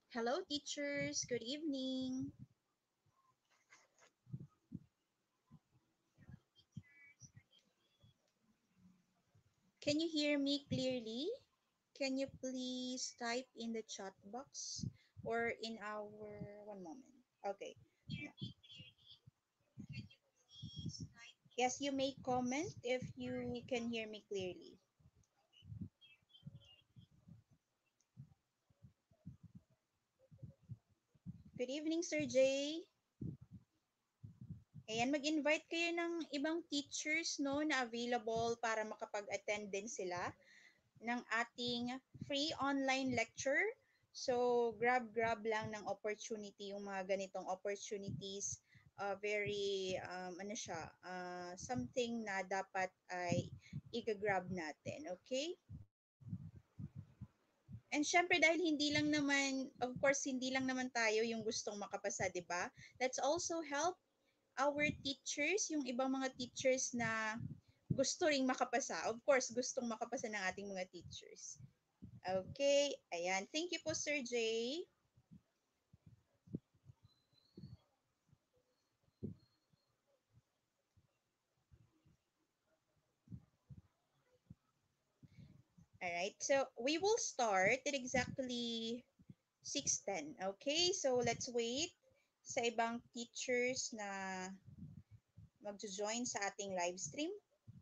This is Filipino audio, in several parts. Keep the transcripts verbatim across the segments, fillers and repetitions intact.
Hello, teachers. Good evening. Can you hear me clearly? Can you please type in the chat box or in our one moment? Okay. No. Yes, you may comment if you can hear me clearly. Good evening, Sir Jay. Ayan, mag-invite kayo ng ibang teachers no na available para makapag-attend din sila ng ating free online lecture. So, grab-grab lang ng opportunity yung mga ganitong opportunities. Uh, very, um, ano siya, uh, something na dapat ay i-grab natin. Okay? And syempre dahil hindi lang naman, of course, hindi lang naman tayo yung gustong makapasa, di ba? Let's also help our teachers, yung ibang mga teachers na gusto ring makapasa. Of course, gustong makapasa ng ating mga teachers. Okay, ayan. Thank you po, Sir Jay. Alright, so we will start at exactly six ten. Okay, so let's wait sa ibang teachers na magjo-join sa ating live stream.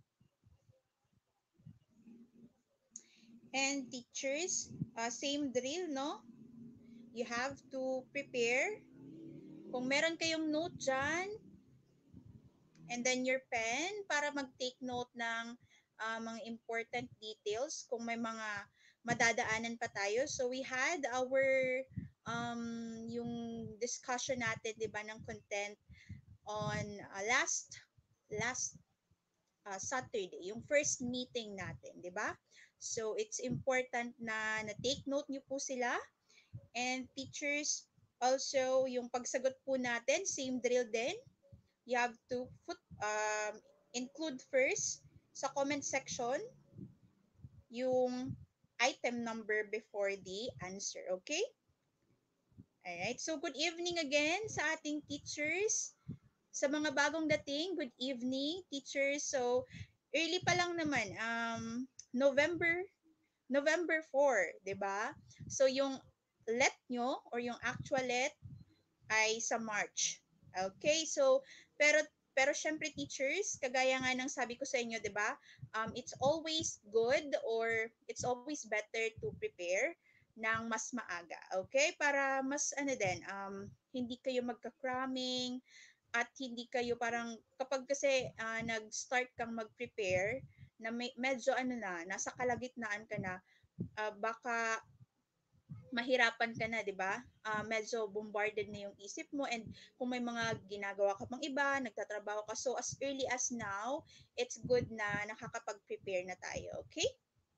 And teachers, uh, same drill, no? You have to prepare. Kung meron kayong note dyan, and then your pen para mag-take note ng uh, mga important details kung may mga madadaanan pa tayo. So we had our um, yung discussion natin, 'di ba, ng content on uh, last last uh, Saturday, yung first meeting natin, 'di ba? So it's important na na-take note niyo po sila, and teachers also yung pagsagot po natin, same drill din. You have to put um, include first sa comment section yung item number before the answer. Okay? Alright. So, good evening again sa ating teachers. Sa mga bagong dating, good evening, teachers. So, early pa lang naman. Um, November November fourth, 'di ba? So, yung let nyo or yung actual let ay sa March. Okay? So, pero pero syempre teachers, kagaya nga ng sabi ko sa inyo, 'di ba? Um, it's always good or it's always better to prepare ng mas maaga. Okay? Para mas ano din, um, hindi kayo magka-cramming at hindi kayo parang kapag kasi uh, nag-start kang mag-prepare na may, medyo ano na, nasa kalagitnaan ka na, uh, baka mahirapan ka na, 'di ba? Uh, medyo bombarded na yung isip mo, and kung may mga ginagawa ka pang iba, nagtatrabaho ka. So as early as now, it's good na nakakapag-prepare na tayo, okay?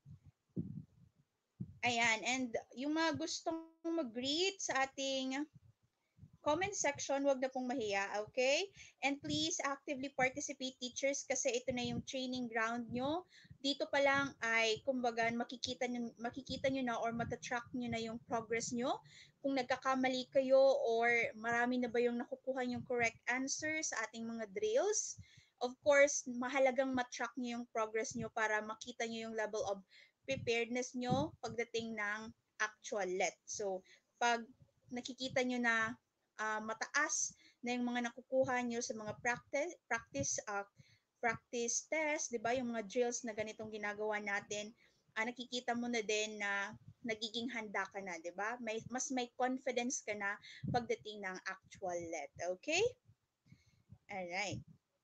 Ayan, and yung mga gustong mag-greet sa ating comment section, wag na pong mahiya, okay? And please actively participate, teachers, kasi ito na yung training ground nyo. Dito pa lang ay kumbaga makikita nyo, makikita nyo na or matatrack nyo na yung progress nyo. Kung nagkakamali kayo or marami na ba yung nakukuha yung correct answer sa ating mga drills. Of course, mahalagang matrack nyo yung progress nyo para makita nyo yung level of preparedness nyo pagdating ng actual let. So, pag nakikita nyo na uh, mataas na yung mga nakukuha nyo sa mga practice practice uh, practice test, 'di ba? Yung mga drills na ganitong ginagawa natin, uh, nakikita mo na din na nagiging handa ka na, 'di ba? May mas may confidence ka na pagdating ng actual let, okay? All right.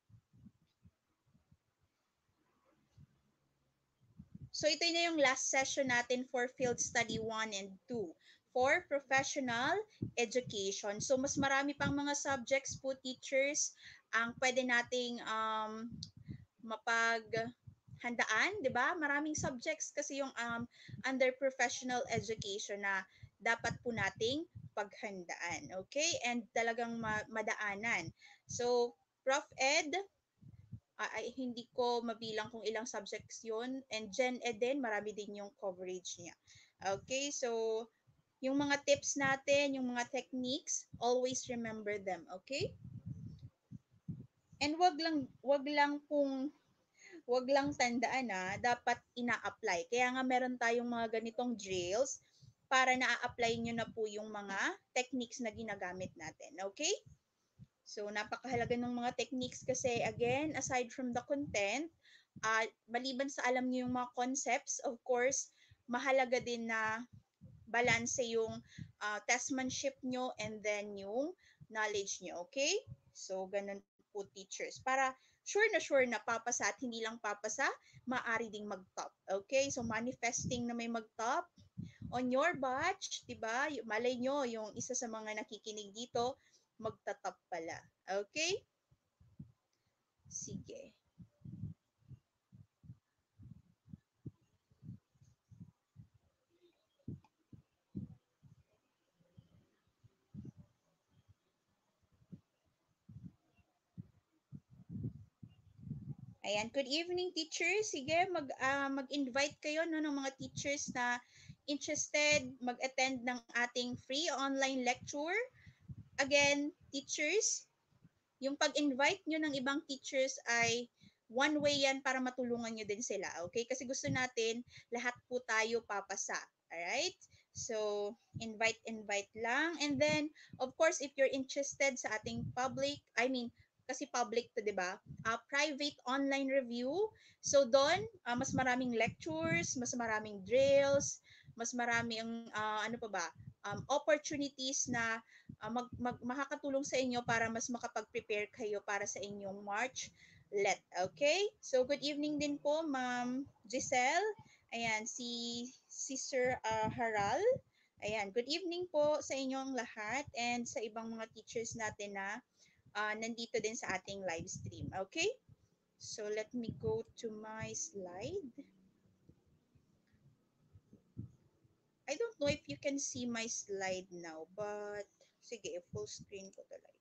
So ito na yung last session natin for Field Study one and two for professional education. So mas marami pang mga subjects po, teachers, ang pwede nating um, mapaghandaan, 'di ba? Maraming subjects kasi yung um, under professional education na dapat po nating paghandaan. Okay? And talagang ma- madaanan. So, Prof Ed, ah, ay hindi ko mabilang kung ilang subjects yun. And Gen Ed din, marami din yung coverage niya. Okay, so yung mga tips natin, yung mga techniques, always remember them, okay? And wag lang wag lang pong wag lang tandaan na dapat ina-apply. Kaya nga meron tayong mga ganitong drills para na-apply nyo na po yung mga techniques na ginagamit natin. Okay? So, napakahalaga ng mga techniques kasi, again, aside from the content, uh, maliban sa alam nyo yung mga concepts, of course, mahalaga din na balance yung uh, testmanship nyo and then yung knowledge nyo. Okay? So, ganun po teachers. Para sure na sure na papasa at hindi lang papasa, maaari ding mag-top. Okay? So, manifesting na may mag-top on your batch, 'di ba? Malay nyo, yung isa sa mga nakikinig dito, magta-top pala. Okay? Sige. Ayan, good evening teachers. Sige, mag uh, mag-invite kayo no ng mga teachers na interested mag-attend ng ating free online lecture. Again, teachers, yung pag-invite nyo ng ibang teachers ay one way yan para matulungan nyo din sila. Okay? Kasi gusto natin lahat po tayo papasa. Alright? So, invite, invite lang. And then, of course, if you're interested sa ating public, I mean, kasi public to, di ba? Uh, private online review. So, doon, uh, mas maraming lectures, mas maraming drills, mas maraming, uh, ano pa ba, um, opportunities na uh, mag, mag, makakatulong sa inyo para mas makapag-prepare kayo para sa inyong March Let. Okay? So, good evening din po, Ma'am Giselle. Ayan, si, si Sir uh, Haral. Ayan, good evening po sa inyong lahat and sa ibang mga teachers natin na uh, nandito din sa ating live stream. Okay? So, let me go to my slide. I don't know if you can see my slide now, but sige, full screen ko talaga.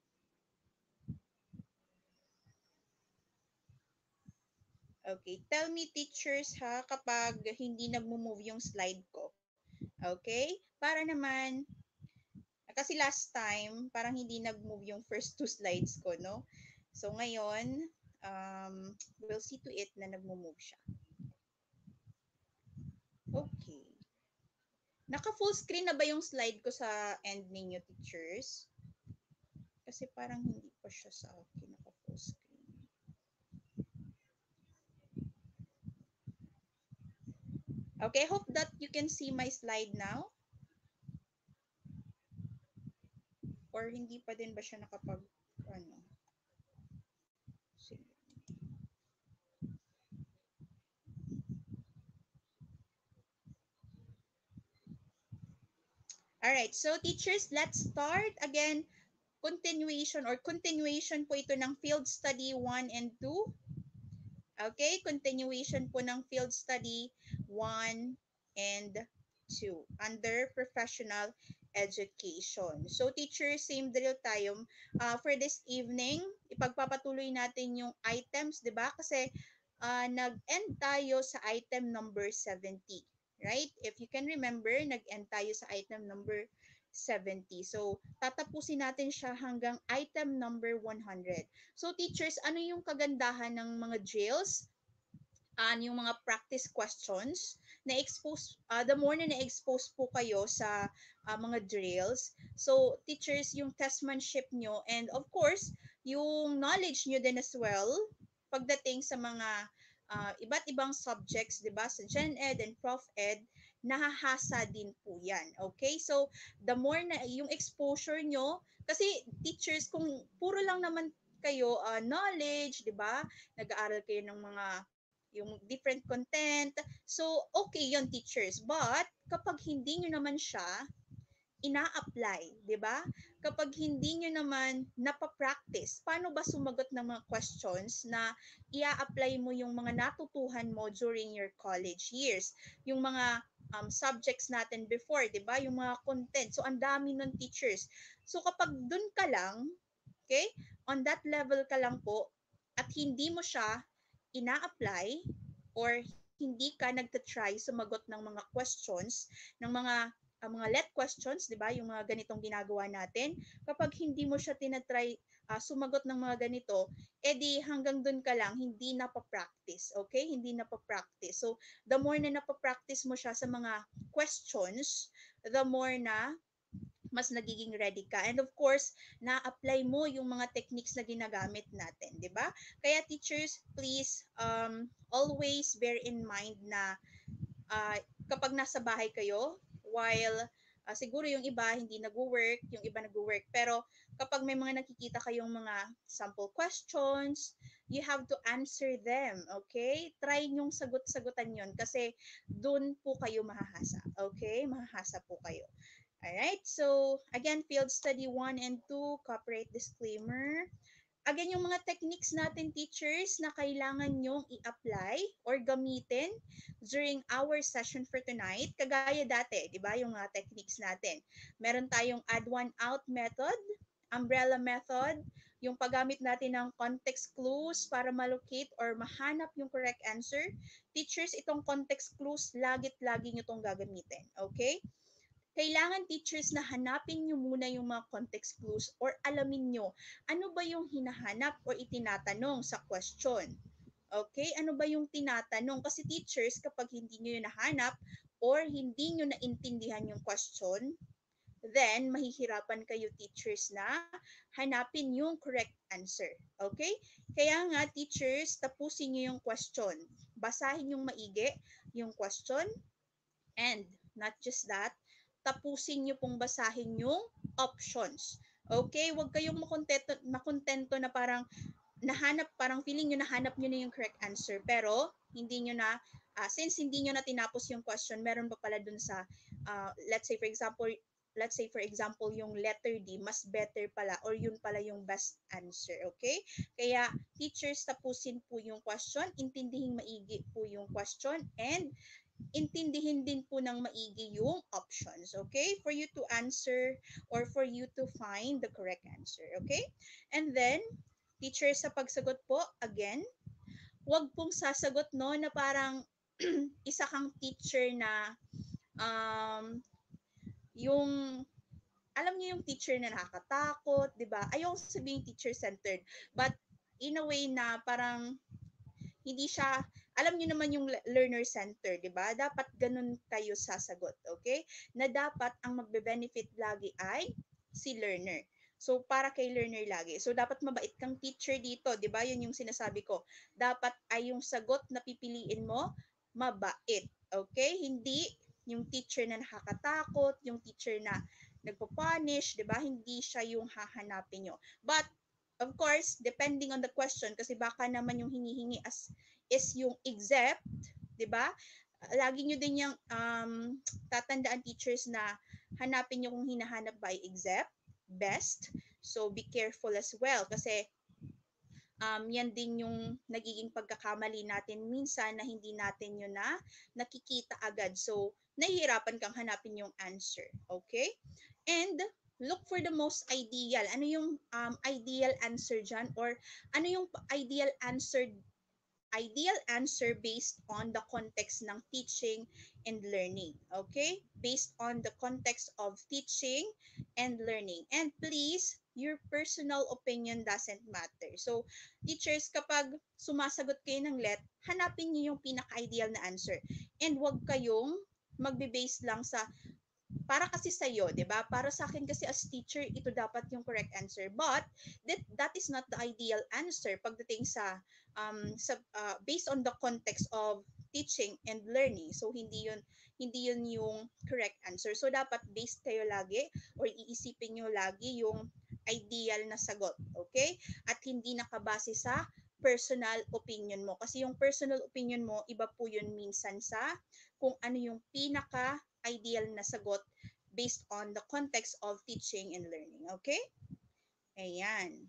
Okay, tell me teachers ha kapag hindi nagmo-move yung slide ko. Okay? Para naman, kasi last time, parang hindi nag-move yung first two slides ko, no? So ngayon, um, we'll see to it na nagmo-move siya. Okay. Naka-full screen na ba yung slide ko sa end ninyo, teachers? Kasi parang hindi pa siya sa akin naka-full screen. Okay, hope that you can see my slide now. Or hindi pa din ba siya nakapag, ano? Sige. Alright, so teachers, let's start. Again, continuation or continuation po ito ng field study one and two. Okay, continuation po ng field study one and two under professional education. So teacher, same drill tayo. Uh, for this evening, ipagpapatuloy natin yung items, 'di ba? Kasi uh, nag-end tayo sa item number seventy. Right? If you can remember, nag-end tayo sa item number seventy. So, tatapusin natin siya hanggang item number one hundred. So, teachers, ano yung kagandahan ng mga drills? Uh, yung mga practice questions na-expose, uh, the more na na-expose po kayo sa uh, mga drills. So, teachers, yung testmanship nyo and of course, yung knowledge nyo din as well pagdating sa mga uh, iba't ibang subjects, di ba? Sa Gen Ed and Prof Ed, nahahasa din po yan. Okay? So, the more na yung exposure nyo, kasi teachers, kung puro lang naman kayo uh, knowledge, di ba? Nag-aaral kayo ng mga yung different content. So, okay yon teachers. But, kapag hindi nyo naman siya ina-apply, di ba? Kapag hindi nyo naman napapractice, paano ba sumagot ng mga questions na ia-apply mo yung mga natutuhan mo during your college years? Yung mga um, subjects natin before, di ba? Yung mga content. So, ang dami ng teachers. So, kapag dun ka lang, okay, on that level ka lang po, at hindi mo siya ina-apply or hindi ka nagta-try sumagot ng mga questions ng mga uh, mga let questions, di ba? Yung mga ganitong ginagawa natin. Kapag hindi mo siya tinatry uh, sumagot ng mga ganito, edi hanggang dun ka lang, hindi napapractice. Okay? Hindi napapractice. So, the more na napapractice mo siya sa mga questions, the more na mas nagiging ready ka. And of course, na-apply mo yung mga techniques na ginagamit natin, di ba? Kaya teachers, please um, always bear in mind na uh, kapag nasa bahay kayo, while uh, siguro yung iba hindi nag-work, yung iba nag-work, pero kapag may mga nakikita kayong mga sample questions, you have to answer them, okay? Try nyong sagot-sagutan yon kasi dun po kayo mahahasa, okay? Mahahasa po kayo. Alright, so again, field study one and two, copyright disclaimer. Again, yung mga techniques natin, teachers, na kailangan nyong i-apply or gamitin during our session for tonight, kagaya dati, di ba, yung mga techniques natin. Meron tayong add one out method, umbrella method, yung paggamit natin ng context clues para malocate or mahanap yung correct answer. Teachers, itong context clues, lagit-lagi nyo itong gagamitin. Okay? Kailangan teachers na hanapin nyo muna yung mga context clues or alamin nyo ano ba yung hinahanap or itinatanong sa question. Okay? Ano ba yung tinatanong? Kasi teachers, kapag hindi nyo yun nahanap or hindi nyo naintindihan yung question, then mahihirapan kayo teachers na hanapin yung correct answer. Okay? Kaya nga teachers, tapusin nyo yung question. Basahin yung maigi yung question, and not just that, tapusin nyo pong basahin yung options. Okay? Huwag kayong makontento, makontento na parang nahanap, parang feeling nyo nahanap nyo na yung correct answer, pero hindi nyo na, uh, since hindi nyo na tinapos yung question, meron pa pala dun sa, uh, let's say for example, let's say for example, yung letter D, mas better pala, or yun pala yung best answer, okay? Kaya, teachers, tapusin po yung question, intindihin maigi po yung question, and intindihin din po ng maigi yung options, okay? For you to answer or for you to find the correct answer, okay? And then, teacher, sa pagsagot po, again, wag pong sasagot no na parang isa kang teacher na um, yung alam niyo yung teacher na nakakatakot, 'di ba? Ayoko sabihin teacher-centered, but in a way na parang hindi siya, alam niyo naman yung learner center, 'di ba? Dapat ganun kayo sasagot, okay? Na dapat ang magbe-benefit lagi ay si learner. So para kay learner lagi. So dapat mabait kang teacher dito, 'di ba? Yun yung sinasabi ko. Dapat ay yung sagot na pipiliin mo mabait. Okay? Hindi yung teacher na nakakatakot, yung teacher na nagpo-punish, 'di ba? Hindi siya yung hahanapin nyo. But of course, depending on the question, kasi baka naman yung hinihingi as is yung exempt, 'di ba? Lagi nyo din yung um, tatandaan teachers na hanapin nyo kung hinahanap ba ay exempt, best. So be careful as well kasi um, yan din yung nagiging pagkakamali natin minsan na hindi natin yun na nakikita agad. So nahihirapan kang hanapin yung answer. Okay? And look for the most ideal. Ano yung um, ideal answer dyan? Or ano yung ideal answer ideal answer based on the context ng teaching and learning. Okay? Based on the context of teaching and learning. And please, your personal opinion doesn't matter. So, teachers, kapag sumasagot kayo ng let, hanapin niyo yung pinaka-ideal na answer. And wag kayong magbe-base lang sa para kasi sa iyo, 'di ba? Para sa akin kasi as teacher, ito dapat yung correct answer. But that that is not the ideal answer pagdating sa um sa uh, based on the context of teaching and learning. So hindi yun hindi yun yung correct answer. So dapat based kayo lagi or iisipin niyo lagi yung ideal na sagot, okay? At hindi nakabase sa personal opinion mo. Kasi yung personal opinion mo, iba po yun minsan sa kung ano yung pinaka ideal na sagot based on the context of teaching and learning. Okay? Ayan.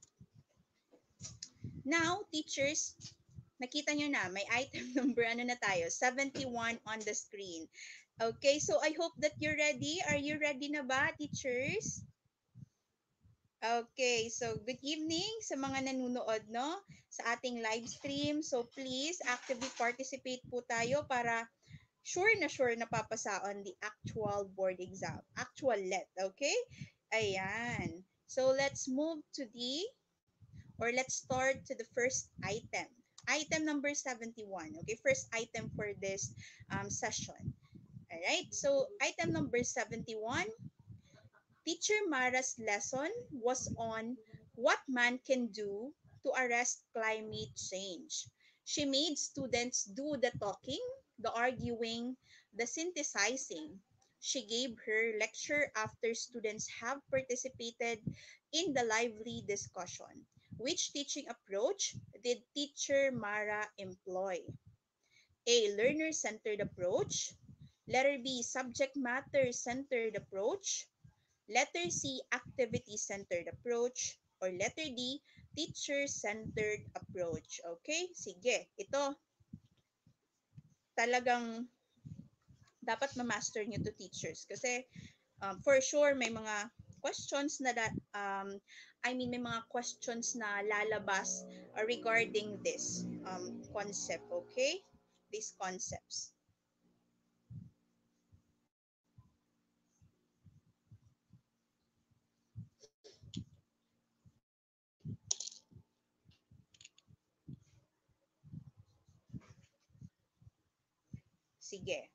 Now, teachers, nakita nyo na, may item number, ano na tayo, seventy-one on the screen. Okay, so I hope that you're ready. Are you ready na ba, teachers? Okay, so good evening sa mga nanonood, no? Sa ating live stream. So please, actively participate po tayo para sure na sure na papasa on the actual board exam. Actual let, okay? Ayan. So let's move to the, or let's start to the first item. Item number seventy-one. Okay, first item for this um, session. All right. So item number seventy-one, Teacher Mara's lesson was on what man can do to arrest climate change. She made students do the talking, the arguing, the synthesizing. She gave her lecture after students have participated in the lively discussion. Which teaching approach did Teacher Mara employ? A. Learner-centered approach. Letter B. Subject matter-centered approach. Letter C, activity-centered approach. Or letter D, teacher-centered approach. Okay? Sige. Ito, talagang dapat ma-master nyo to teachers. Kasi um, for sure, may mga questions na, that, um, I mean, may mga questions na lalabas uh, regarding this um, concept. Okay? These concepts. Sige.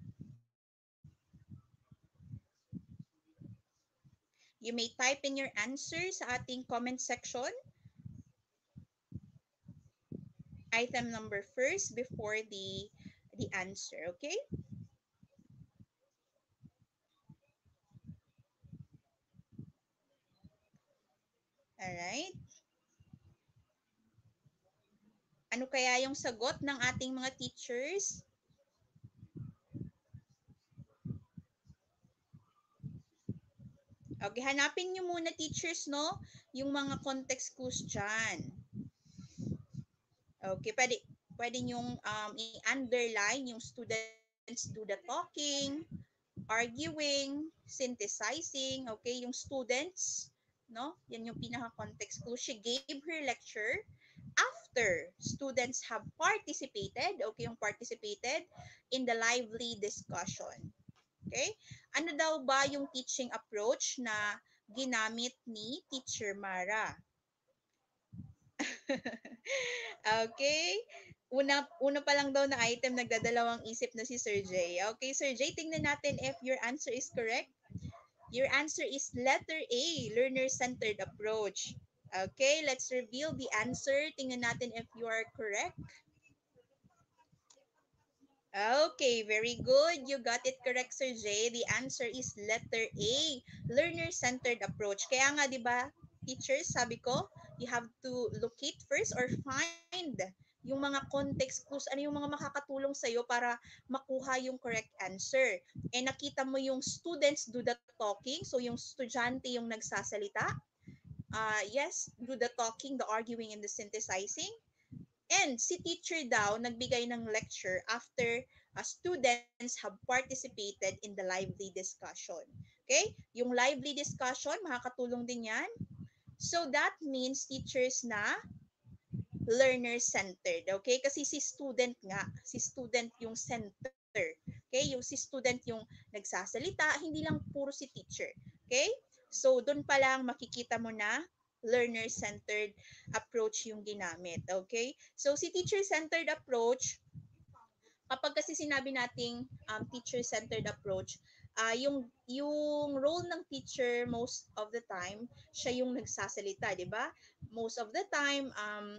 You may type in your answer sa ating comment section. Item number first before the the answer, okay? All right. Ano kaya yung sagot ng ating mga teachers? Okay, hanapin nyo muna teachers, no? Yung mga context clues dyan. Okay, pwede, pwede nyong um, i-underline yung students do the talking, arguing, synthesizing, okay, yung students, no? Yan yung pinaka-context clue. She gave her lecture after students have participated, okay, yung participated in the lively discussion. Okay? Ano daw ba yung teaching approach na ginamit ni Teacher Mara? Okay? Una, una pa lang daw na item, nagdadalawang isip na si Sir J. Okay, Sir J, tingnan natin if your answer is correct. Your answer is letter A, learner-centered approach. Okay, let's reveal the answer. Tingnan natin if you are correct. Okay, very good. You got it correct, Sir J. The answer is letter A, learner-centered approach. Kaya nga, di ba, teachers, sabi ko, you have to locate first or find yung mga context clues, ano yung mga makakatulong sa'yo para makuha yung correct answer. Eh, nakita mo yung students do the talking, so yung estudyante yung nagsasalita. Uh, yes, do the talking, the arguing, and the synthesizing. And si teacher daw nagbigay ng lecture after uh, students have participated in the lively discussion. Okay? Yung lively discussion, makakatulong din yan. So that means teachers na learner-centered. Okay? Kasi si student nga, si student yung center. Okay? Yung si student yung nagsasalita, hindi lang puro si teacher. Okay? So doon pa lang makikita mo na learner-centered approach yung ginamit. Okay? So, si teacher-centered approach, kapag kasi sinabi nating um, teacher-centered approach, uh, yung, yung role ng teacher most of the time, siya yung nagsasalita, di ba? Most of the time, um,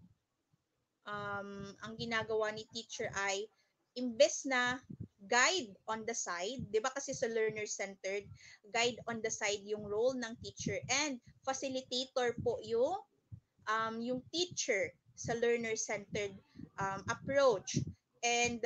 um, ang ginagawa ni teacher ay, imbes na guide on the side, 'di ba kasi sa learner centered, guide on the side yung role ng teacher and facilitator po yung um yung teacher sa learner centered um, approach, and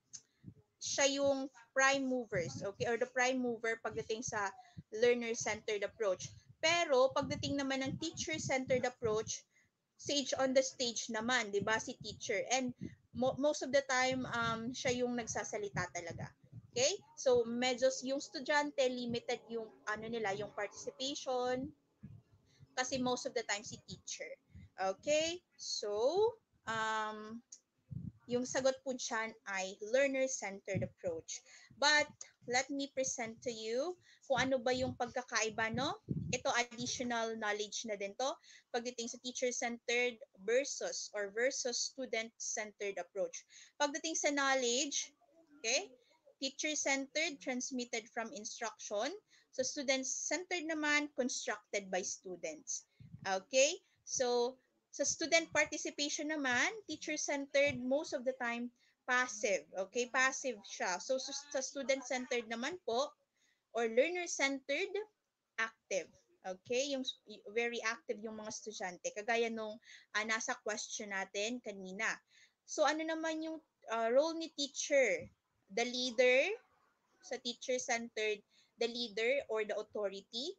siya yung prime movers, okay, or the prime mover pagdating sa learner centered approach. Pero pagdating naman ng teacher centered approach, sage on the stage naman, 'di ba, si teacher. And mo- most of the time um siya yung nagsasalita talaga. Okay? So medyo yung estudyante limited yung ano nila, yung participation kasi most of the time si teacher. Okay? So um yung sagot po dyan ay learner-centered approach. But let me present to you kung ano ba yung pagkakaiba, no? Ito additional knowledge na din to pagdating sa teacher-centered versus or versus student-centered approach. Pagdating sa knowledge, okay? Teacher-centered, transmitted from instruction. So student-centered naman, constructed by students. Okay? So sa student participation naman, teacher-centered most of the time passive. Okay? Passive siya. So sa student-centered naman po or learner-centered, active. Okay? Yung very active yung mga estudyante. Kagaya nung uh, nasa question natin kanina. So ano naman yung uh, role ni teacher? The leader, sa teacher-centered, the leader or the authority.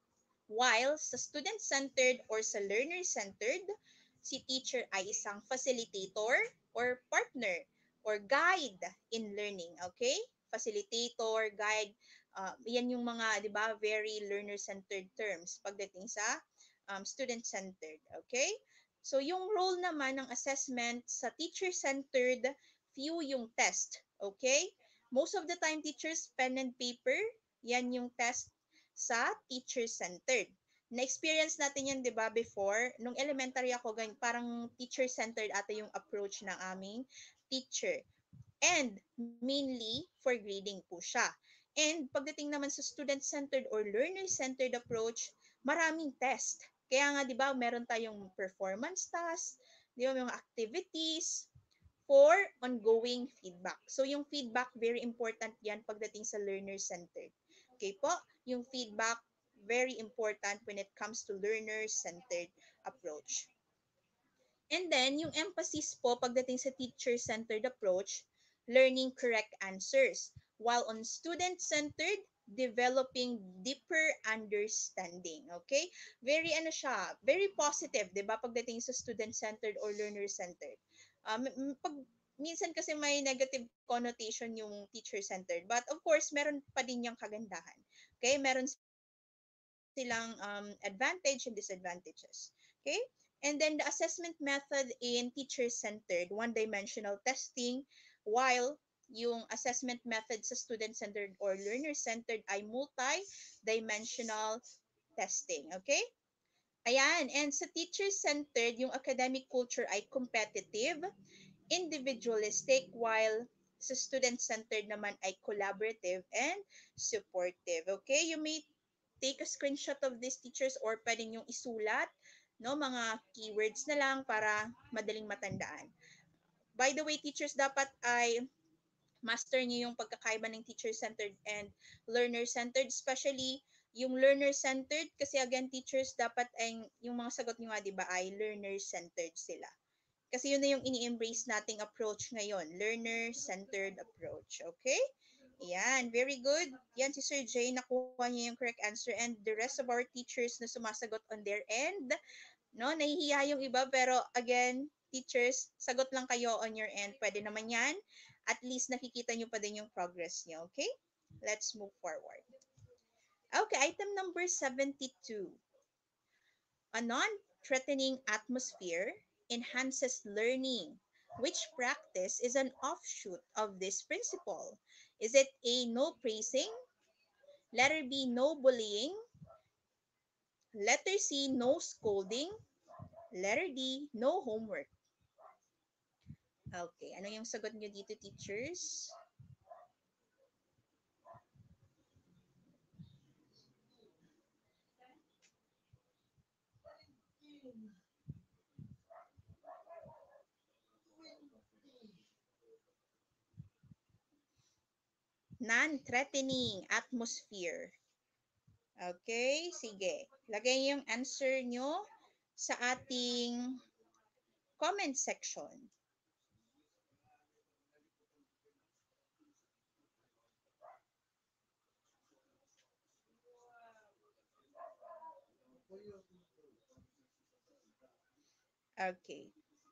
While sa student-centered or sa learner-centered, si teacher ay isang facilitator or partner or guide in learning. Okay? Facilitator, guide, uh, yan yung mga, di ba, very learner-centered terms pagdating sa um, student-centered. Okay? So, yung role naman ng assessment sa teacher-centered, few yung test. Okay? Most of the time, teachers, pen and paper, yan yung test sa teacher-centered. Na-experience natin yan, di ba, before? Nung elementary ako, parang teacher-centered ata yung approach ng aming teacher. And mainly for grading po siya. And pagdating naman sa student-centered or learner-centered approach, maraming test. Kaya nga, di ba, meron tayong performance task, di ba, mga activities, for ongoing feedback. So, yung feedback, very important yan pagdating sa learner-centered. Okay po? Yung feedback, very important when it comes to learner-centered approach. And then, yung emphasis po pagdating sa teacher-centered approach, learning correct answers. While on student-centered, developing deeper understanding. Okay? Very ano siya, very positive, 'di ba, pagdating sa student-centered or learner-centered. Um, pag minsan kasi may negative connotation yung teacher-centered, but of course, meron pa din yung kagandahan. Okay? Meron silang um, advantage and disadvantages. Okay? And then the assessment method in teacher-centered, one-dimensional testing, while yung assessment method sa student-centered or learner-centered ay multi-dimensional testing. Okay? Ayan. And sa teacher-centered, yung academic culture ay competitive, individualistic, while sa student-centered naman ay collaborative and supportive. Okay? You may take a screenshot of these teachers or pwede yung isulat, no, mga keywords na lang para madaling matandaan. By the way, teachers, dapat ay master niyo yung pagkakaiba ng teacher-centered and learner-centered, especially yung learner-centered kasi again, teachers, dapat ay yung mga sagot niyo nga, di ba, ay learner-centered sila. Kasi yun na yung ini-embrace nating approach ngayon, learner-centered approach. Okay? Yan, very good. Yan si Sir Jay, nakuha niya yung correct answer and the rest of our teachers na sumasagot on their end, no, nahihiya yung iba pero again, teachers, sagot lang kayo on your end. Pwede naman yan. At least nakikita nyo pa din yung progress nyo. Okay? Let's move forward. Okay, item number seventy-two. A non-threatening atmosphere enhances learning. Which practice is an offshoot of this principle? Is it A, no praising? Letter B, no bullying? Letter C, no scolding? Letter D, no homework. Okay, ano yung sagot nyo dito, teachers? Non-threatening atmosphere. Okay, sige. Lagay yung answer nyo sa ating comment section. Okay.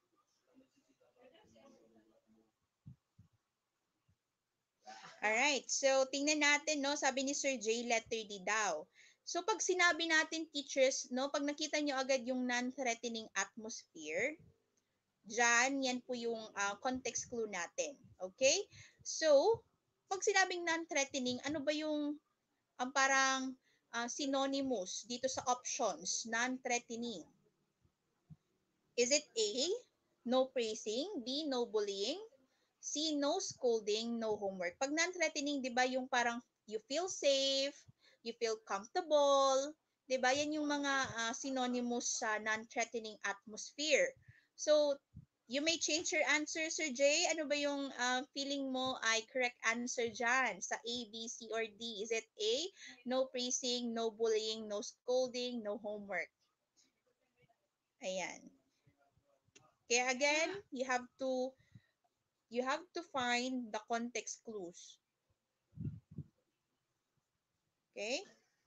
Alright, so tingnan natin, no, sabi ni Sir J, letter D daw. So pag sinabi natin, teachers, no, pag nakita nyo agad yung non-threatening atmosphere, Diyan, yan po yung uh, context clue natin. Okay? So, pag sinabing non-threatening, ano ba yung ang parang uh, synonymous dito sa options, non-threatening? Is it A, no praising, B, no bullying, C, no scolding, no homework? Pag non-threatening, di ba yung parang you feel safe, you feel comfortable, di ba? Yan yung mga uh, synonymous sa non-threatening atmosphere. So, you may change your answer, Sir Jay. Ano ba yung uh, feeling mo ay correct answer dyan sa A, B, C, or D? Is it A, no praising, no bullying, no scolding, no homework? Ayan. Kaya again, you have to you have to find the context clues. Okay?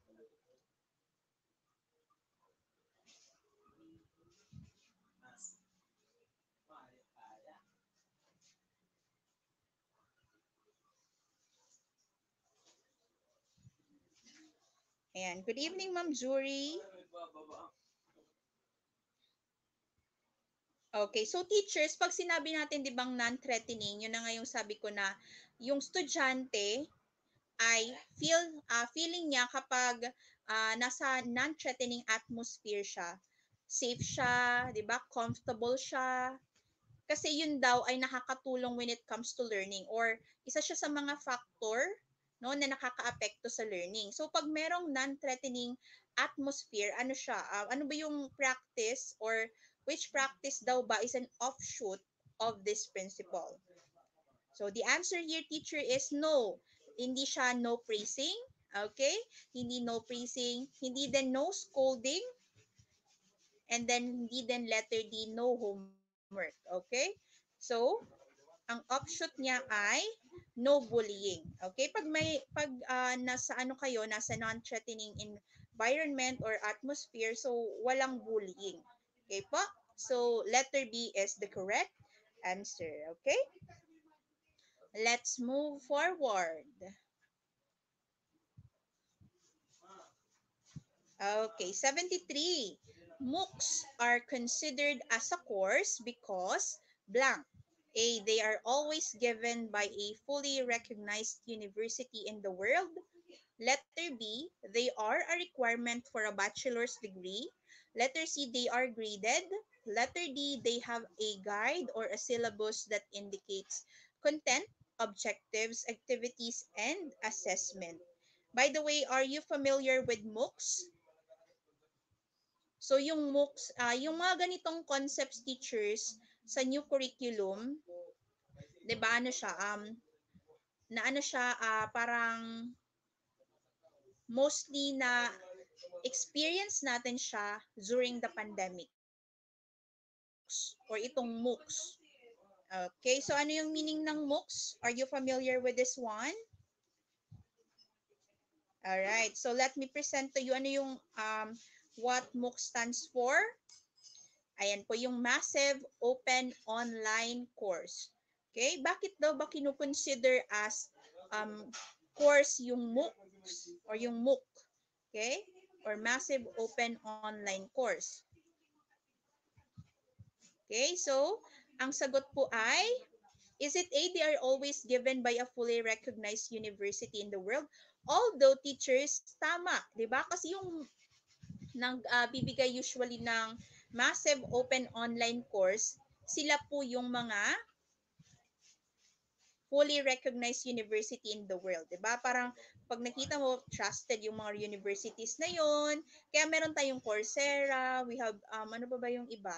Ayan. Good evening, Ma'am Jury. Okay, so teachers, pag sinabi natin 'di bang non-threatening, yun na nga yung sabi ko na yung estudyante ay feel uh, feeling niya kapag uh, nasa non-threatening atmosphere siya. Safe siya, 'di ba? Comfortable siya. Kasi yun daw ay nakakatulong when it comes to learning or isa siya sa mga factor no na nakakaapekto sa learning. So pag merong non-threatening atmosphere, ano siya? Uh, ano ba yung practice or which practice daw ba is an offshoot of this principle? So the answer here, teacher, is no. Hindi siya no praising, okay? Hindi no praising, hindi din no scolding, and then hindi din letter D, no homework, okay? So, ang offshoot niya ay no bullying. Okay? Pag may pag uh, nasa ano kayo, nasa non-threatening environment or atmosphere, so walang bullying. Okay po? So, letter B is the correct answer. Okay? Let's move forward. Okay, seventy-three. MOOCs are considered as a course because blank. A. They are always given by a fully recognized university in the world. Letter B. They are a requirement for a bachelor's degree. Letter C. They are graded. Letter D. They have a guide or a syllabus that indicates content, objectives, activities, and assessment. By the way, are you familiar with MOOCs? So yung MOOCs, uh, yung mga ganitong concepts teachers sa new curriculum, 'di ba ano siya um na ano siya uh, parang mostly na experience natin siya during the pandemic or itong MOOCs. Okay, so ano yung meaning ng MOOCs? Are you familiar with this one? All right, so let me present to you ano yung um, what MOOC stands for. Ayan po yung Massive Open Online Course. Okay, bakit daw ba kinukonsider as um, course yung MOOCs or yung MOOC? Okay, or Massive Open Online Course. Okay, so ang sagot po ay, is it A, they are always given by a fully recognized university in the world? Although teachers, tama, 'di ba? Kasi yung nagbibigay uh, usually ng massive open online course, sila po yung mga fully recognized university in the world, 'di ba? Parang pag nakita mo trusted yung mga universities na yon, kaya meron tayong Coursera, we have um ano pa ba yung iba?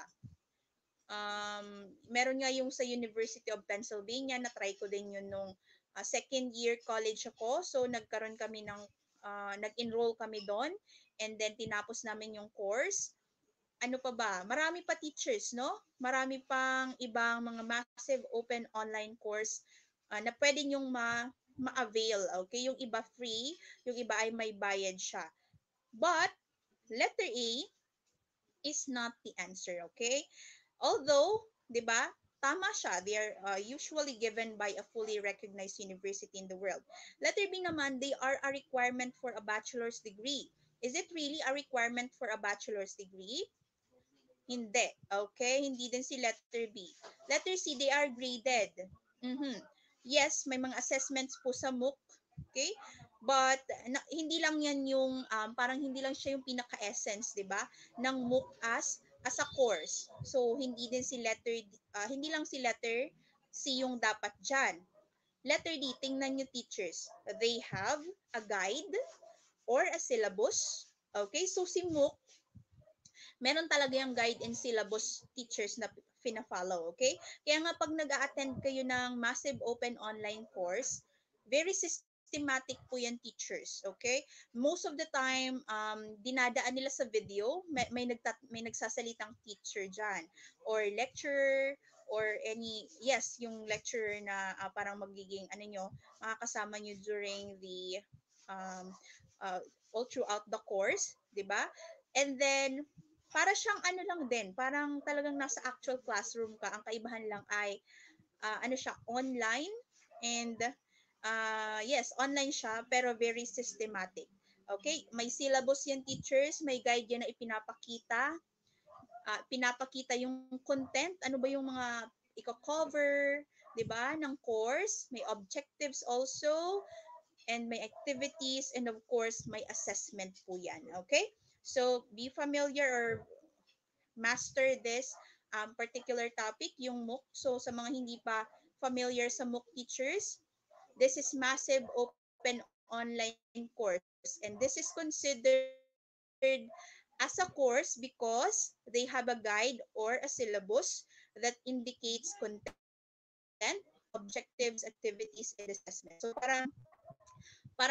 Um meron nga yung sa University of Pennsylvania, na try ko din yun nung uh, second year college ako. So nagkaroon kami ng uh, nag-enroll kami doon, and then tinapos namin yung course. Ano pa ba? Marami pa teachers, no? Marami pang ibang mga massive open online course uh, na pwede nyong ma ma-avail. Okay? Yung iba free, yung iba ay may bayad siya. But, letter A is not the answer. Okay? Although, di ba, tama siya. They are uh, usually given by a fully recognized university in the world. Letter B naman, they are a requirement for a bachelor's degree. Is it really a requirement for a bachelor's degree? Hindi. Okay? Hindi din si letter B. Letter C, they are graded. Mhm. Yes, may mga assessments po sa MOOC. Okay? But na, hindi lang yan yung um, parang hindi lang siya yung pinaka-essence, 'di ba? Ng MOOC as as a course. So hindi din si letter uh, hindi lang si letter C yung dapat diyan. Letter D, tingnan nyo teachers. They have a guide or a syllabus. Okay? So si MOOC, meron talaga yung guide and syllabus teachers na fina-follow, okay? Kaya nga pag nag-a-attend kayo ng massive open online course, very systematic po yan teachers, okay? Most of the time, um, dinadaan nila sa video, may, may, nagtat, may nagsasalitang teacher dyan, or lecturer, or any, yes, yung lecturer na uh, parang magiging, ano nyo, makakasama nyo during the, um, uh, all throughout the course, di ba? And then, para siyang ano lang din, parang talagang nasa actual classroom ka. Ang kaibahan lang ay uh, ano siya, online and uh, yes, online siya pero very systematic. Okay? May syllabus yan teachers, may guide yan na ipinapakita. Uh, pinapakita yung content, ano ba yung mga i-cover, 'di ba, ng course, may objectives also, and may activities, and of course, may assessment po yan. Okay? So, be familiar or master this um, particular topic, yung MOOC. So sa mga hindi pa familiar sa MOOC teachers, this is massive open online course and this is considered as a course because they have a guide or a syllabus that indicates content, objectives, activities, and assessment. So parang parang ano lang siya, parang yung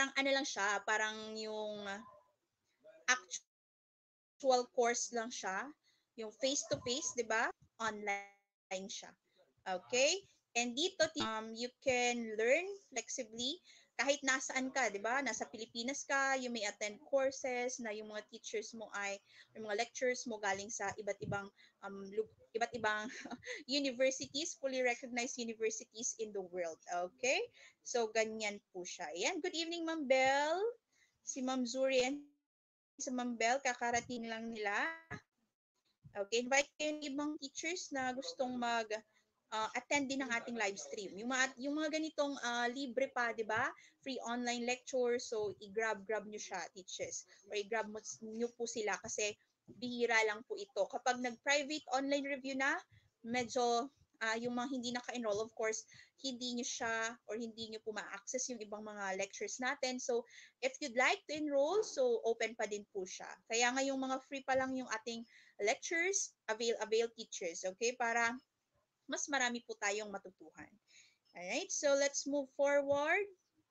actual course lang siya, yung face-to-face, 'di ba? Online siya. Okay? And dito teachers, um you can learn flexibly kahit nasaan ka, 'di ba? Nasa Pilipinas ka, you may attend courses na yung mga teachers mo ay yung mga lecturers mo galing sa iba't ibang um iba't ibang universities, fully recognized universities in the world. Okay? So ganyan po siya. Ayan, good evening Ma'am Bell. Si Ma'am Zuri and si Ma'am Bell kakarating lang nila. Okay, invite kayo ng ibang teachers na gustong mag uh, attend din ng ating live stream. Yung mga yung mga ganitong uh, libre pa, 'di ba? Free online lecture, so i-grab grab niyo siya, teachers. Or i-grab mo niyo po sila kasi bihira lang po ito. Kapag nag-private online review na, medyo uh, yung mga hindi naka-enroll, of course, hindi niyo siya or hindi niyo po ma-access yung ibang mga lectures natin. So, if you'd like to enroll, so open pa din po siya. Kaya nga yung mga free pa lang yung ating lectures, avail avail teachers, okay? Para mas marami po tayong matutuhan. Alright, so let's move forward.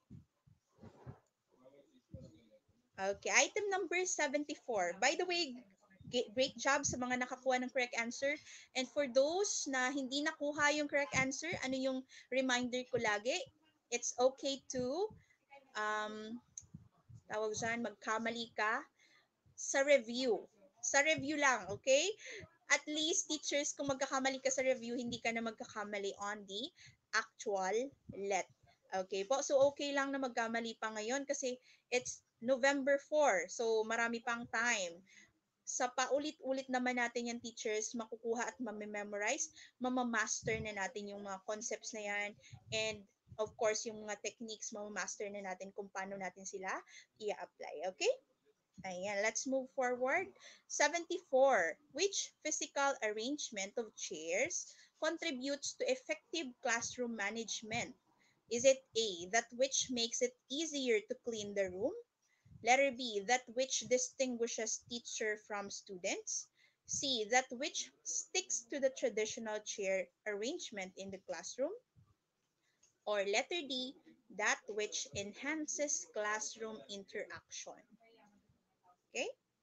Okay, item number seventy-four. By the way, great job sa mga nakakuha ng correct answer. And for those na hindi nakuha yung correct answer, ano yung reminder ko lagi? It's okay to, um, tawag dyan, magkamali ka sa review. Sa review lang, okay? At least teachers, kung magkakamali ka sa review, hindi ka na magkakamali on the actual let. Okay po? So, okay lang na magkamali pa ngayon kasi it's November fourth. So, marami pang time. Sa paulit-ulit naman natin yung teachers, makukuha at mamememorize, mamamaster na natin yung mga concepts na yan. And of course, yung mga techniques, mamamaster na natin kung paano natin sila i-apply. Okay? Ayan, let's move forward. seventy-four. Which physical arrangement of chairs contributes to effective classroom management? Is it A, that which makes it easier to clean the room? Letter B, that which distinguishes teacher from students? C, that which sticks to the traditional chair arrangement in the classroom? Or letter D, that which enhances classroom interaction? Okay?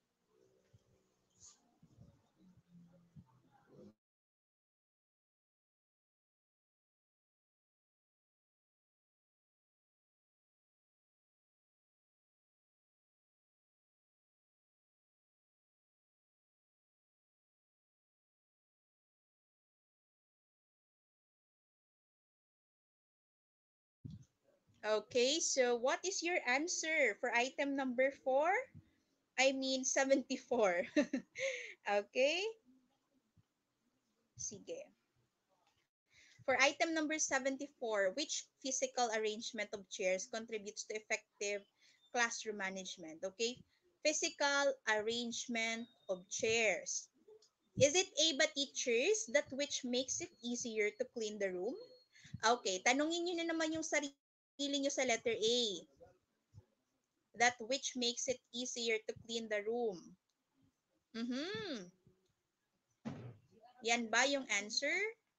Okay, so what is your answer for item number four? I mean seventy-four. Okay? Sige. For item number seventy-four, which physical arrangement of chairs contributes to effective classroom management? Okay? Physical arrangement of chairs. Is it A ba, teachers, that which makes it easier to clean the room? Okay, tanungin nyo na naman yung sarili nyo sa letter A. That which makes it easier to clean the room. Mhm. Yan ba yung answer?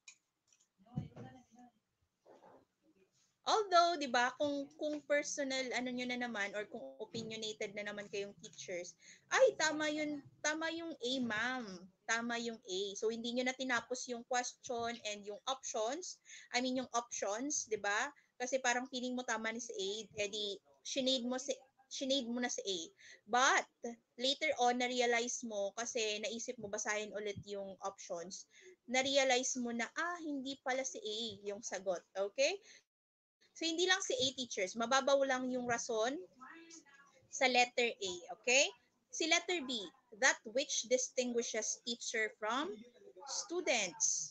Although, 'di ba, kung kung personal ano niyo na naman or kung opinionated na naman kayong teachers, ay tama 'yun, tama yung A, ma'am. Tama yung A. So hindi niyo na tinapos yung question and yung options. I mean yung options, 'di ba? Kasi parang feeling mo tama ni si A, edi shinade mo si shinade mo na si A. But later on na-realize mo kasi naisip mo basahin ulit yung options. Na-realize mo na ah hindi pala si A yung sagot. Okay? So, hindi lang si A, teachers. Mababaw lang yung rason sa letter A. Okay? Si letter B, that which distinguishes teacher from students.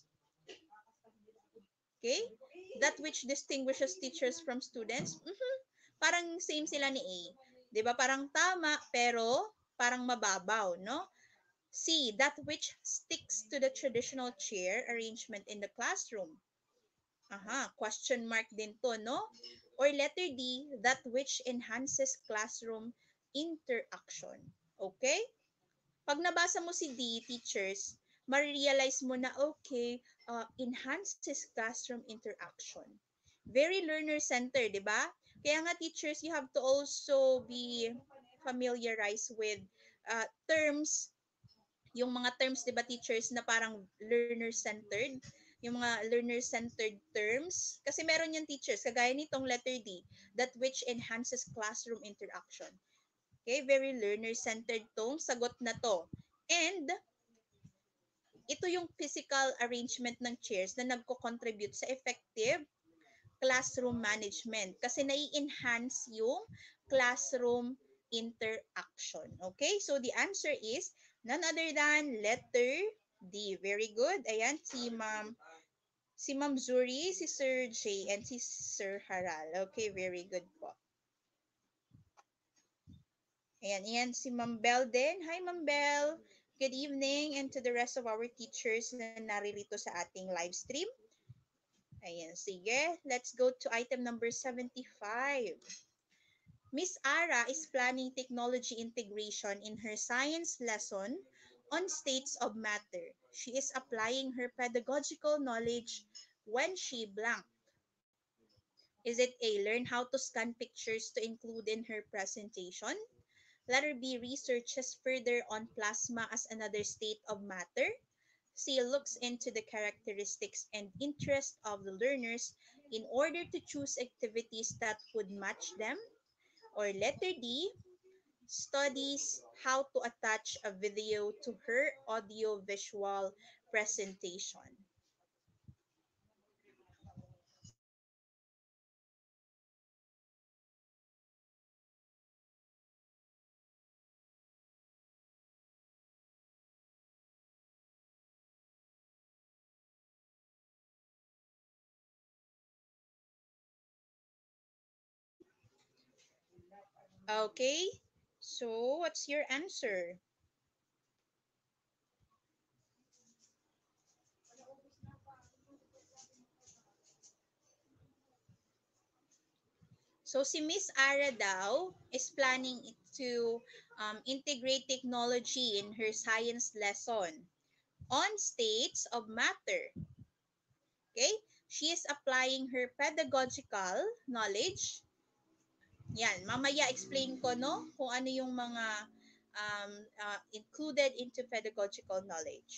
Okay? That which distinguishes teachers from students. Mhm. Parang same sila ni A. 'Di ba? Parang tama, pero parang mababaw, no? C, that which sticks to the traditional chair arrangement in the classroom. Aha, question mark din to, no? Or letter D, that which enhances classroom interaction. Okay? Pag nabasa mo si D, teachers, marirealize mo na, okay, uh, enhances classroom interaction. Very learner-centered, di ba? Kaya nga, teachers, you have to also be familiarized with uh, terms, yung mga terms, di ba, teachers, na parang learner-centered, yung mga learner-centered terms. Kasi meron yung teachers, kagaya nitong letter D, that which enhances classroom interaction. Okay, very learner-centered tong sagot na to. And, ito yung physical arrangement ng chairs na nagko-contribute sa effective classroom management kasi nai-enhance yung classroom interaction. Okay? So, the answer is none other than letter D. Very good. Ayan, si Ma'am si Ma'am Zuri, si Sir J, and si Sir Haral. Okay, very good po. Ayan, ayan si Ma'am Bell din. Hi, Ma'am Bell. Good evening and to the rest of our teachers na naririto sa ating live stream. Ayan, sige. Let's go to item number seventy-five. Miss Ara is planning technology integration in her science lesson on states of matter. She is applying her pedagogical knowledge when she blank. Is it A, learn how to scan pictures to include in her presentation? Letter B, researches further on plasma as another state of matter? C, looks into the characteristics and interests of the learners in order to choose activities that would match them? Or letter D, studies how to attach a video to her audio-visual presentation? Okay, so what's your answer? So si Miss Ara daw is planning to um, integrate technology in her science lesson on states of matter. Okay? She is applying her pedagogical knowledge. Yan, mamaya explain ko no kung ano yung mga um, uh, included into pedagogical knowledge.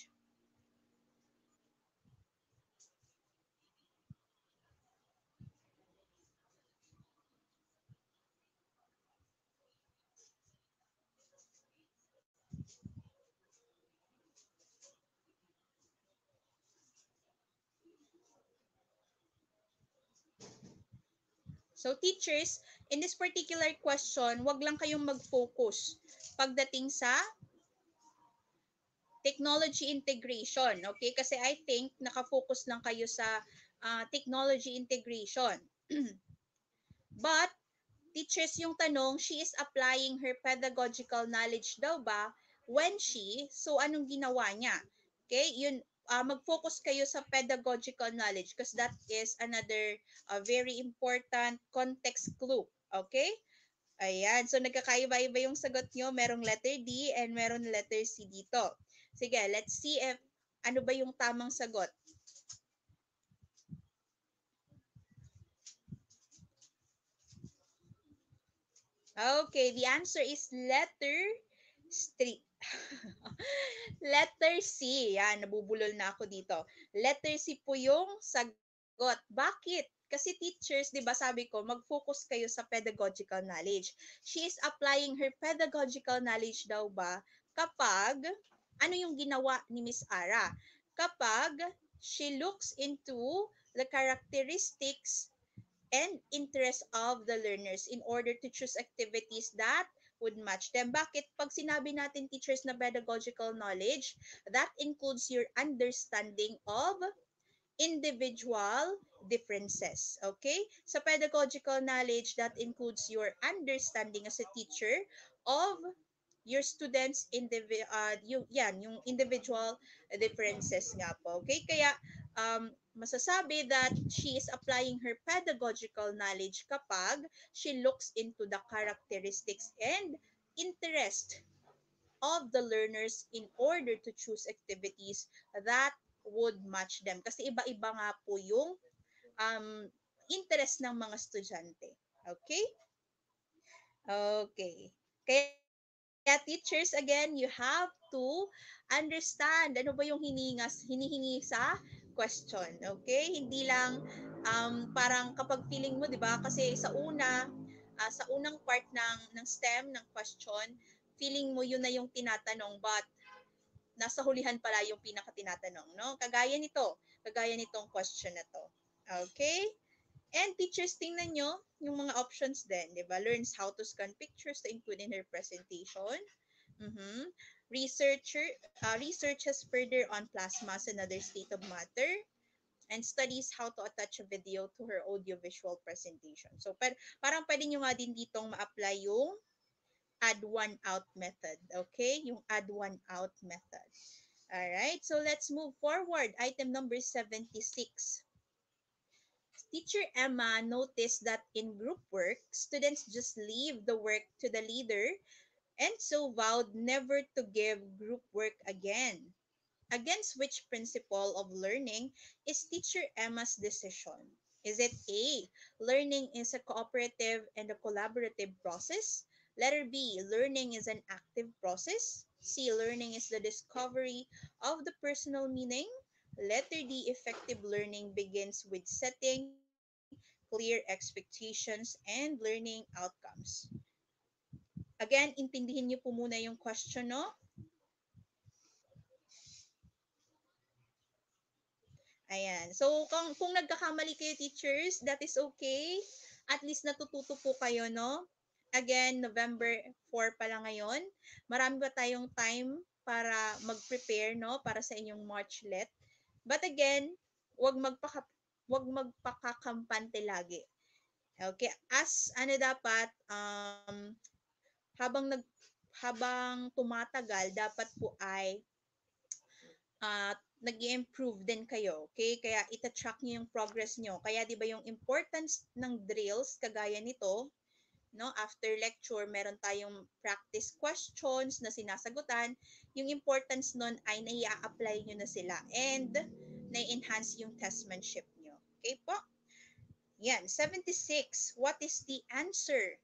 So teachers, in this particular question, wag lang kayong mag-focus pagdating sa technology integration. Okay? Kasi I think nakafocus lang kayo sa uh, technology integration. But teachers yung tanong, she is applying her pedagogical knowledge daw ba when she, so anong ginawa niya? Okay, yun, uh, mag-focus kayo sa pedagogical knowledge because that is another uh, very important context clue. Okay? Ayan, so nagkakaiba-iba yung sagot nyo. Merong letter D and meron letter C dito. Sige, let's see if ano ba yung tamang sagot. Okay, the answer is letter street. Letter C. Yan, nabubulol na ako dito. Letter C po yung sagot. Bakit? Kasi teachers, di ba sabi ko, mag-focus kayo sa pedagogical knowledge. She is applying her pedagogical knowledge daw ba kapag, ano yung ginawa ni Miss Ara? Kapag she looks into the characteristics and interest of the learners in order to choose activities that would match them. Bakit? Pag sinabi natin teachers na pedagogical knowledge, that includes your understanding of individual differences. Okay? Sa pedagogical knowledge, that includes your understanding as a teacher of your students indivi- uh, yung yan yung individual differences nga po. Okay? Kaya um masasabi that she is applying her pedagogical knowledge kapag she looks into the characteristics and interest of the learners in order to choose activities that would match them. Kasi iba-iba nga po yung um, interest ng mga estudyante. Okay? Okay. Kaya teachers, again, you have to understand ano ba yung hiningas, hinihingi sa question. Okay? Hindi lang um, parang kapag feeling mo, di ba? Kasi sa una, uh, sa unang part ng, ng STEM, ng question, feeling mo yun na yung tinatanong, but nasa hulihan pala yung pinaka tinatanong, no? Kagaya nito, kagaya nitong question na to. Okay? And teachers, tingnan nyo yung mga options din, di ba? Learns how to scan pictures to include in her presentation. Mm-hmm. Researcher uh, researches further on plasmas and other state of matter and studies how to attach a video to her audiovisual presentation. So, par parang pwede nyo nga din ditong ma-apply yung add one out method. Okay? Yung add one out method. Alright, so let's move forward. Item number seventy-six. Teacher Emma noticed that in group work, students just leave the work to the leader and so vowed never to give group work again. Against which principle of learning is teacher Emma's decision? Is it A, learning is a cooperative and a collaborative process? Letter B, learning is an active process? C, learning is the discovery of the personal meaning? Letter D, effective learning begins with setting clear expectations and learning outcomes. Again, intindihin niyo po muna yung question, no? Ayan. So, kung, kung nagkakamali kayo, teachers, that is okay. At least natututo po kayo, no? Again, November four pa lang ngayon. Marami pa tayong time para mag-prepare, no? Para sa inyong Marchlet. But again, wag magpaka wag magpakakampante lagi. Okay? As ano dapat um habang nag habang tumatagal dapat po ay uh, nag improve din kayo. Okay? Kaya ita-track niyo yung progress niyo. Kaya 'di ba yung importance ng drills kagaya nito, no? After lecture, meron tayong practice questions na sinasagutan. Yung importance nun ay nai-apply niyo na sila and na-enhance yung testmanship niyo. Okay po? Yan, seventy-six. What is the answer?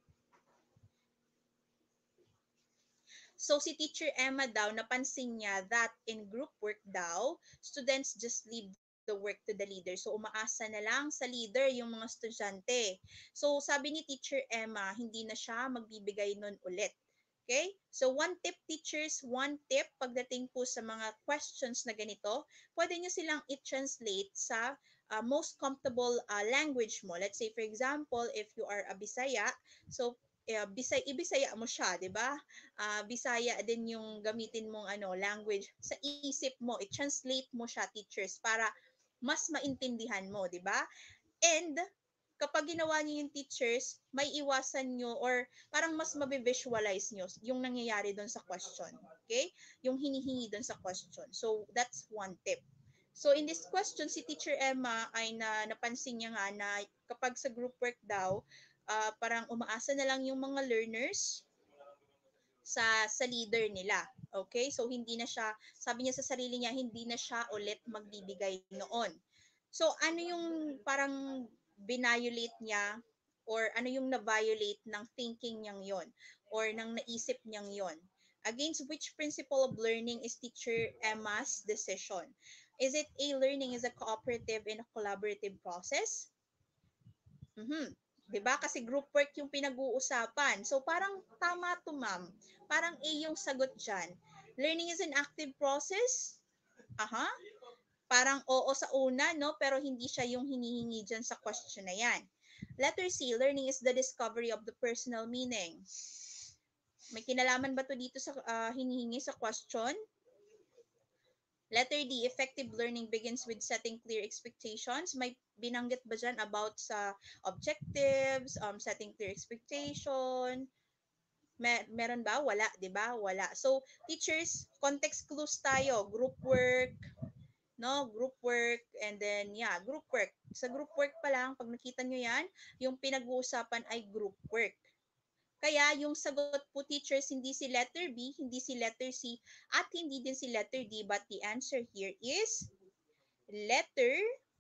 So si Teacher Emma daw, napansin niya that in group work daw, students just leave the work to the leader. So umaasa na lang sa leader yung mga estudyante. So sabi ni Teacher Emma, hindi na siya magbibigay nun ulit. Okay? So one tip teachers, one tip pagdating po sa mga questions na ganito, pwede nyo silang i-translate sa uh, most comfortable uh, language mo. Let's say for example, if you are a Bisaya, so uh, Bisay, ibisaya mo siya, 'di ba? Uh, Bisaya din yung gamitin mong ano language sa isip mo, i-translate mo siya teachers para mas maintindihan mo, 'di ba? And kapag ginawa niyo yung teachers, may iwasan nyo or parang mas mabe-visualize nyo yung nangyayari doon sa question. Okay? Yung hinihingi doon sa question. So, that's one tip. So, in this question, si Teacher Emma ay na, napansin niya nga na kapag sa group work daw, uh, parang umaasa na lang yung mga learners sa sa leader nila. Okay? So hindi na siya, sabi niya sa sarili niya, hindi na siya ulit magbibigay noon. So ano yung parang binayolate niya or ano yung na-violate ng thinking niyang yon or ng naisip niyang yon? Against which principle of learning is Teacher Emma's decision? Is it A, learning is a cooperative and a collaborative process? Mhm. 'Di ba? Kasi group work yung pinag-uusapan. So parang tama to, ma'am. Parang A yung sagot diyan. Learning is an active process? Aha. Parang oo sa una, no? Pero hindi siya yung hinihingi diyan sa question na yan. Letter C, learning is the discovery of the personal meaning. May kinalaman ba to dito sa uh, hinihingi sa question? Letter D, effective learning begins with setting clear expectations. May binanggit ba dyan about sa objectives, um, setting clear expectation? Mer- meron ba? Wala, di ba? Wala. So, teachers, context clues tayo. Group work, no? Group work, and then, yeah, group work. Sa group work pa lang, pag nakita nyo yan, yung pinag-uusapan ay group work. Kaya yung sagot po teachers, hindi si letter B, hindi si letter C, at hindi din si letter D, but the answer here is letter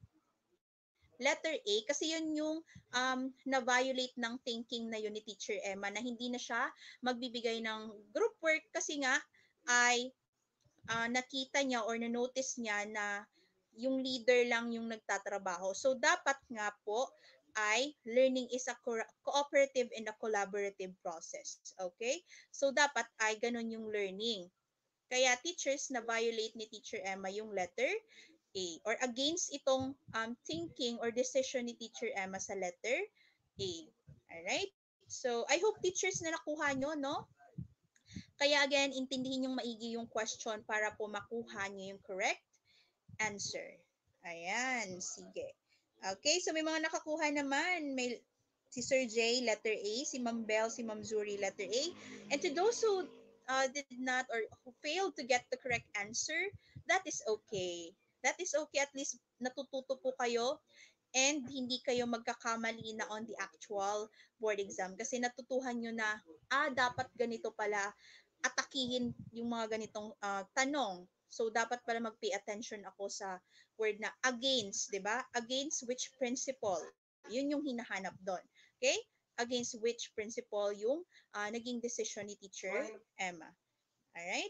letter A, kasi yun yung um, na-violate ng thinking na yun ni Teacher Emma na hindi na siya magbibigay ng group work kasi nga ay uh, nakita niya or na-notice niya na yung leader lang yung nagtatrabaho. So, dapat nga po ay learning is a co- cooperative and a collaborative process. Okay? So, dapat ay ganun yung learning. Kaya teachers na violate ni Teacher Emma yung letter A or against itong um, thinking or decision ni Teacher Emma sa letter A. Alright? So, I hope teachers na nakuha nyo, no? Kaya again, intindihin yung maigi yung question para po makuha nyo yung correct answer. Ayan, sige. Okay, so may mga nakakuha naman. May si Sir J, letter A, si Ma'am Bell, si Ma'am Zuri, letter A. And to those who uh, did not or who failed to get the correct answer, that is okay. That is okay. At least natututo po kayo and hindi kayo magkakamali na on the actual board exam kasi natutuhan nyo na, ah, dapat ganito pala atakihin yung mga ganitong uh, tanong. So, dapat pala mag-pay attention ako sa word na against, di ba? Against which principle? Yun yung hinahanap doon. Okay? Against which principle yung uh, naging decision ni Teacher Emma. Alright?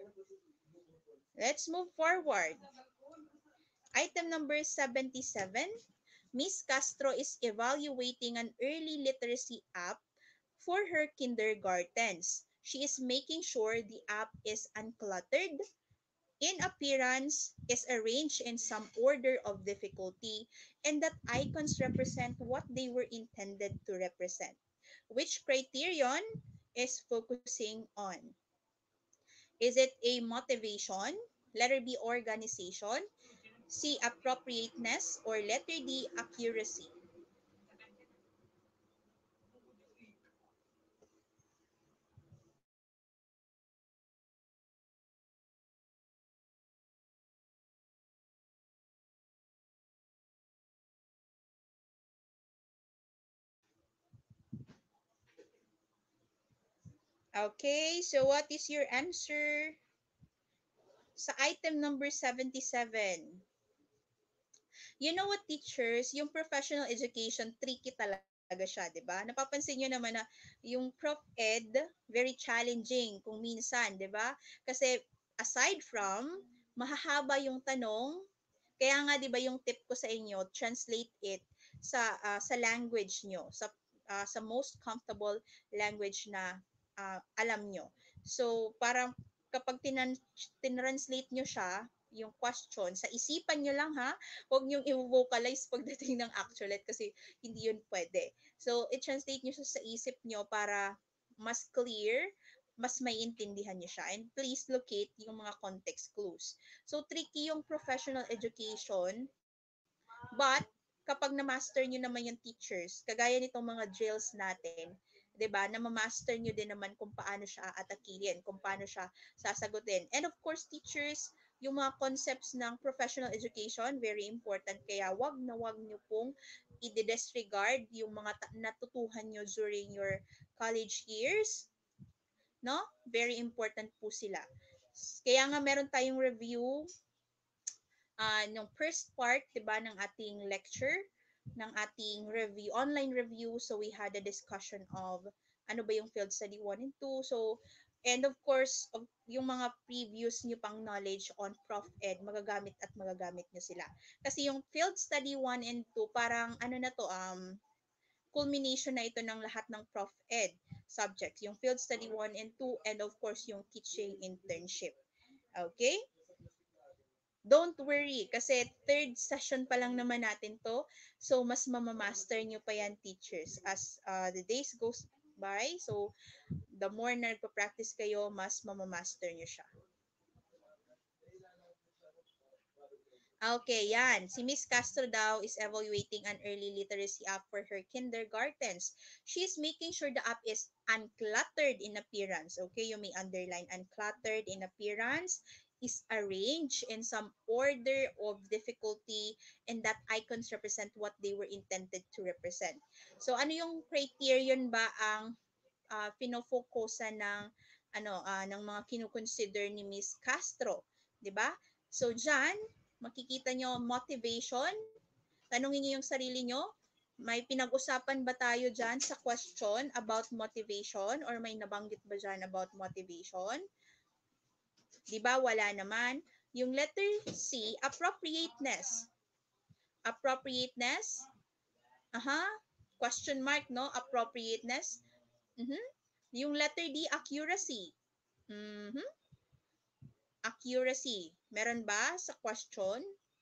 Let's move forward. Item number seventy-seven. Miss Castro is evaluating an early literacy app for her kindergartens. She is making sure the app is uncluttered, in appearance, is arranged in some order of difficulty, and that icons represent what they were intended to represent. Which criterion is focusing on? Is it A, motivation, letter B, organization, C, appropriateness, or letter D, accuracy? Okay, so what is your answer sa item number seventy-seven? You know what, teachers, yung professional education, tricky talaga siya, di ba? Napapansin nyo naman na yung Prof Ed, very challenging kung minsan, di ba? Kasi aside from, mahahaba yung tanong, kaya nga, di ba, yung tip ko sa inyo, translate it sa uh, sa language nyo, sa uh, sa most comfortable language na uh, alam nyo. So, parang kapag tinan- tinranslate nyo siya, yung question. Sa isipan nyo lang ha, huwag nyo i-vocalize pagdating ng actualite kasi hindi yun pwede. So, i-translate nyo siya sa isip nyo para mas clear, mas maiintindihan nyo siya. And please locate yung mga context clues. So, tricky yung professional education, but kapag na-master nyo naman yung teachers, kagaya nitong mga drills natin, 'di ba? Na ma-master nyo din naman kung paano siya aatakihin, kung paano siya sasagutin. And of course, teachers, yung mga concepts ng professional education, very important. Kaya wag na wag nyo pong i-disregard yung mga ta- natutuhan nyo during your college years, no? Very important po sila. Kaya nga meron tayong review uh, nung first part, 'di ba, ng ating lecture, ng ating review, online review. So we had a discussion of ano ba yung field study one and two. So and of course, of, yung mga previous nyo pang knowledge on Prof Ed, magagamit at magagamit nyo sila. Kasi yung field study one and two, parang ano na to, um, culmination na ito ng lahat ng Prof Ed subjects. Yung field study one and two, and of course, yung teaching internship. Okay? Don't worry, kasi third session pa lang naman natin to. So, mas mamamaster nyo pa yan, teachers. As uh, the days goes by, so the more na nagpa-practice kayo, mas mamamaster nyo siya. Okay, yan. Si Miss Castro daw is evaluating an early literacy app for her kindergartens. She is making sure the app is uncluttered in appearance. Okay, you may underline uncluttered in appearance, is arranged in some order of difficulty, and that icons represent what they were intended to represent. So, ano yung criterion ba ang uh, pinofocusan ng ano uh, ng mga kinukonsider ni Miss Castro, 'di ba? So diyan makikita nyo motivation. Tanungin niyo yung sarili nyo, may pinag-usapan ba tayo diyan sa question about motivation or may nabanggit ba diyan about motivation? 'Di ba? Wala naman. Yung letter C, appropriateness. Appropriateness? Aha. Question mark, no? Appropriateness. Mhm. Yung letter D, accuracy. Mhm. Accuracy. Meron ba sa question?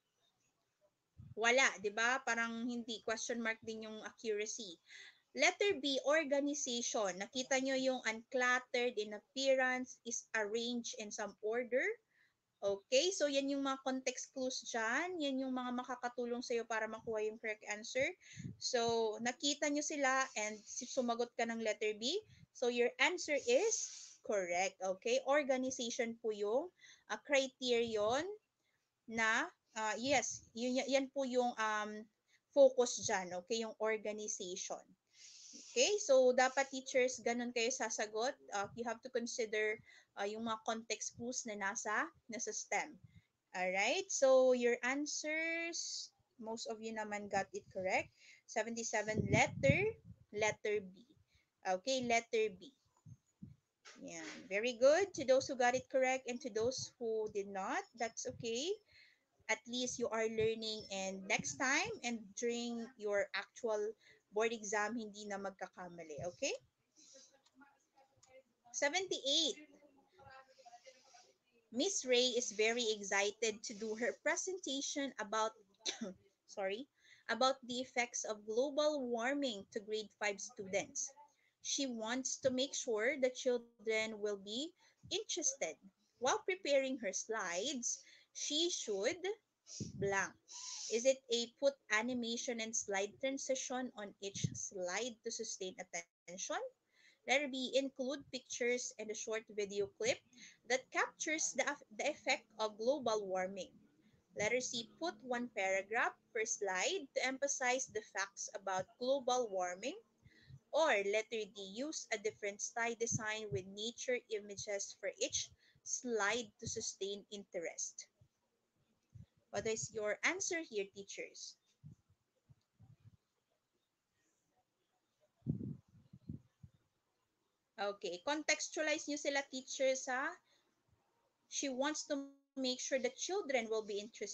Wala, 'di ba? Parang hindi, question mark din yung accuracy. Letter B, organization. Nakita nyo yung uncluttered in appearance, is arranged in some order. Okay, so yan yung mga context clues dyan. Yan yung mga makakatulong sa'yo para makuha yung correct answer. So, nakita nyo sila and sumagot ka ng letter B. So, your answer is correct. Okay, organization po yung uh, criterion na, uh, yes, yun, yan po yung um, focus dyan. Okay, yung organization. Okay, so dapat teachers, ganun kayo sasagot. Uh, you have to consider uh, yung mga context clues na nasa, nasa STEM. Alright, so your answers, most of you naman got it correct. seventy-seven, letter, letter B. Okay, letter B. Yeah, very good. To those who got it correct and to those who did not, that's okay. At least you are learning, and next time and during your actual board exam, hindi na magkakamali. Okay? seventy-eight. Miss Ray is very excited to do her presentation about sorry, about the effects of global warming to grade five students. She wants to make sure the children will be interested. While preparing her slides, she should blank. Is it a put animation and slide transition on each slide to sustain attention? Letter B, include pictures and a short video clip that captures the, the effect of global warming. Letter C, put one paragraph per slide to emphasize the facts about global warming. Or letter D, use a different slide design with nature images for each slide to sustain interest. What is your answer here, teachers? Okay, contextualize nyo sila, teachers, ha? She wants to make sure the children will be interested.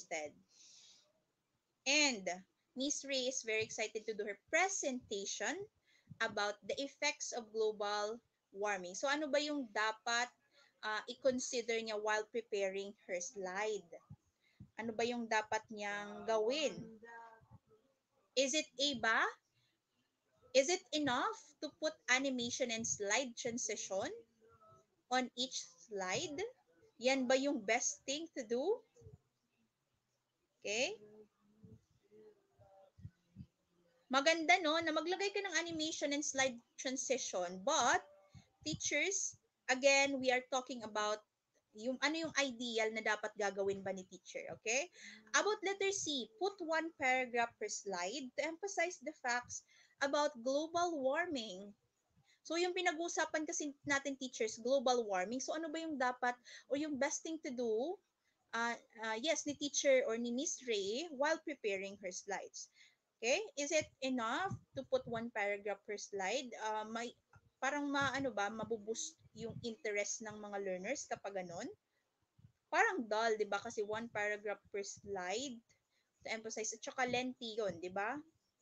And Miss Ray is very excited to do her presentation about the effects of global warming. So ano ba yung dapat uh, i-consider niya while preparing her slide? Ano ba yung dapat niyang gawin? Is it A ba? Is it enough to put animation and slide transition on each slide? Yan ba yung best thing to do? Okay? Maganda no na maglagay ka ng animation and slide transition. But teachers, again, we are talking about yung ano yung ideal na dapat gagawin ba ni teacher, okay? About letter C, put one paragraph per slide to emphasize the facts about global warming. So yung pinag-uusapan kasi natin teachers, global warming. So ano ba yung dapat or yung best thing to do? Uh, uh, yes, ni teacher or ni Miss Ray while preparing her slides. Okay? Is it enough to put one paragraph per slide? Uh, may parang maano ba, mabuboost yung interest ng mga learners kapag ganun? Parang dull, 'di ba? Kasi one paragraph per slide to emphasize at saka lengthy 'yon, 'di ba?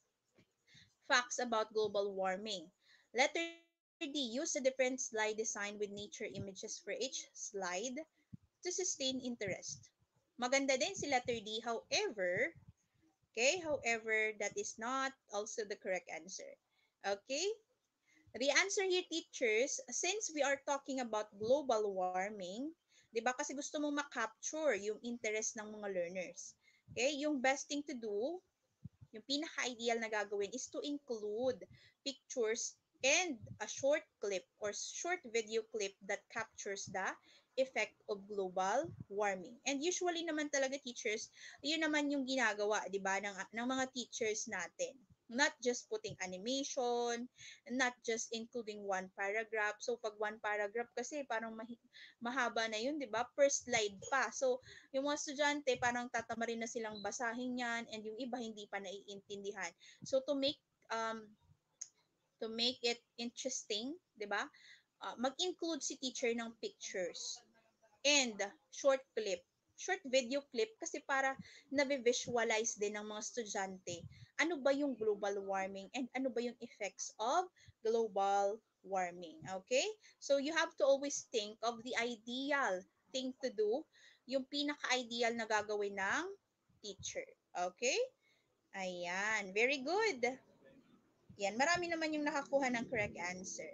Facts about global warming. Letter D, use a different slide design with nature images for each slide to sustain interest. Maganda din si letter D. However, okay, however, that is not also the correct answer. Okay? The answer here, teachers, since we are talking about global warming, 'di ba kasi gusto mong ma-capture yung interest ng mga learners. Okay? Yung best thing to do, yung pinaka-ideal na gagawin is to include pictures and a short clip or short video clip that captures the effect of global warming. And usually naman talaga teachers, yun naman yung ginagawa, 'di ba, ng ng mga teachers natin. Not just putting animation, not just including one paragraph. So pag one paragraph kasi parang mahi- mahaba na yun, 'di ba? Per slide pa. So yung mga estudyante parang tatamarin na silang basahin yan and yung iba hindi pa naiintindihan. So to make um to make it interesting, 'di ba? Uh, mag-include si teacher ng pictures and short clip, short video clip kasi para na-visualize din ng mga estudyante ano ba yung global warming and ano ba yung effects of global warming. Okay? So you have to always think of the ideal thing to do, yung pinaka-ideal na gagawin ng teacher. Okay? Ayan. Very good. Yan. Marami naman yung nakakuha ng correct answer.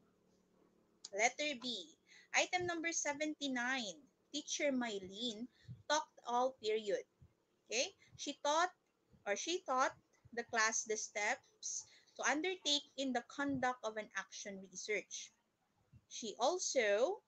Letter B. Item number seventy-nine. Teacher Mylene talked all period. Okay? She taught or she taught the class the steps to undertake in the conduct of an action research. She also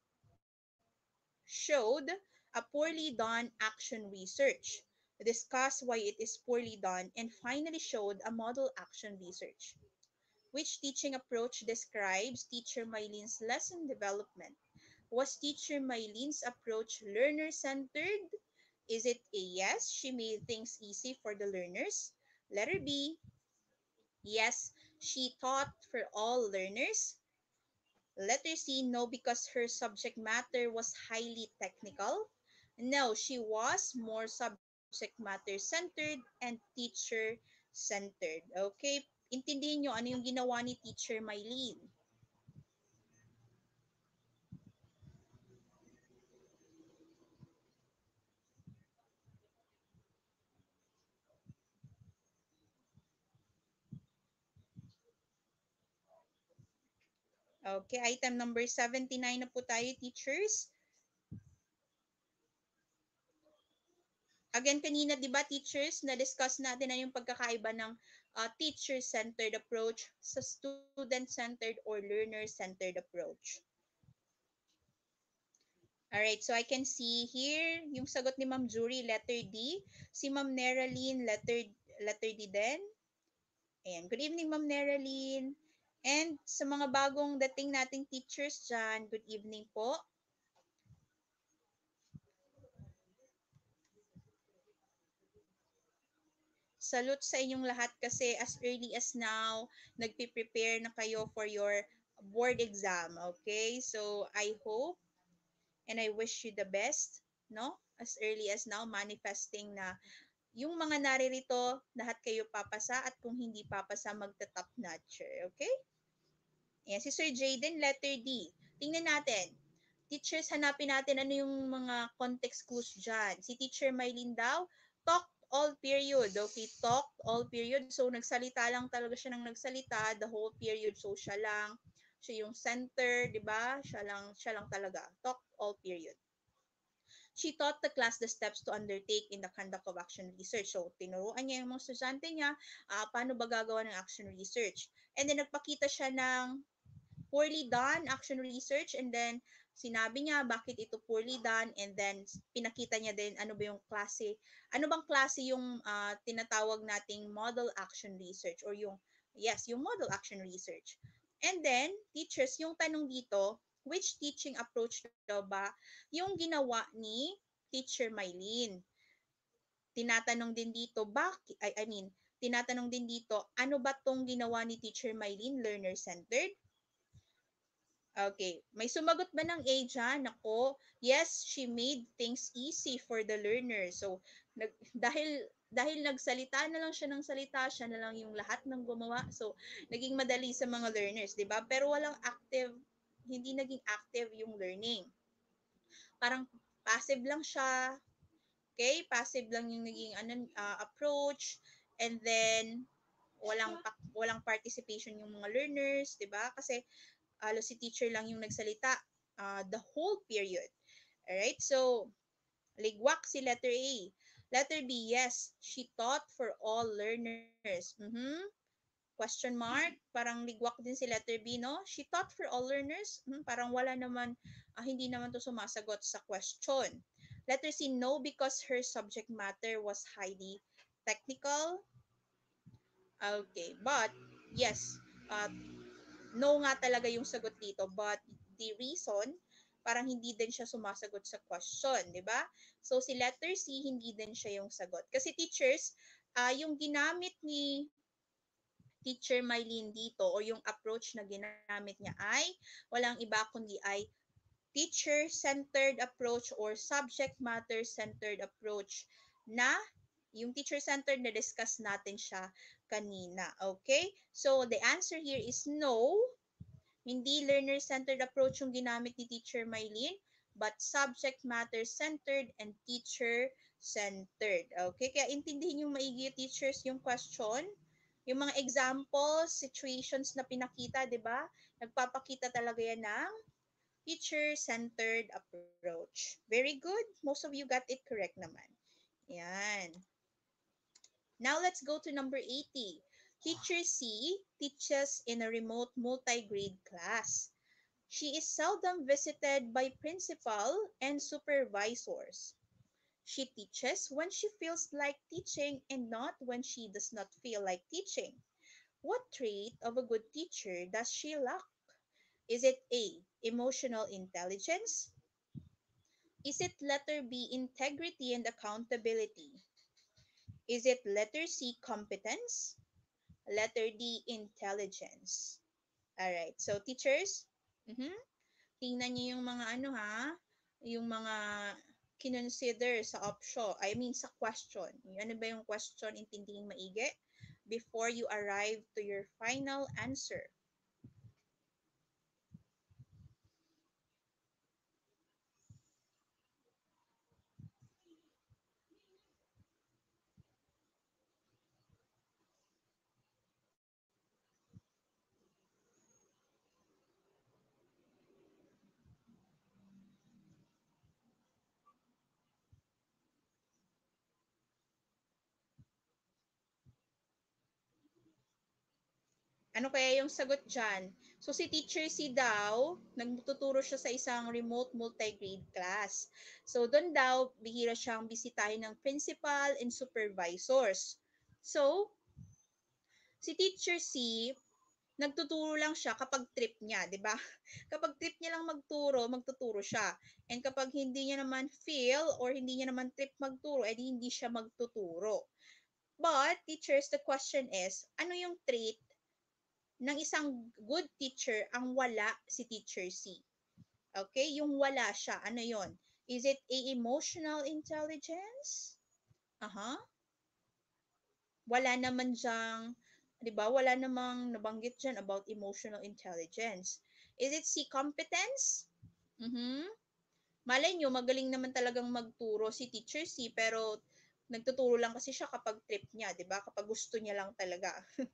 showed a poorly done action research, discussed why it is poorly done, and finally showed a model action research. Which teaching approach describes Teacher Mylene's lesson development? Was Teacher Mylene's approach learner-centered? Is it a yes, she made things easy for the learners? Letter B, yes, she taught for all learners. Letter C, no, because her subject matter was highly technical. No, she was more subject matter centered and teacher centered. Okay? Intindihin nyo ano yung ginawa ni Teacher Mylene. Okay, item number seventy-nine na po tayo, teachers. Again, kanina, di ba, teachers, na-discuss natin na yung pagkakaiba ng uh, teacher-centered approach sa student-centered or learner-centered approach. Alright, so I can see here, yung sagot ni Ma'am Jury, letter D. Si Ma'am Neraline, letter, letter D din. Ayan, good evening, Ma'am Neraline. And sa mga bagong dating nating teachers dyan, good evening po. Salute sa inyong lahat kasi as early as now, nagpe-prepare na kayo for your board exam, okay? So, I hope and I wish you the best, no? As early as now, manifesting na yung mga naririto, lahat kayo papasa at kung hindi papasa, magta-top notcher, okay? Ayan, si Sir Jaden, letter D. Tingnan natin. teachers, hanapin natin ano yung mga context clues dyan. Si Teacher Mylene daw, talk all period. Okay, talk all period. So, nagsalita lang talaga siya ng nagsalita the whole period. So, siya lang. Siya yung center, di ba? Siya lang, siya lang talaga. Talk all period. She taught the class the steps to undertake in the conduct of action research. So, tinuruan niya yung mga estudyante niya uh, paano ba gagawa ng action research. And then, nagpakita siya ng poorly done action research, and then sinabi niya bakit ito poorly done, and then pinakita niya din ano ba yung klase, ano bang klase yung uh, tinatawag nating model action research or yung, yes, yung model action research. And then, teachers, yung tanong dito, which teaching approach daw ba yung ginawa ni Teacher Mylene? Tinatanong din dito, bakit, I, I mean, tinatanong din dito, ano ba tong ginawa ni Teacher Mylene, learner-centered? Okay. May sumagot ba ng A dyan? Ako, yes, she made things easy for the learner. So, nag, dahil dahil nagsalita na lang siya ng salita, siya na lang yung lahat ng gumawa. So, naging madali sa mga learners, 'di ba? Pero walang active, hindi naging active yung learning. Parang passive lang siya. Okay? Passive lang yung naging ano, uh, approach, and then walang walang participation yung mga learners, 'di ba? Kasi uh, si teacher lang yung nagsalita uh, the whole period. Alright, so ligwak si letter A. Letter B, yes, she taught for all learners. Mm-hmm. Question mark, parang ligwak din si letter B, no? She taught for all learners. Hmm, parang wala naman, uh, hindi naman to sumasagot sa question. Letter C, no, because her subject matter was highly technical. Okay, but yes, uh, no nga talaga yung sagot dito, but the reason parang hindi din siya sumasagot sa question, di ba? So si letter C, hindi din siya yung sagot. Kasi teachers, uh, yung ginamit ni Teacher Mylene dito o yung approach na ginamit niya ay walang iba kundi ay teacher-centered approach or subject matter-centered approach na yung teacher-centered na discuss natin siya kanina. Okay? So the answer here is no. Hindi learner-centered approach yung ginamit ni Teacher Mylene, but subject matter-centered and teacher-centered. Okay? Kaya intindihin yung maigi, teachers, yung question. Yung mga examples, situations na pinakita, di ba? Nagpapakita talaga yan ng teacher-centered approach. Very good. Most of you got it correct naman. Yan. Now let's go to number eighty. Teacher C teaches in a remote multi-grade class. She is seldom visited by principal and supervisors. She teaches when she feels like teaching and not when she does not feel like teaching. What trait of a good teacher does she lack? Is it A, emotional intelligence? Is it letter B, integrity and accountability? Is it letter C, competence? Letter D, intelligence. Alright, so teachers, mm-hmm, tingnan niyo yung mga ano ha, yung mga kinonsider sa option, I mean sa question. Ano ba yung question, intindihin maigi before you arrive to your final answer. Ano kaya yung sagot dyan? So, si Teacher C daw, nagtuturo siya sa isang remote multi-grade class. So, doon daw, bihira siyang bisitahin ng principal and supervisors. So, si Teacher C, nagtuturo lang siya kapag trip niya, 'di ba? Kapag trip niya lang magturo, magtuturo siya. And kapag hindi niya naman feel or hindi niya naman trip magturo, edi hindi siya magtuturo. But, teachers, the question is, ano yung trait ng isang good teacher ang wala si Teacher C? Okay? Yung wala siya, ano yon? Is it a emotional intelligence? Aha. Wala naman diyang, 'di ba? Wala namang nabanggit diyan about emotional intelligence. Is it C, competence? Mhm. Malay nyo, magaling naman talagang magturo si Teacher C, pero nagtuturo lang kasi siya kapag trip niya, di ba? Kapag gusto niya lang talaga.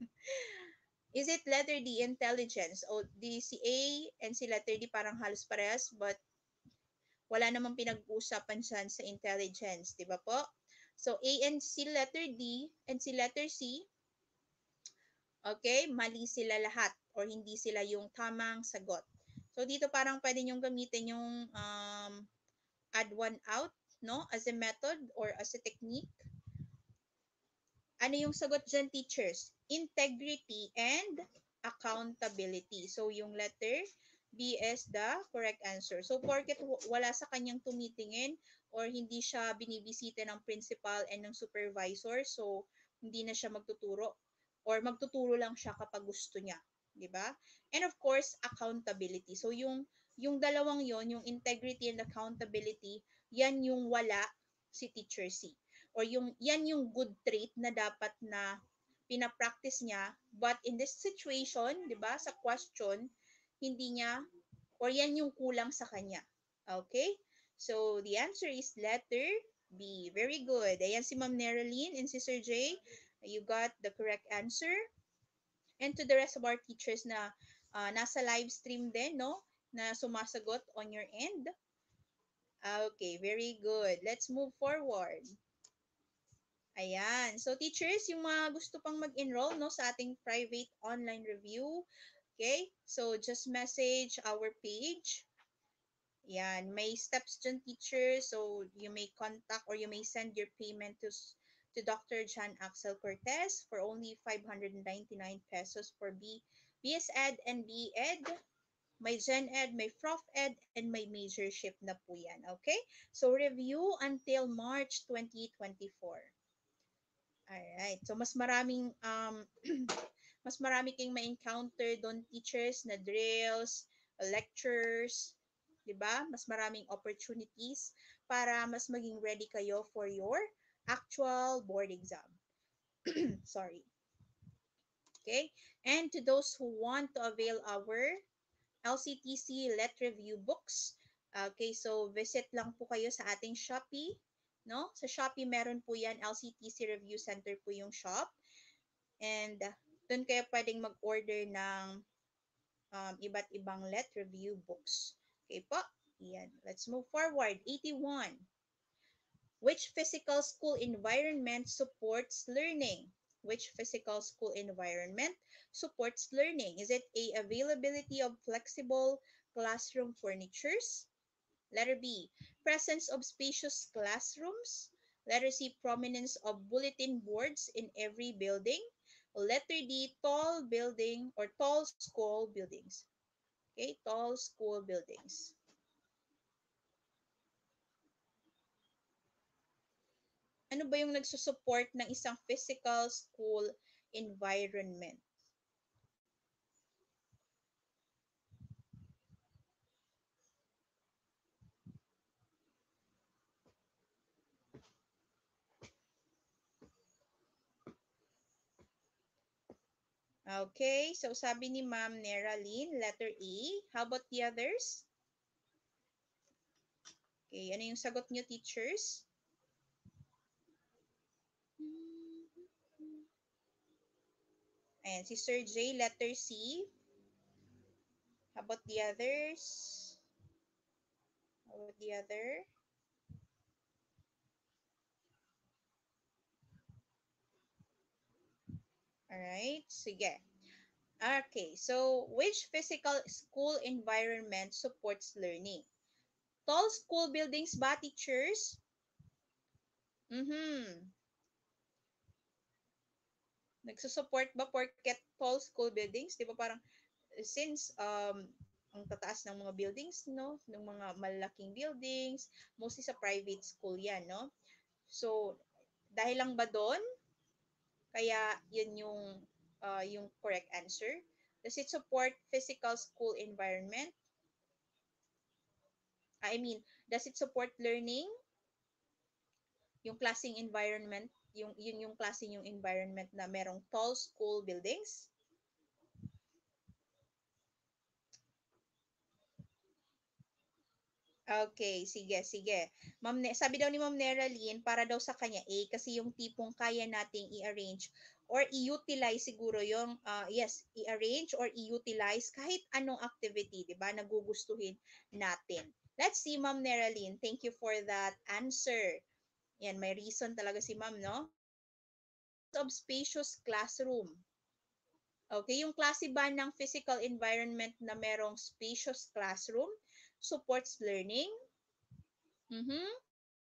Is it letter D, intelligence? O di si A and si letter D parang halos parehas, but wala namang pinag-uusapan dyan sa intelligence, di ba po? So, A and si letter D and si letter C, okay, mali sila lahat or hindi sila yung tamang sagot. So, dito parang pwede nyong gamitin yung um, add one out, no? As a method or as a technique. Ano yung sagot dyan, teachers? Integrity and accountability. So, yung letter B is the correct answer. So, porket wala sa kanyang tumitingin or hindi siya binibisita ng principal and ng supervisor, so, hindi na siya magtuturo or magtuturo lang siya kapag gusto niya. 'Di ba? And of course, accountability. So, yung yung dalawang yon, yung integrity and accountability, yan yung wala si Teacher C or yung yan yung good trait na dapat na pina-practice niya, but in this situation, 'di ba, sa question, hindi niya or yan yung kulang sa kanya. Okay? So the answer is letter B. Very good. Ayan si Ma'am Neralyn and si Sir J. You got the correct answer. And to the rest of our teachers na uh, nasa live stream din, no? Na sumasagot on your end. Okay, very good. Let's move forward. Ayan. So, teachers, yung mga gusto pang mag-enroll no, sa ating private online review, okay? So, just message our page. Yan. May steps dyan, teachers. So, you may contact or you may send your payment to to Doctor John Axel Cortez for only five hundred ninety-nine pesos for B, BSEd and B.Ed. May Gen Ed, may Prof Ed, and may majorship na po yan. Okay? So, review until March twenty twenty-four. Alright. So, mas maraming, um, mas marami kayong ma-encounter doon, teachers, na drills, lectures, di ba? Mas maraming opportunities para mas maging ready kayo for your actual board exam. Sorry. Okay? And to those who want to avail our L C T C Let Review books, okay, so visit lang po kayo sa ating Shopee. No? Sa Shopee meron po yan, L C T C Review Center po yung shop. And uh, doon kayo pwedeng mag-order ng um, iba't ibang Let Review books. Okay po? Yan. Let's move forward. eighty-one. Which physical school environment supports learning? Which physical school environment supports learning? Is it A, availability of flexible classroom furnitures? Letter B, presence of spacious classrooms? Letter C, prominence of bulletin boards in every building? Letter D, tall building or tall school buildings. Okay, tall school buildings. Ano ba yung nagsusupport ng isang physical school environment? Okay, so sabi ni Ma'am Neralyn, letter A. How about the others? Okay, ano yung sagot niyo, teachers? Ayan, si Sir J, letter C. How about the others? How about the other? Alright, sige. Okay, so which physical school environment supports learning? Tall school buildings ba, teachers? Mm-hmm. Nagsusupport ba porket tall school buildings? Di ba parang since um, ang tataas ng mga buildings, no? Ng mga malaking buildings, mostly sa private school yan, no? So, dahil lang ba doon? Kaya yun yung, uh, yung correct answer. Does it support physical school environment? I mean, does it support learning? Yung klaseng environment, yung, yun yung klaseng yung environment na merong tall school buildings? Okay, sige, sige. Ma'am Ne sabi daw ni Ma'am Neralyn para daw sa kanya A kasi yung tipong kaya nating i-arrange or i-utilize siguro yung ah, yes, i-arrange or i-utilize kahit anong activity, 'di ba? Nagugustuhin natin. Let's see, Ma'am Neralyn. Thank you for that answer. Yan, may reason talaga si Ma'am, no? Of spacious classroom. Okay, yung klase ba ng physical environment na merong spacious classroom supports learning? Mhm.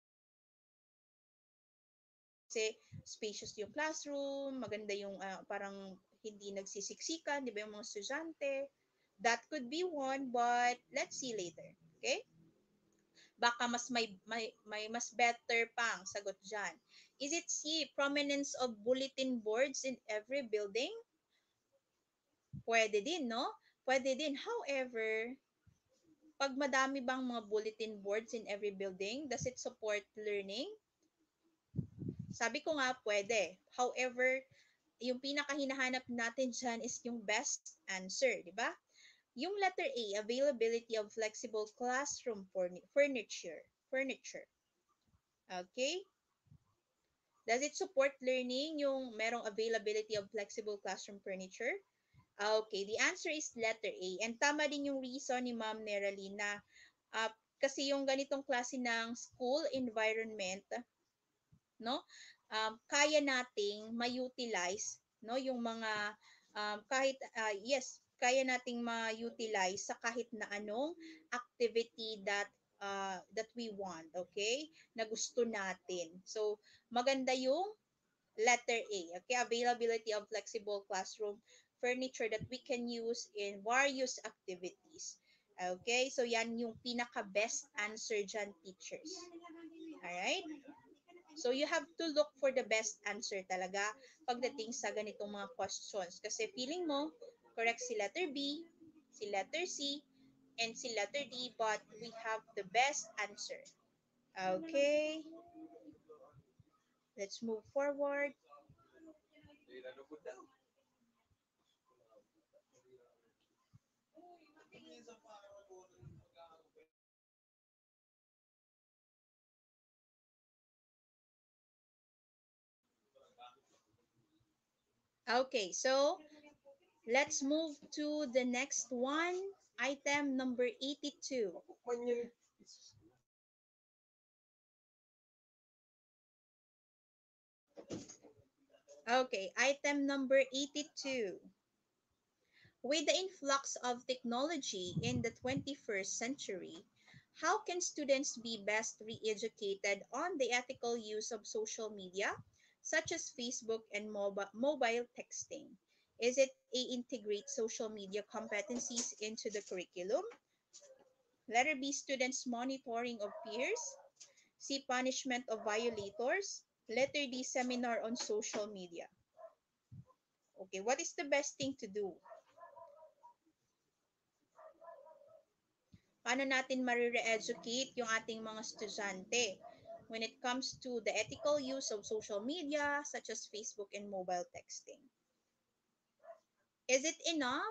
Kasi spacious yung classroom, maganda yung ah, parang hindi nagsisiksikan, di ba yung mga estudyante. That could be one, but let's see later. Okay? Baka mas may, may, may mas better pang sagot dyan. Is it C, prominence of bulletin boards in every building? Pwede din, no? Pwede din. However, pag madami bang mga bulletin boards in every building, does it support learning? Sabi ko nga, pwede. However, yung pinakahinahanap natin dyan is yung best answer, di ba? Yung letter A, availability of flexible classroom furniture. Furniture. Okay? Does it support learning yung merong availability of flexible classroom furniture? Okay, the answer is letter A. And tama din yung reason ni Ma'am Neralyn na uh, kasi yung ganitong klase ng school environment, no? Um, kaya nating ma-utilize, no, yung mga um, kahit uh, yes, kaya nating ma-utilize sa kahit na anong activity that uh, that we want, okay? Na gusto natin. So, maganda yung letter A, okay? Availability of flexible classroom furniture that we can use in various activities. Okay? So, yan yung pinaka-best answer dyan, teachers. Alright? So, you have to look for the best answer talaga pagdating sa ganitong mga questions. Kasi feeling mo, correct si letter B, si letter C, and si letter D, but we have the best answer. Okay? Let's move forward. Okay, so let's move to the next one. Item number eighty-two. Okay, item number eighty-two. With the influx of technology in the twenty-first century, how can students be best re-educated on the ethical use of social media, such as Facebook and mobi- mobile texting? Is it A, integrate social media competencies into the curriculum? Letter B, students monitoring of peers? C, punishment of violators? Letter D, seminar on social media. Okay, what is the best thing to do? Paano natin marire-educate yung ating mga estudyante when it comes to the ethical use of social media such as Facebook and mobile texting? Is it enough?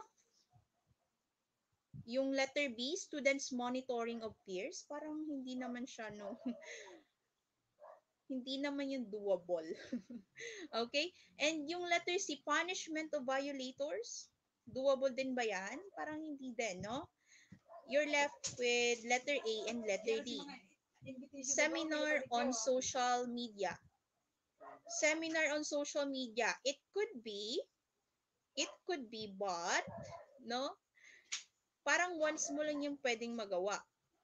Yung letter B, students monitoring of peers, parang hindi naman siya, no? Hindi naman yung doable. Okay? And yung letter C, punishment of violators, doable din ba yan? Parang hindi din, no? You're left with letter A and letter D. Seminar on social media. Seminar on social media. It could be, it could be, but, no? Parang once mo lang yung pwedeng magawa.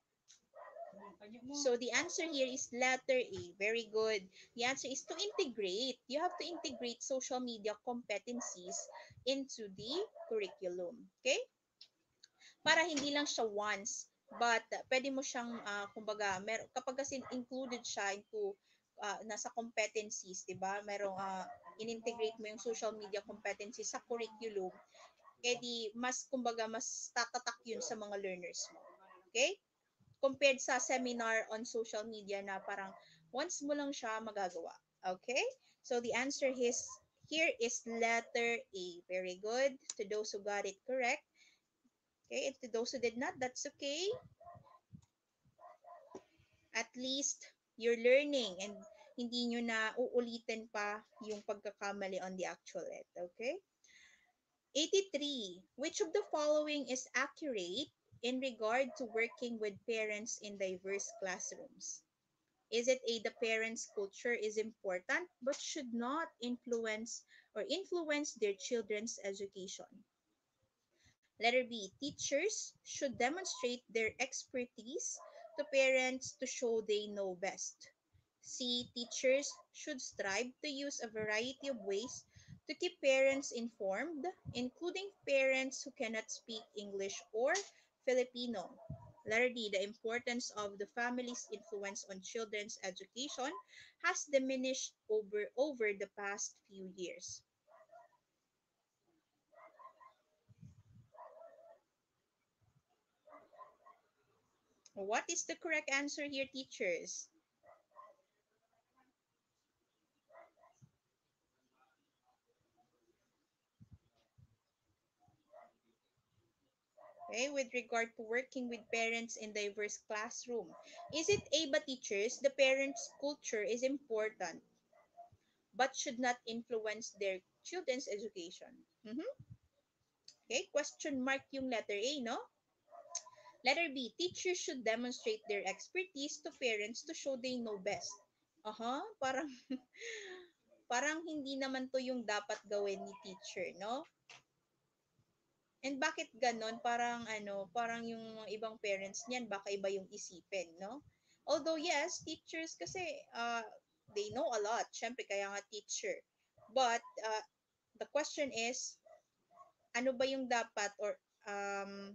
So the answer here is letter A. Very good. The answer is to integrate. You have to integrate social media competencies into the curriculum. Okay? Para hindi lang siya once, but uh, pwede mo siyang, uh, kumbaga, mer- kapag kasi included siya into uh, nasa competencies, di ba? Merong uh, in-integrate mo yung social media competencies sa curriculum, edi mas, kumbaga, mas tatatak yun sa mga learners mo. Okay? Compared sa seminar on social media na parang once mo lang siya magagawa. Okay? So the answer is here is letter A. Very good. To those who got it correct. Okay, and to those who did not, that's okay. At least you're learning and hindi nyo na uulitin pa yung pagkakamali on the actual it. Okay? eighty-three. Which of the following is accurate in regard to working with parents in diverse classrooms? Is it A, the parents' culture is important but should not influence or influence their children's education? Letter B, teachers should demonstrate their expertise to parents to show they know best. C, teachers should strive to use a variety of ways to keep parents informed, including parents who cannot speak English or Filipino. Letter D, the importance of the family's influence on children's education has diminished over, over the past few years. What is the correct answer here, teachers? Okay, with regard to working with parents in diverse classroom. Is it A, ba teachers, the parents' culture is important but should not influence their children's education? Mhm. Okay, question mark yung letter A, no? Letter B, teachers should demonstrate their expertise to parents to show they know best. Aha, parang parang hindi naman to yung dapat gawin ni teacher, no? And bakit ganon? Parang ano, parang yung mga ibang parents niyan baka iba yung isipin, no? Although yes, teachers kasi uh, they know a lot. Syempre kaya nga teacher. But uh, the question is, ano ba yung dapat or um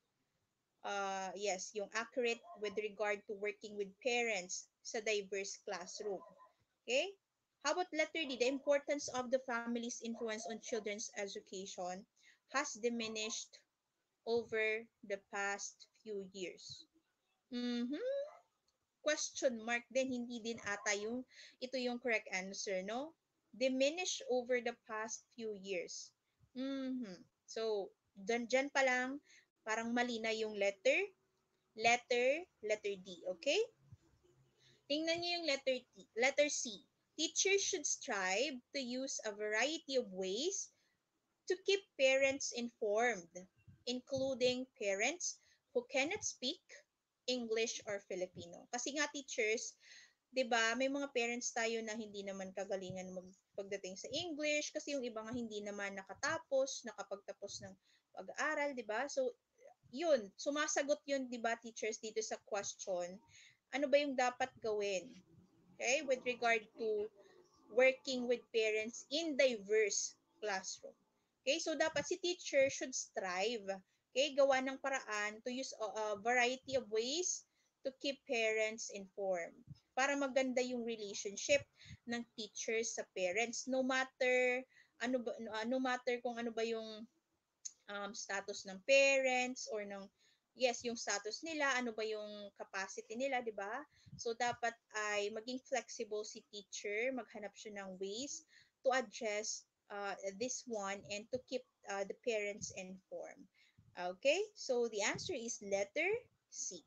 uh yes, yung accurate with regard to working with parents sa diverse classroom. Okay? How about letter D? The importance of the family's influence on children's education has diminished over the past few years. Mhm. Question mark din, hindi din ata yung, ito yung correct answer, no? Diminish over the past few years. Mhm. So, dyan, dyan pa lang, parang mali na yung letter, letter, letter D, okay? Tingnan niyo yung letter T, letter C. Teachers should strive to use a variety of ways to keep parents informed, including parents who cannot speak English or Filipino. Kasi nga teachers, 'di ba, may mga parents tayo na hindi naman kagalingan mag pagdating sa English kasi yung iba nga hindi naman nakatapos, nakapagtapos ng pag-aaral, 'di ba? So, yun, sumasagot yun, 'di ba, teachers dito sa question. Ano ba yung dapat gawin? Okay, with regard to working with parents in diverse classroom. Okay, so dapat si teacher should strive, okay, gawa ng paraan to use a, a variety of ways to keep parents informed para maganda yung relationship ng teachers sa parents no matter ano ba uh, no matter kung ano ba yung um, status ng parents or ng yes, yung status nila, ano ba yung capacity nila, 'di ba? So dapat ay maging flexible si teacher, maghanap siya ng ways to address uh, this one and to keep uh, the parents informed. Okay? So the answer is letter C.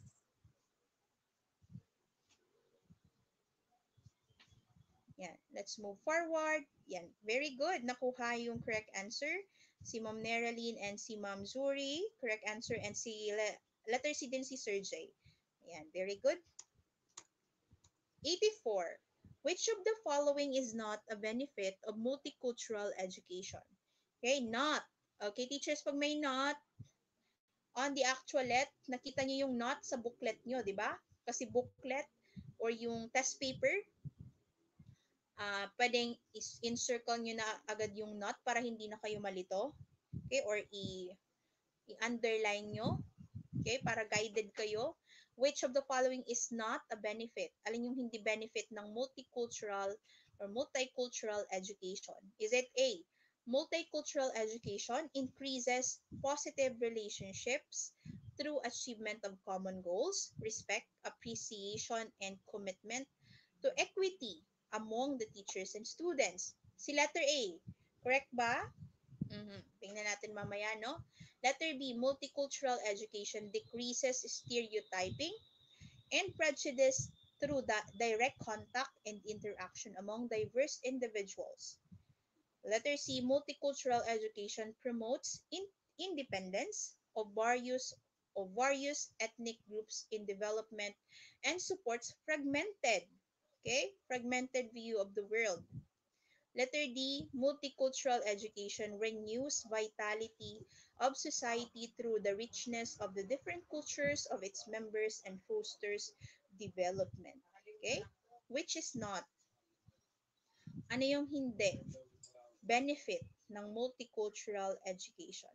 Yan. Let's move forward. Yan. Very good. Nakuha yung correct answer. Si Ma'am Neralyn and si Ma'am Zuri. Correct answer. And si le- letter C din si Sir J. Yan. Very good. eighty-four. Which of the following is not a benefit of multicultural education? Okay, not. Okay, teachers, pag may not, on the actualet, nakita niyo yung not sa booklet niyo, di ba? Kasi booklet or yung test paper, uh, pwedeng is- in-circle nyo na agad yung not para hindi na kayo malito. Okay, or i- i-underline nyo. Okay, para guided kayo. Which of the following is not a benefit? Alin yung hindi benefit ng multicultural or multicultural education? Is it A, multicultural education increases positive relationships through achievement of common goals, respect, appreciation, and commitment to equity among the teachers and students? Si letter A, correct ba? Mhm. Tingnan natin mamaya, no? Letter B, multicultural education decreases stereotyping. and prejudice through the direct contact and interaction among diverse individuals. Letter C, multicultural education promotes in- independence of various of various ethnic groups in development and supports fragmented, okay, fragmented view of the world. Letter D, multicultural education renews vitality of society through the richness of the different cultures of its members and fosters development. Okay? Which is not. Ano yung hindi? Benefit ng multicultural education.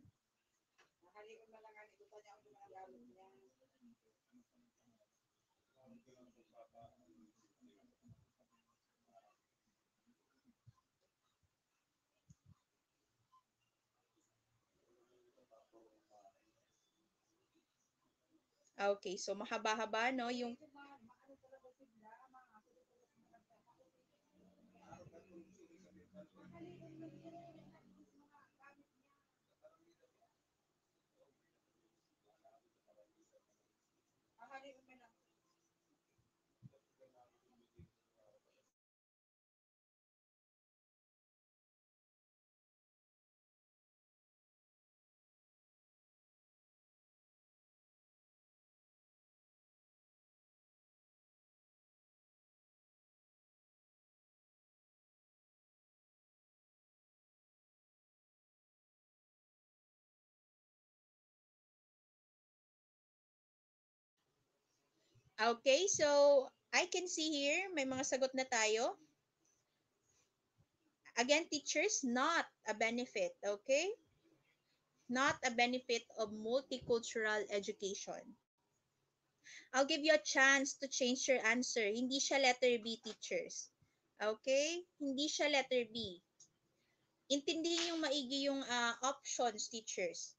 Okay, so mahaba-haba, no? Yung okay, so I can see here may mga sagot na tayo. Again, teachers, not a benefit, okay? Not a benefit of multicultural education. I'll give you a chance to change your answer. Hindi siya letter B, teachers. Okay? Hindi siya letter B. Intindihin yung maigi yung uh, options, teachers.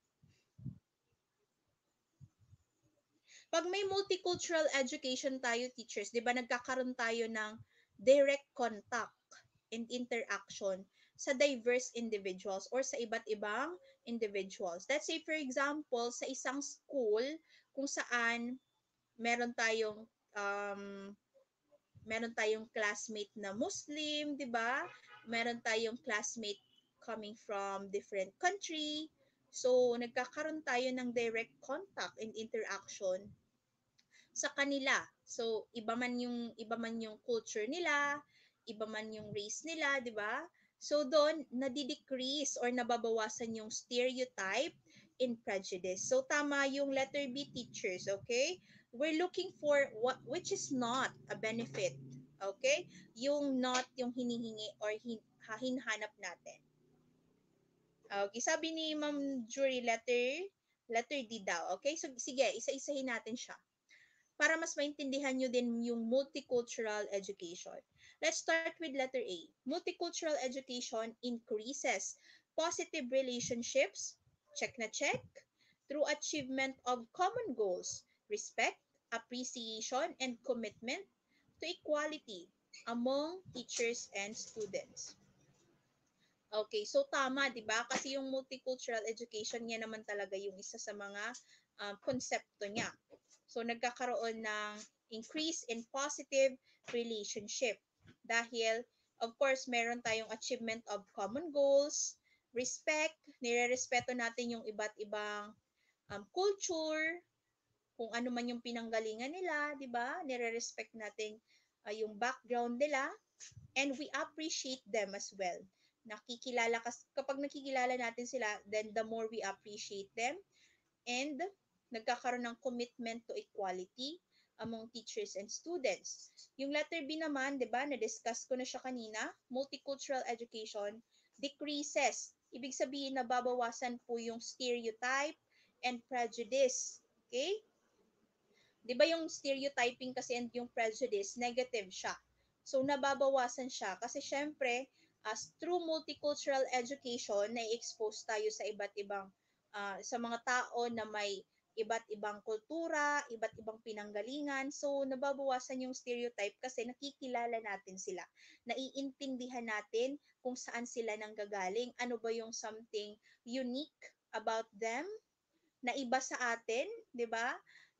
Pag may multicultural education tayo, teachers, di ba nagkakaroon tayo ng direct contact and interaction sa diverse individuals or sa iba't ibang individuals. Let's say, for example, sa isang school kung saan meron tayong um, meron tayong classmate na Muslim, 'di ba? Meron tayong classmate coming from different country. So, nagkakaroon tayo ng direct contact and interaction sa kanila. So, iba man yung iba man yung culture nila, iba man yung race nila, 'di ba? So, doon nadi-decrease or nababawasan yung stereotype in prejudice. So, tama yung letter B, teachers, okay? We're looking for what which is not a benefit. Okay? Yung not yung hinihingi or hin, hinahanap natin. Okay, sabi ni Ma'am Jury, letter letter D daw. Okay? So, sige, isa-isahin natin siya para mas maintindihan nyo din yung multicultural education. Let's start with letter A. Multicultural education increases positive relationships, check na check, through achievement of common goals, respect, appreciation, and commitment to equality among teachers and students. Okay, so tama, 'di ba? Kasi yung multicultural education niya naman talaga yung isa sa mga um, konsepto niya. So nagkakaroon ng increase in positive relationship dahil of course meron tayong achievement of common goals, respect, nirerespeto natin yung iba't ibang um, culture, kung ano man yung pinanggalingan nila, 'di ba? Nire-respect natin uh, yung background nila and we appreciate them as well. Nakikilala kas kapag nakikilala natin sila, then the more we appreciate them and nagkakaroon ng commitment to equality among teachers and students. Yung letter B naman, 'di ba, na-discuss ko na siya kanina, multicultural education decreases. Ibig sabihin nababawasan po yung stereotype and prejudice. Okay? 'Di ba yung stereotyping kasi and yung prejudice, negative siya. So, nababawasan siya kasi syempre, as through multicultural education, na-expose tayo sa iba't ibang, uh, sa mga tao na may iba't ibang kultura, iba't ibang pinanggalingan. So, nababawasan yung stereotype kasi nakikilala natin sila. Naiintindihan natin kung saan sila nanggagaling, ano ba yung something unique about them na iba sa atin, 'di ba?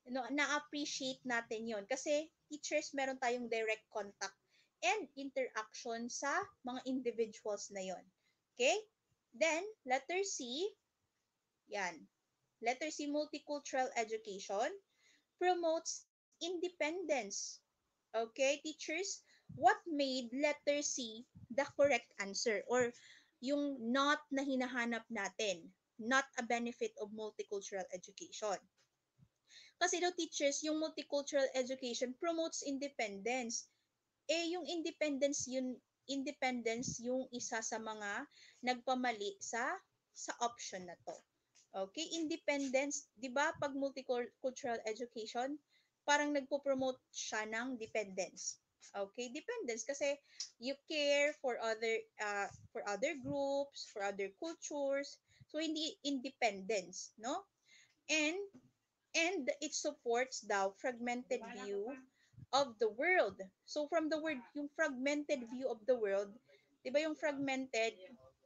no, na-appreciate natin yon kasi teachers meron tayong direct contact and interaction sa mga individuals na yon. Okay? Then, letter C, yan. Letter C, multicultural education promotes independence. Okay, teachers, what made letter C the correct answer or yung not na hinahanap natin, not a benefit of multicultural education? Kasi daw teachers, yung multicultural education promotes independence. Eh, yung independence, yun, independence yung isa sa mga nagpamali sa sa option na to. Okay, independence, 'di ba? Pag multicultural education, parang nagpo-promote siya ng dependence. Okay, dependence kasi you care for other uh, for other groups, for other cultures. So hindi independence, no? And and it supports the fragmented view of the world. So from the word, yung fragmented view of the world, 'di ba yung fragmented,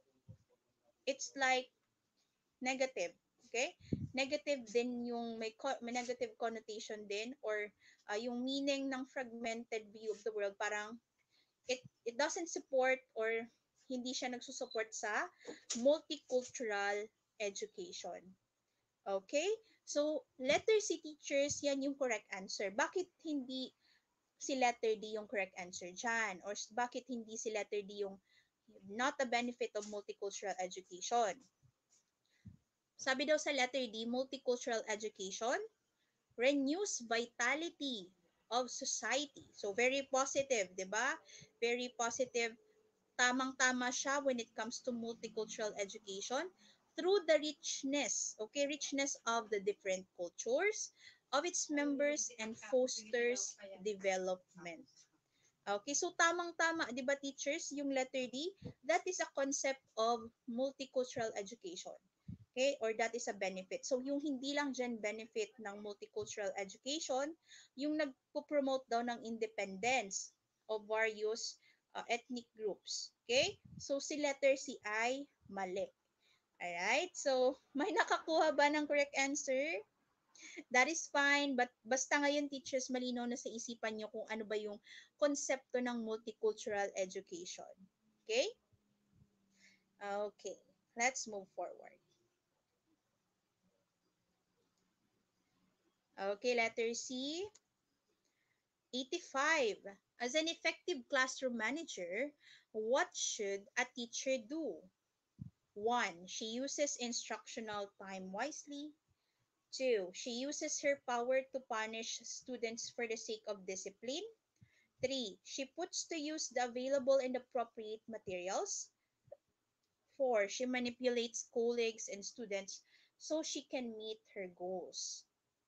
it's like negative. Okay? Negative din yung may, co- may negative connotation din or uh, yung meaning ng fragmented view of the world parang it it doesn't support or hindi siya nagsusupport sa multicultural education. Okay? So, letter C teachers, yan yung correct answer. Bakit hindi si letter D yung correct answer dyan? Or bakit hindi si letter D yung not a benefit of multicultural education? Sabi daw sa letter D, multicultural education renews vitality of society. So, very positive, di ba? Very positive. Tamang-tama siya when it comes to multicultural education through the richness, okay, richness of the different cultures of its members and fosters development. Okay, so tamang-tama, di ba teachers, yung letter D, that is a concept of multicultural education. Okay, or that is a benefit. So yung hindi lang dyan benefit ng multicultural education, yung nagpo-promote daw ng independence of various uh, ethnic groups. Okay, so si letter C ay mali. Alright, so may nakakuha ba ng correct answer? That is fine, but basta ngayon teachers, malinaw na sa isipan nyo kung ano ba yung konsepto ng multicultural education. Okay? Okay, let's move forward. Okay, letter C. eighty-five. As an effective classroom manager, what should a teacher do? One, she uses instructional time wisely. Two, she uses her power to punish students for the sake of discipline. Three, she puts to use the available and appropriate materials. Four, she manipulates colleagues and students so she can meet her goals.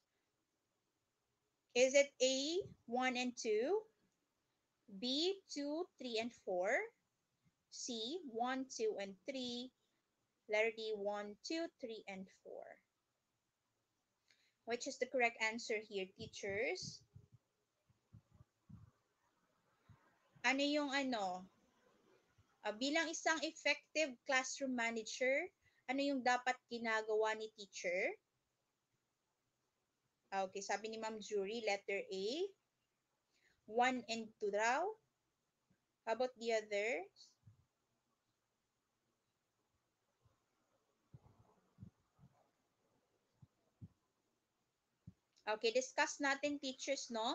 Is it A, one and two, B, two, three, and four, C, one, two, and three, letter D, one, two, three, and four? Which is the correct answer here, teachers? Ano yung ano? Uh, bilang isang effective classroom manager, ano yung dapat ginagawa ni teacher? Okay, sabi ni Ma'am Jury, letter A, one and two daw. How about the others? Okay, discuss natin teachers, no?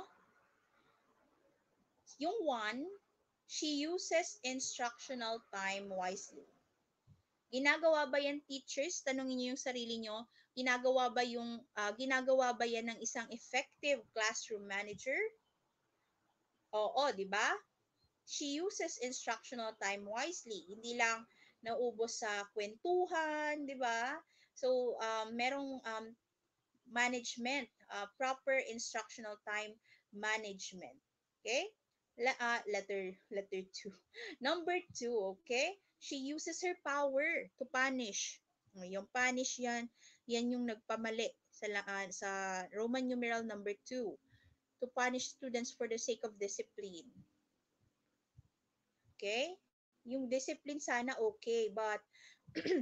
Yung one, she uses instructional time wisely. Ginagawa ba yan teachers? Tanungin niyo yung sarili niyo. Ginagawa ba yung uh, ginagawa ba yan ng isang effective classroom manager? Oo, 'di ba? She uses instructional time wisely. Hindi lang naubos sa kwentuhan, 'di ba? So, um, merong um, management, uh, proper instructional time management. Okay? La, uh, letter letter two. Number two, okay? She uses her power to punish. Yung punish yan, yan yung nagpamali sa uh, sa Roman numeral number two. To punish students for the sake of discipline. Okay? Yung discipline sana okay, but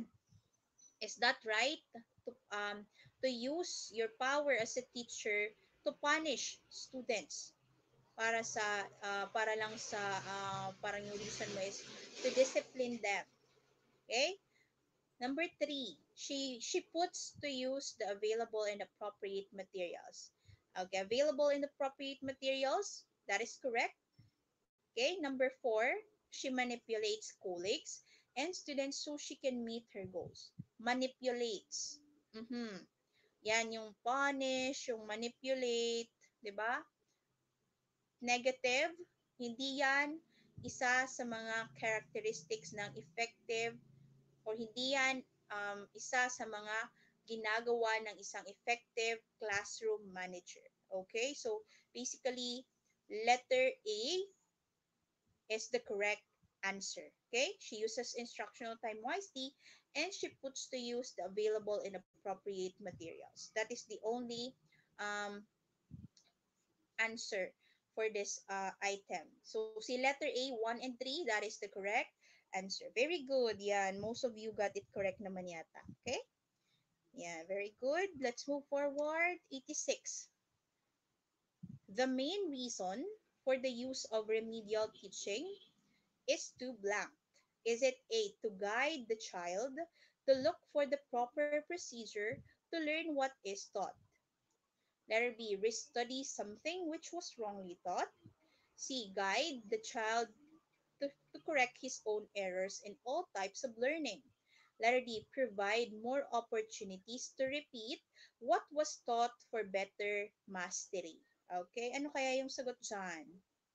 is that right? To, um, to use your power as a teacher to punish students para sa uh, para lang sa uh, parang yung reason mo is to discipline them. Okay? Number three, she she puts to use the available and appropriate materials. Okay, available and appropriate materials, that is correct. Okay, number four, she manipulates colleagues and students so she can meet her goals. Manipulates. Mhm. Yan yung punish, yung manipulate, 'di ba? Negative, hindi yan isa sa mga characteristics ng effective or hindi yan um, isa sa mga ginagawa ng isang effective classroom manager. Okay? So, basically, letter A is the correct answer. Okay? She uses instructional time wisely and she puts to use the available and appropriate materials. That is the only um, answer for this uh, item. So, si letter A, one and three, that is the correct answer. Very good. Yan. Most of you got it correct naman yata. Okay? Yeah, very good. Let's move forward. eighty-six. The main reason for the use of remedial teaching is to blank. Is it A, to guide the child to look for the proper procedure to learn what is taught? Letter B, restudy something which was wrongly taught. C, guide the child to, to correct his own errors in all types of learning. Letter D, provide more opportunities to repeat what was taught for better mastery. Okay, ano kaya yung sagot dyan?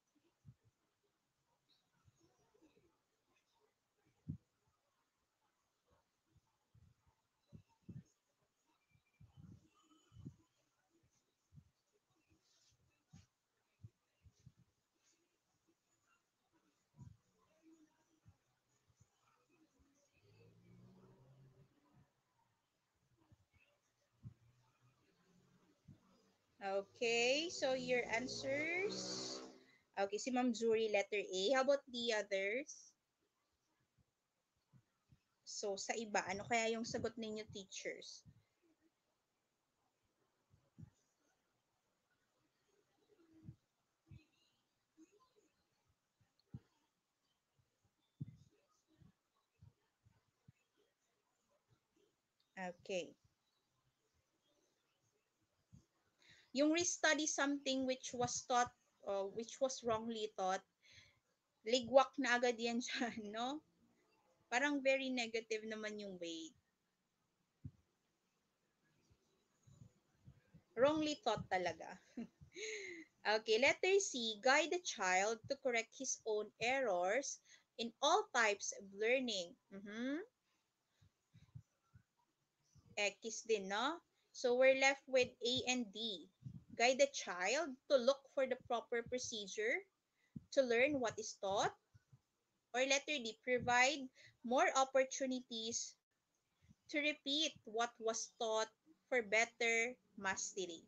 Okay, so your answers. Okay, si Ma'am Zuri, letter A. How about the others? So, sa iba, ano kaya yung sagot ninyo, teachers? Okay. Yung restudy something which was taught, uh, which was wrongly taught, ligwak na agad yan dyan, no? Parang very negative naman yung way. Wrongly taught talaga. Okay, letter C, guide the child to correct his own errors in all types of learning. Mhm. X din, no? So we're left with A and D. Guide the child to look for the proper procedure to learn what is taught. Or letter D, provide more opportunities to repeat what was taught for better mastery.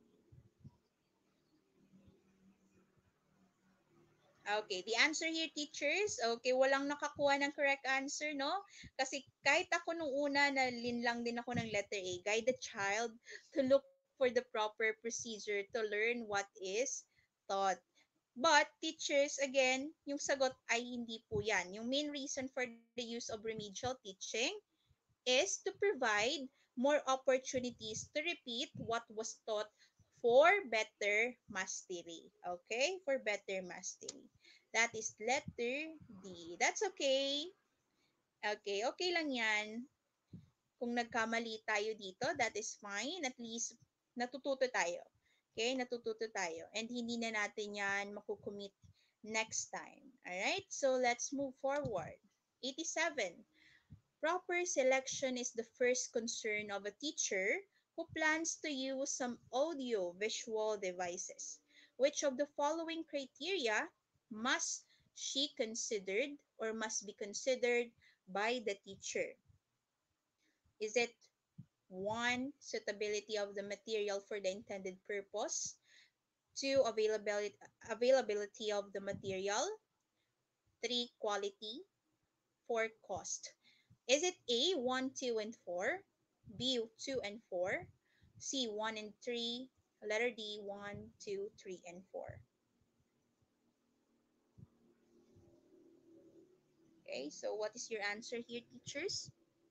Okay, the answer here, teachers, okay, walang nakakuha ng correct answer, no? Kasi kahit ako nung una, nalin lang din ako ng letter A, guide the child to look for the proper procedure to learn what is taught. But, teachers, again, yung sagot ay hindi po yan. Yung main reason for the use of remedial teaching is to provide more opportunities to repeat what was taught for better mastery. Okay? For better mastery. That is letter D. That's okay. Okay, okay lang yan. Kung nagkamali tayo dito, that is fine. At least, natututo tayo. Okay? Natututo tayo. And hindi na natin yan makukumit next time. Alright? So, let's move forward. eighty-seven. Proper selection is the first concern of a teacher who plans to use some audio-visual devices. Which of the following criteria must she considered or must be considered by the teacher? Is it one, suitability of the material for the intended purpose? Two, availability, availability of the material? Three, quality? Four, cost. Is it A, one, two, and four? B, two and four? C, one and three? Letter D, one, two, three, and four. Okay, so what is your answer here, teachers?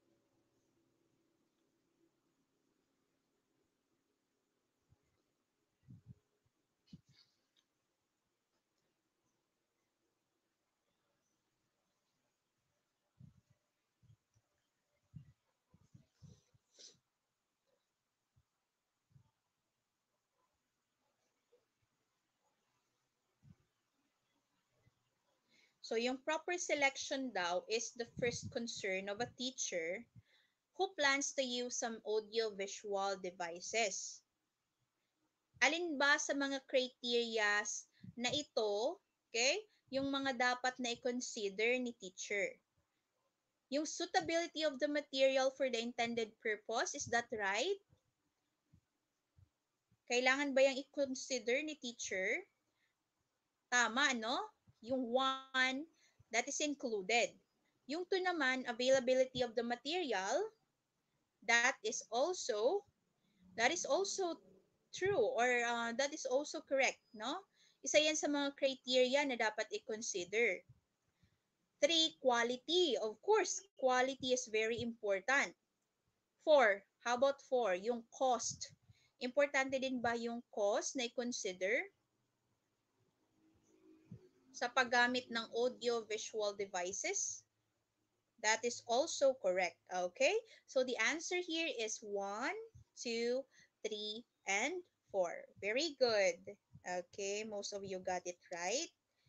So yung proper selection daw is the first concern of a teacher who plans to use some audio-visual devices. Alin ba sa mga criterias na ito, okay, yung mga dapat na i-consider ni teacher? Yung suitability of the material for the intended purpose, is that right? Kailangan ba yung i-consider ni teacher? Tama, no? Yung one, that is included. Yung two naman, availability of the material, that is also, that is also true, or uh, that is also correct, no? Isa yan sa mga criteria na dapat i-consider. Three, quality. Of course, quality is very important. Four, how about four? Yung cost. Importante din ba yung cost na i-consider sa paggamit ng audio-visual devices? That is also correct. Okay? So the answer here is one, two, three, and four. Very good. Okay, most of you got it right.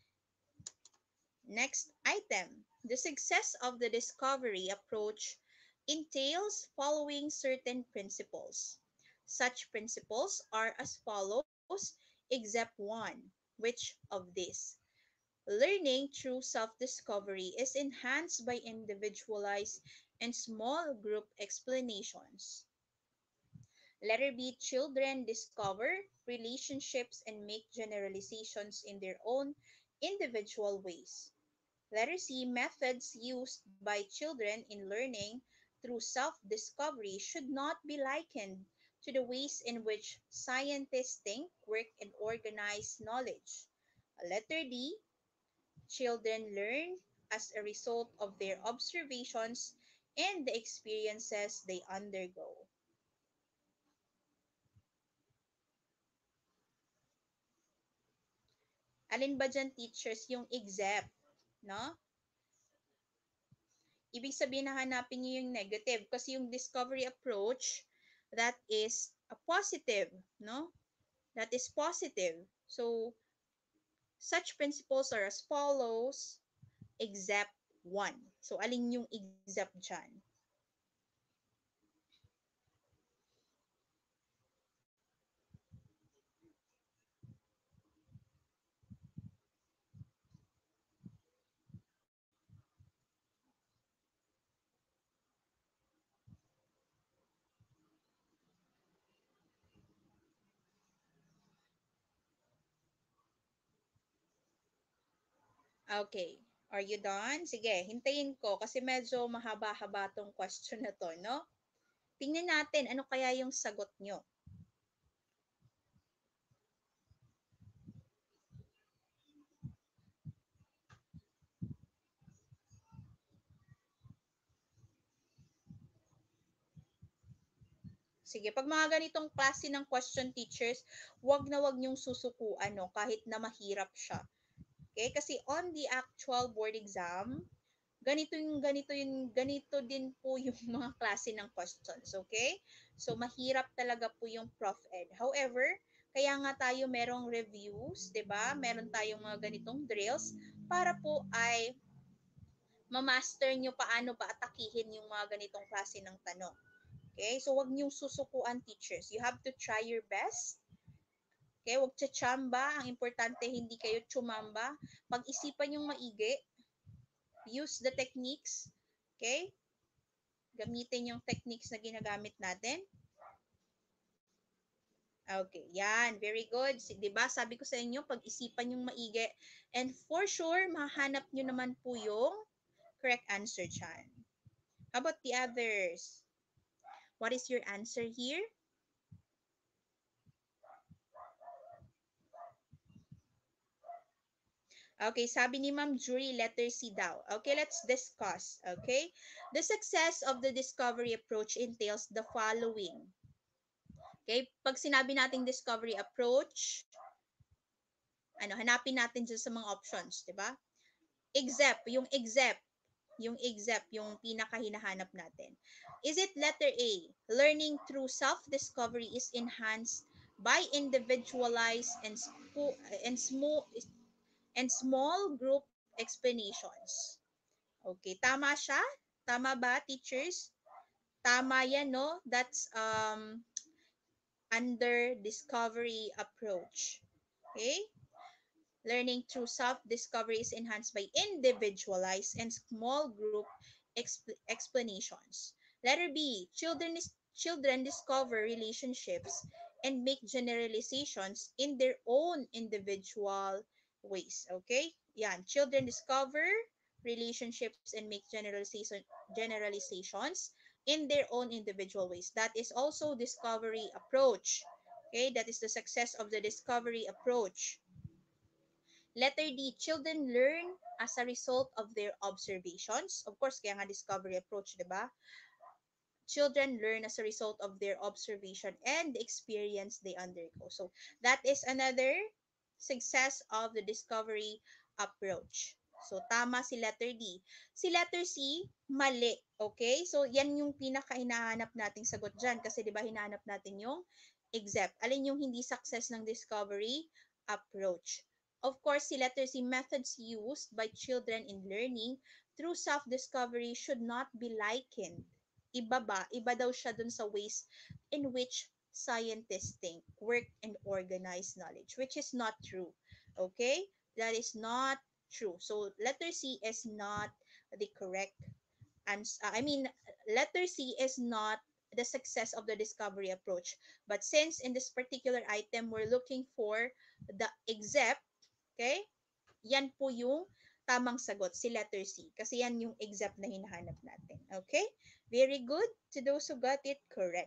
Next item. The success of the discovery approach entails following certain principles. Such principles are as follows, except one. Which of these? Learning through self-discovery is enhanced by individualized and small group explanations. Letter B, children discover relationships and make generalizations in their own individual ways. Letter C, methods used by children in learning through self-discovery should not be likened to the ways in which scientists think, work, and organize knowledge. Letter D, children learn as a result of their observations and the experiences they undergo. Alin ba dyan, teachers, yung except, no? Ibig sabihin na hanapin niyo yung negative kasi yung discovery approach, that is a positive, no? That is positive. So, such principles are as follows, except one. So, alin yung except dyan? Okay. Are you done? Sige, hintayin ko kasi medyo mahaba-haba tong question na to, no? Tingnan natin ano kaya yung sagot nyo. Sige, pag mga ganitong klase ng question, teachers, wag na wag niyong susukuan, no, kahit na mahirap siya. Okay? Kasi on the actual board exam, ganito yung ganito yung ganito din po yung mga klase ng questions, okay? So mahirap talaga po yung Prof Ed. However, kaya nga tayo merong reviews, 'di ba? Meron tayong mga ganitong drills para po ay ma-master nyo paano ba atakihin yung mga ganitong klase ng tanong. Okay? So wag niyong susukuan, teachers. You have to try your best. Okay? Wag tsamba. Ang importante hindi kayo tsumamba. Pag-isipan yung maigi. Use the techniques. Okay? Gamitin yung techniques na ginagamit natin. Okay, yan. Very good. S- 'Di ba? Sabi ko sa inyo, pag-isipan yung maigi. And for sure, mahanap nyo naman po yung correct answer dyan. How about the others? What is your answer here? Okay, sabi ni Ma'am Jury, letter C daw. Okay, let's discuss. Okay? The success of the discovery approach entails the following. Okay? Pag sinabi nating discovery approach, ano, hanapin natin dyan sa mga options, di ba? Except, yung except, yung except, yung pinakahinahanap natin. Is it letter A? Learning through self-discovery is enhanced by individualized and, spo- and small and small group explanations. Okay, tama siya? Tama ba, teachers? Tama yan, no? That's um, under discovery approach. Okay? Learning through self-discovery is enhanced by individualized and small group expl- explanations. Letter B, children, is, children discover relationships and make generalizations in their own individual ways. Okay? Yan. Children discover relationships and make generalization, generalizations in their own individual ways. That is also discovery approach. Okay? That is the success of the discovery approach. Letter D, children learn as a result of their observations. Of course, kaya nga discovery approach, di ba? Children learn as a result of their observation and the experience they undergo. So, that is another success of the discovery approach. So, tama si letter D. Si letter C, mali. Okay? So, yan yung pinaka-hinahanap nating sagot dyan. Kasi, di ba, hinahanap natin yung except. Alin yung hindi success ng discovery approach? Of course, si letter C, methods used by children in learning through self-discovery should not be likened. Iba ba? Iba daw siya dun sa ways in which scientists think, work, and organize knowledge, which is not true. Okay? That is not true. So, letter C is not the correct answer. I mean, letter C is not the success of the discovery approach. But since in this particular item, we're looking for the except, okay? Yan po yung tamang sagot, si letter C. Kasi yan yung except na hinahanap natin. Okay? Very good to those who got it correct.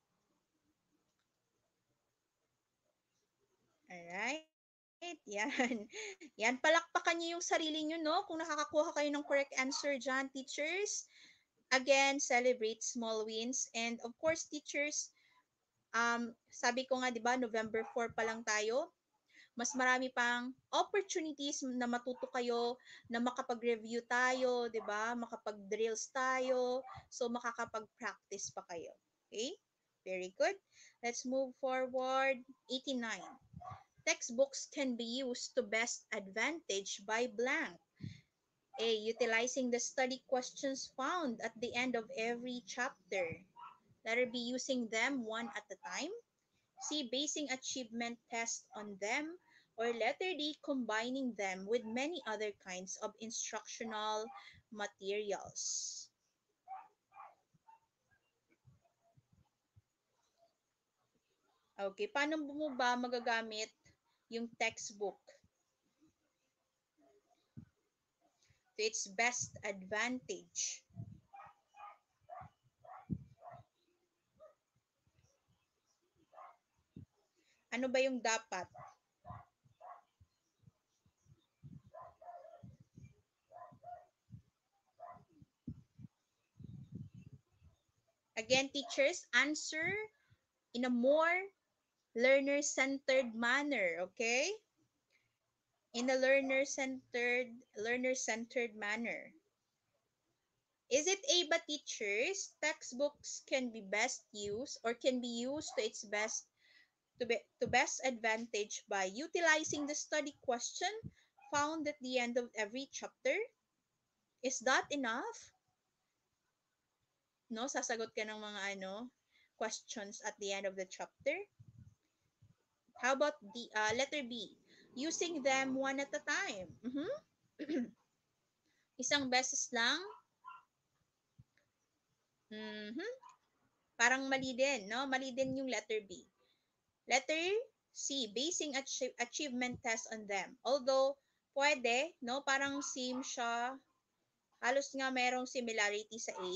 Alright? Yan. Yan, palakpakan niyo yung sarili niyo, no? Kung nakakakuha kayo ng correct answer dyan, teachers. Again, celebrate small wins. And of course, teachers, um, sabi ko nga, di ba, November four pa lang tayo. Mas marami pang opportunities na matuto kayo, na makapag-review tayo, 'di ba? Makapag-drills tayo, so makakapag-practice pa kayo. Okay? Very good. Let's move forward. eighty-nine. Textbooks can be used to best advantage by blank. A. Utilizing the study questions found at the end of every chapter. Letter B. Using them one at a time. C. Basing achievement tests on them. Or letter D. Combining them with many other kinds of instructional materials. Okay, paano mo ba magagamit yung textbook to its best advantage? Ano ba yung dapat? Again, teachers, answer in a more learner-centered manner, okay? In a learner-centered, learner-centered manner. Is it A ba, teachers? Textbooks can be best used or can be used to its best to, be, to best advantage by utilizing the study question found at the end of every chapter? Is that enough? No, sasagot ka ng mga ano questions at the end of the chapter. How about the uh, letter B? Using them one at a time. Mm-hmm. Isang beses lang. Mm-hmm. Parang mali din, no? Mali din yung letter B. Letter C, basing achie- achievement test on them. Although, pwede, no? Parang same siya. Halos nga merong similarity sa A.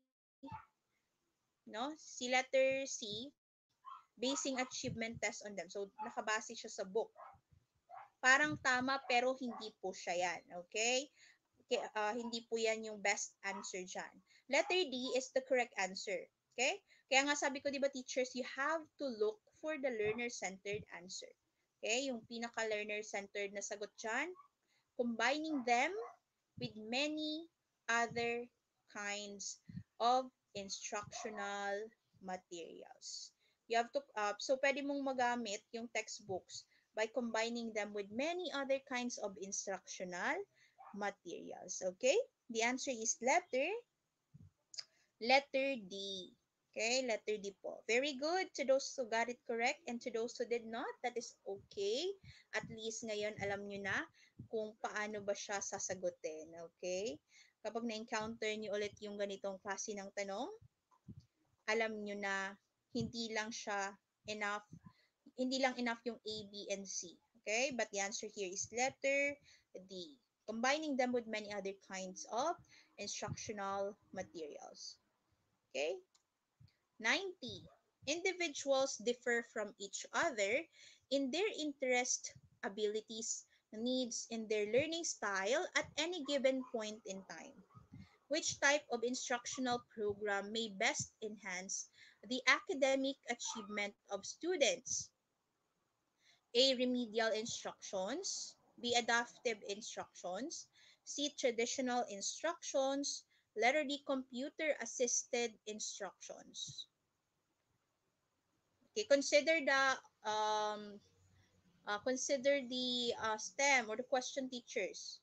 No? Si letter C, basing achievement test on them. So, nakabase siya sa book. Parang tama pero hindi po siya yan. Okay? Okay, uh, hindi po yan yung best answer dyan. Letter D is the correct answer. Okay? Kaya nga sabi ko, di ba teachers, you have to look for the learner-centered answer. Okay? Yung pinaka-learner-centered na sagot dyan, combining them with many other kinds of instructional materials. You have to, uh, so pwede mong magamit yung textbooks by combining them with many other kinds of instructional materials. Okay? The answer is letter, letter D. Okay, letter D po. Very good to those who got it correct and to those who did not, that is okay. At least ngayon alam nyo na kung paano ba siya sasagutin. Okay? Kapag na-encounter nyo ulit yung ganitong klase ng tanong, alam nyo na hindi lang siya enough, hindi lang enough yung A, B, and C. Okay? But the answer here is letter D. Combining them with many other kinds of instructional materials. Okay? ninety. Individuals differ from each other in their interest, abilities, needs, and their learning style at any given point in time. Which type of instructional program may best enhance the academic achievement of students? A. Remedial instructions. B. Adaptive instructions. C. Traditional instructions. Letter D. Computer assisted instructions. Okay, consider the um uh, consider the uh, STEM or the question teachers.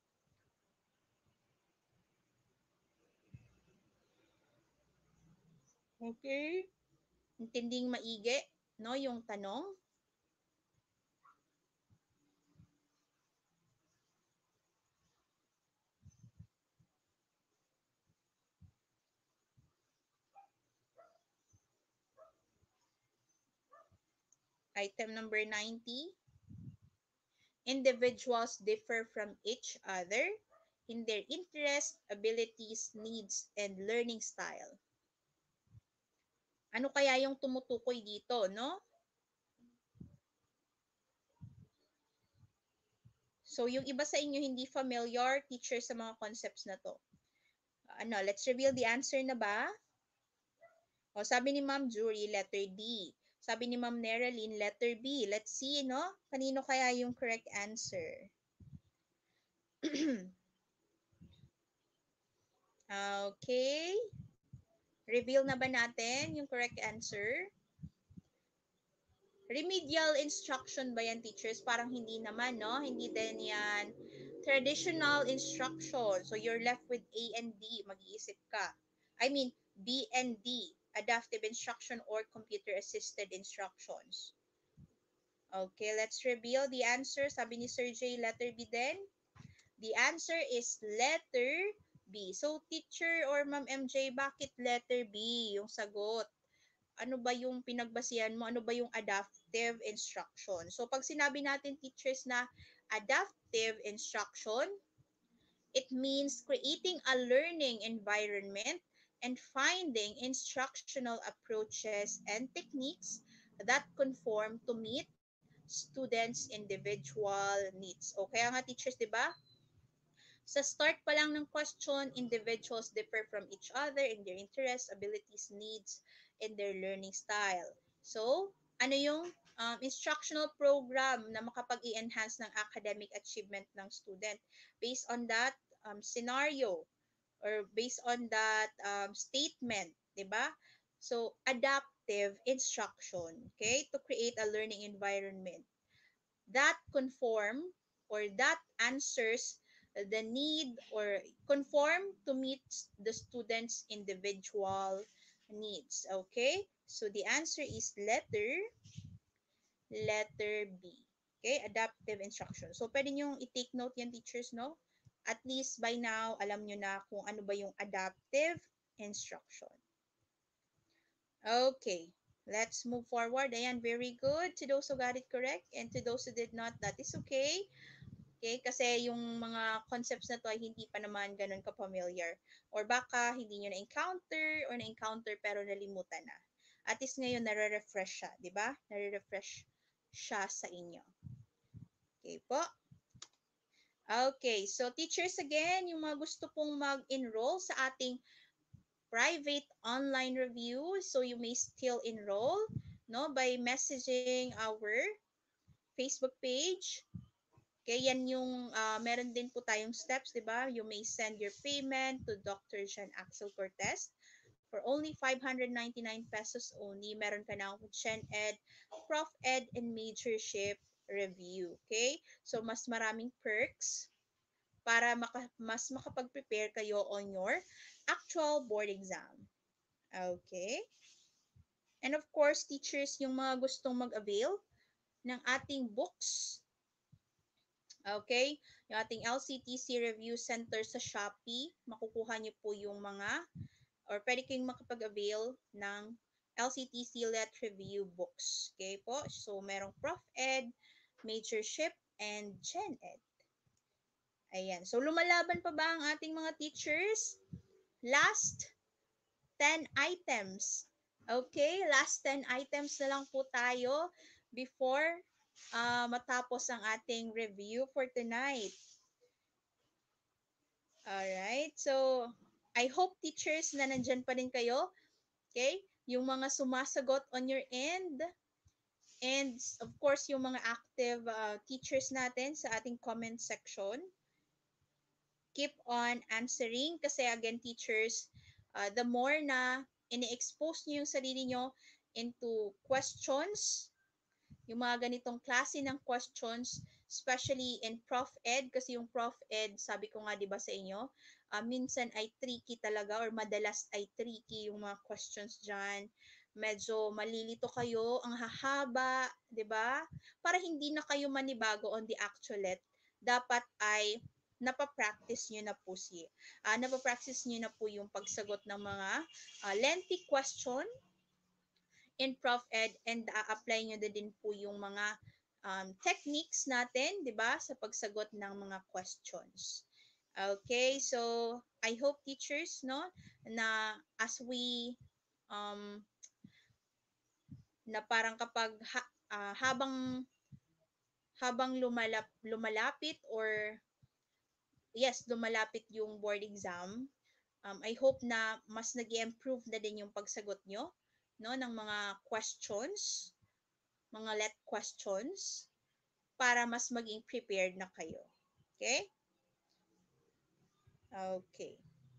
Okay? Intinding maigi, no, yung tanong. Item number ninety. Individuals differ from each other in their interests, abilities, needs, and learning style. Ano kaya yung tumutukoy dito, no? So, yung iba sa inyo hindi familiar, teacher, sa mga concepts na to. Ano, let's reveal the answer na ba? O, sabi ni Ma'am Jury, letter D. Sabi ni Ma'am Neralyn, letter B. Let's see, no? Kanino kaya yung correct answer? Okay. Reveal na ba natin yung correct answer? Remedial instruction ba yan, teachers? Parang hindi naman, no? Hindi din yan. Traditional instruction. So, you're left with A and D. Mag-iisip ka. I mean, B and D. Adaptive instruction or computer-assisted instructions. Okay, let's reveal the answer. Sabi ni Sir J, letter B din. The answer is letter B. So, teacher or Ma'am M J, bakit letter B yung sagot? Ano ba yung pinagbasihan mo? Ano ba yung adaptive instruction? So, pag sinabi natin, teachers, na adaptive instruction, it means creating a learning environment and finding instructional approaches and techniques that conform to meet students' individual needs. O kaya nga, teachers, di ba? Sa start pa lang ng question, individuals differ from each other in their interests, abilities, needs, and their learning style. So, ano yung um, instructional program na makapag-i-enhance ng academic achievement ng student based on that um, scenario or based on that um, statement, di ba? So, adaptive instruction, okay, to create a learning environment that conform or that answers the need or conform to meet the student's individual needs. Okay? So the answer is letter letter B. Okay? Adaptive instruction. So pwede nyo i-take note yan, teachers, no? At least by now, alam nyo na kung ano ba yung adaptive instruction. Okay. Let's move forward. Ayan, very good. To those who got it correct and to those who did not, that is okay. Okay? Kasi yung mga concepts na to ay hindi pa naman ganun ka-familiar. Or baka hindi nyo na-encounter or na-encounter pero nalimutan na. At least ngayon, nare-refresh siya. Di ba? Nare-refresh siya sa inyo. Okay po. Okay, so teachers again, yung mga gusto pong mag-enroll sa ating private online review, so you may still enroll no by messaging our Facebook page. Okay, yan yung uh, meron din po tayong steps, 'di ba? You may send your payment to Doctor Jean Axel Cortez for only five hundred ninety-nine pesos only. Meron ka na Gen Ed, Prof Ed, and Majorship review. Okay? So, mas maraming perks para maka, mas makapag-prepare kayo on your actual board exam. Okay? And of course, teachers, yung mga gustong mag-avail ng ating books. Okay? Yung ating L C T C Review Center sa Shopee, makukuha niyo po yung mga or pwede kayong makapag-avail ng L C T C Let Review books. Okay po? So, merong Prof Ed, Majorship, and Gen Ed. Ayan. So, lumalaban pa ba ang ating mga teachers? Last ten items. Okay? Last ten items na lang po tayo before uh, matapos ang ating review for tonight. Alright. So, I hope teachers na nandyan pa rin kayo. Okay? Yung mga sumasagot on your end. And of course, yung mga active uh, teachers natin sa ating comment section. Keep on answering kasi again, teachers, uh, the more na ini-expose nyo yung sarili nyo into questions, yung mga ganitong klase ng questions, especially in Prof Ed, kasi yung Prof Ed, sabi ko nga 'di ba sa inyo, uh, minsan ay tricky talaga or madalas ay tricky yung mga questions diyan. Medyo malilito kayo, ang hahaba, 'di ba? Para hindi na kayo manibago on the actualette, dapat ay napapractice nyo na po si uh, napapractice nyo na po yung pagsagot ng mga uh, lengthy question in Prof Ed, and a-apply nyo na din po yung mga um, techniques natin, 'di ba, sa pagsagot ng mga questions. Okay, so I hope teachers, no, na as we um na parang kapag ha, uh, habang habang lumalap, lumalapit or yes, lumalapit yung board exam, um, I hope na mas nag-improve na din yung pagsagot nyo, no, ng mga questions, mga let questions, para mas maging prepared na kayo. Okay? Okay.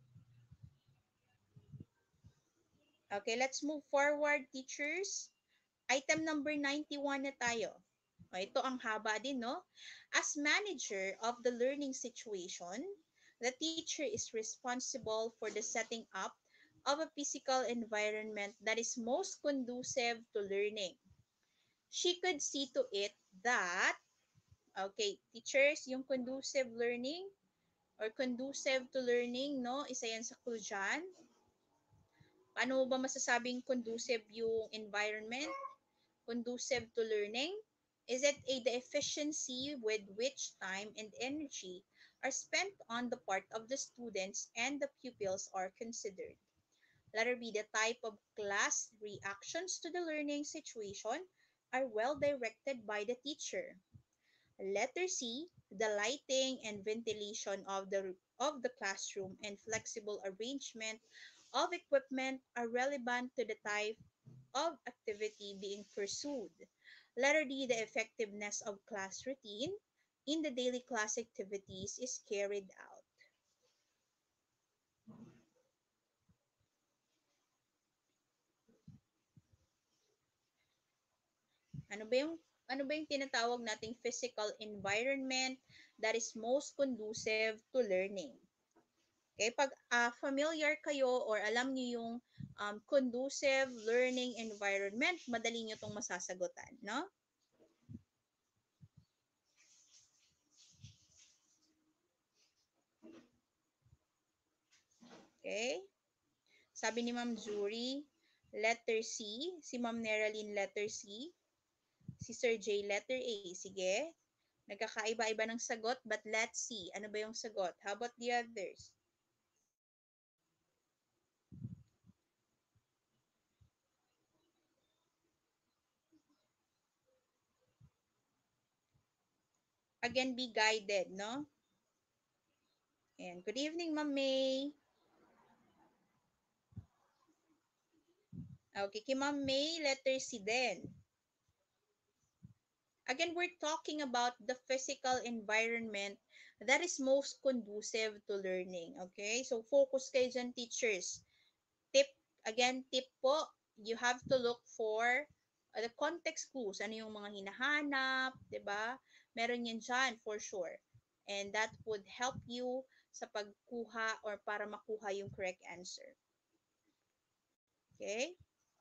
Okay, let's move forward, teachers. Item number ninety-one na tayo. O, ito ang haba din, no? As manager of the learning situation, the teacher is responsible for the setting up of a physical environment that is most conducive to learning. She could see to it that, okay, teachers, yung conducive learning or conducive to learning, no? Isa yan sa clue dyan. Paano mo ba masasabing conducive yung environment? Conducive to learning? Is it a, the efficiency with which time and energy are spent on the part of the students and the pupils are considered? Letter B, the type of class reactions to the learning situation are well directed by the teacher. Letter C, the lighting and ventilation of the of the classroom and flexible arrangement of equipment are relevant to the type of activity being pursued. Letter D, the effectiveness of class routine in the daily class activities is carried out. Ano ba yung ano ba yung tinatawag nating physical environment that is most conducive to learning? Okay, pag uh, familiar kayo or alam niyo yung um, conducive learning environment, madali niyo tong masasagutan, no? Okay? Sabi ni Ma'am Zuri, letter C. Si Ma'am Neralyn, letter C. Si Sir J, letter A. Sige. Nagkakaiba-iba ng sagot, but let's see. Ano ba yung sagot? How about the others? Again, be guided, no? And good evening, Ma'am May. Okay, kay Ma'am May, letter C then. Again, we're talking about the physical environment that is most conducive to learning. Okay? So, focus kayo dyan, teachers. Tip, again, tip po, you have to look for uh, the context clues. Ano yung mga hinahanap, di ba? Meron yan dyan for sure. And that would help you sa pagkuha or para makuha yung correct answer. Okay?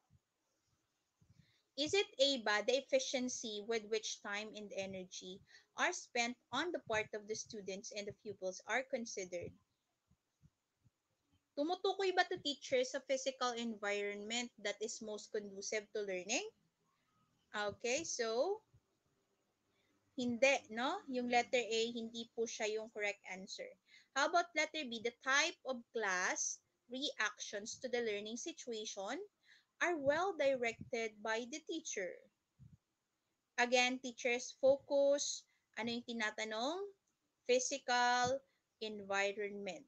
Is it A, ba, the efficiency with which time and energy are spent on the part of the students and the pupils are considered? Tumutukoy ba to teacher sa physical environment that is most conducive to learning? Okay, so hindi, no? Yung letter A, hindi po siya yung correct answer. How about letter B? The type of class reactions to the learning situation are well directed by the teacher. Again, teachers focus. Ano yung tinatanong? Physical environment.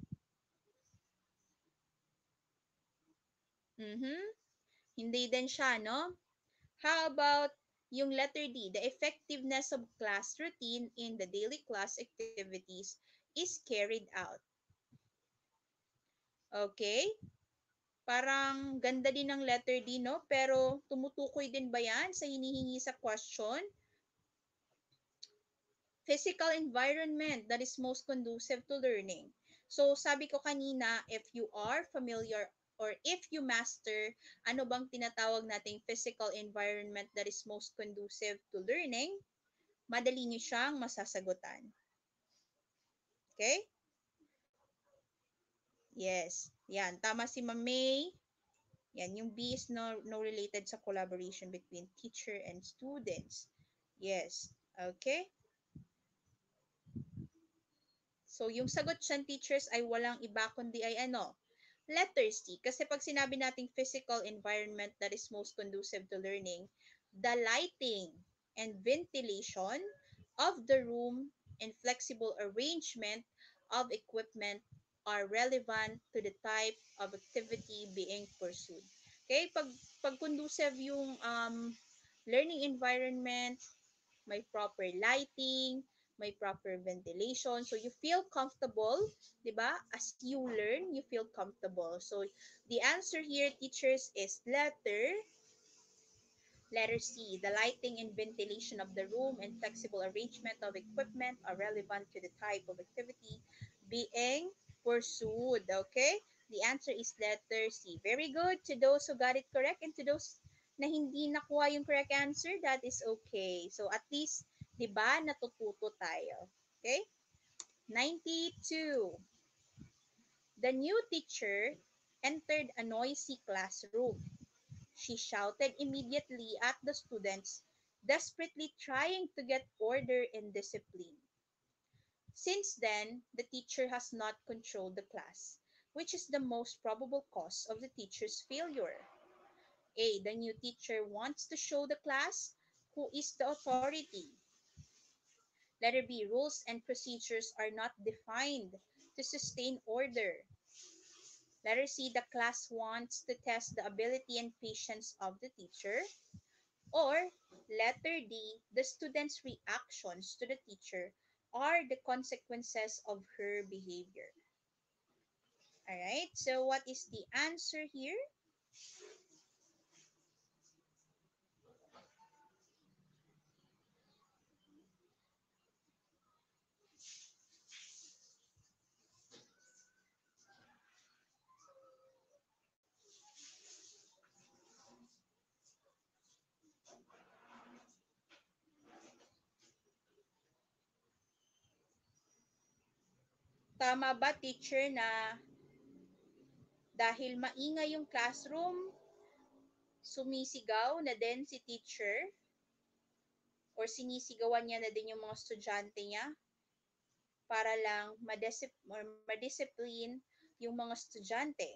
Mhm. Hindi din siya, no? How about yung letter D? The effectiveness of class routine in the daily class activities is carried out. Okay? Parang ganda din ng letter D, no? Pero tumutukoy din ba yan sa hinihingi sa question? Physical environment that is most conducive to learning. So, sabi ko kanina, if you are familiar or if you master ano bang tinatawag nating physical environment that is most conducive to learning, madali nyo siyang masasagutan. Okay? Yes. Yan. Tama si Ma'am May. Yan. Yung B is no, no related sa collaboration between teacher and students. Yes. Okay? So, yung sagot dyan, teachers, ay walang iba kundi ay ano? Letter C. Kasi pag sinabi nating physical environment that is most conducive to learning, the lighting and ventilation of the room and flexible arrangement of equipment are relevant to the type of activity being pursued. Okay? Pag, pag conducive yung um, learning environment, may proper lighting, may proper ventilation. So you feel comfortable, 'di ba? As you learn, you feel comfortable. So the answer here, teachers, is letter letter C. The lighting and ventilation of the room and flexible arrangement of equipment are relevant to the type of activity being pursued. Okay? The answer is letter C. Very good to those who got it correct, and to those na hindi nakuha yung correct answer, that is okay. So at least, 'di ba, natututo tayo. Okay? ninety-two. The new teacher entered a noisy classroom. She shouted immediately at the students, desperately trying to get order and discipline. Since then, the teacher has not controlled the class, which is the most probable cause of the teacher's failure. A. The new teacher wants to show the class who is the authority. Letter B. Rules and procedures are not defined to sustain order. Letter C. The class wants to test the ability and patience of the teacher. Or letter D. The students' reactions to the teacher are the consequences of her behavior. Alright, so what is the answer here? Tama ba, teacher, na dahil maingay yung classroom, sumisigaw na din si teacher or sinisigawan niya na din yung mga estudyante niya para lang madisip- or madiscipline yung mga estudyante?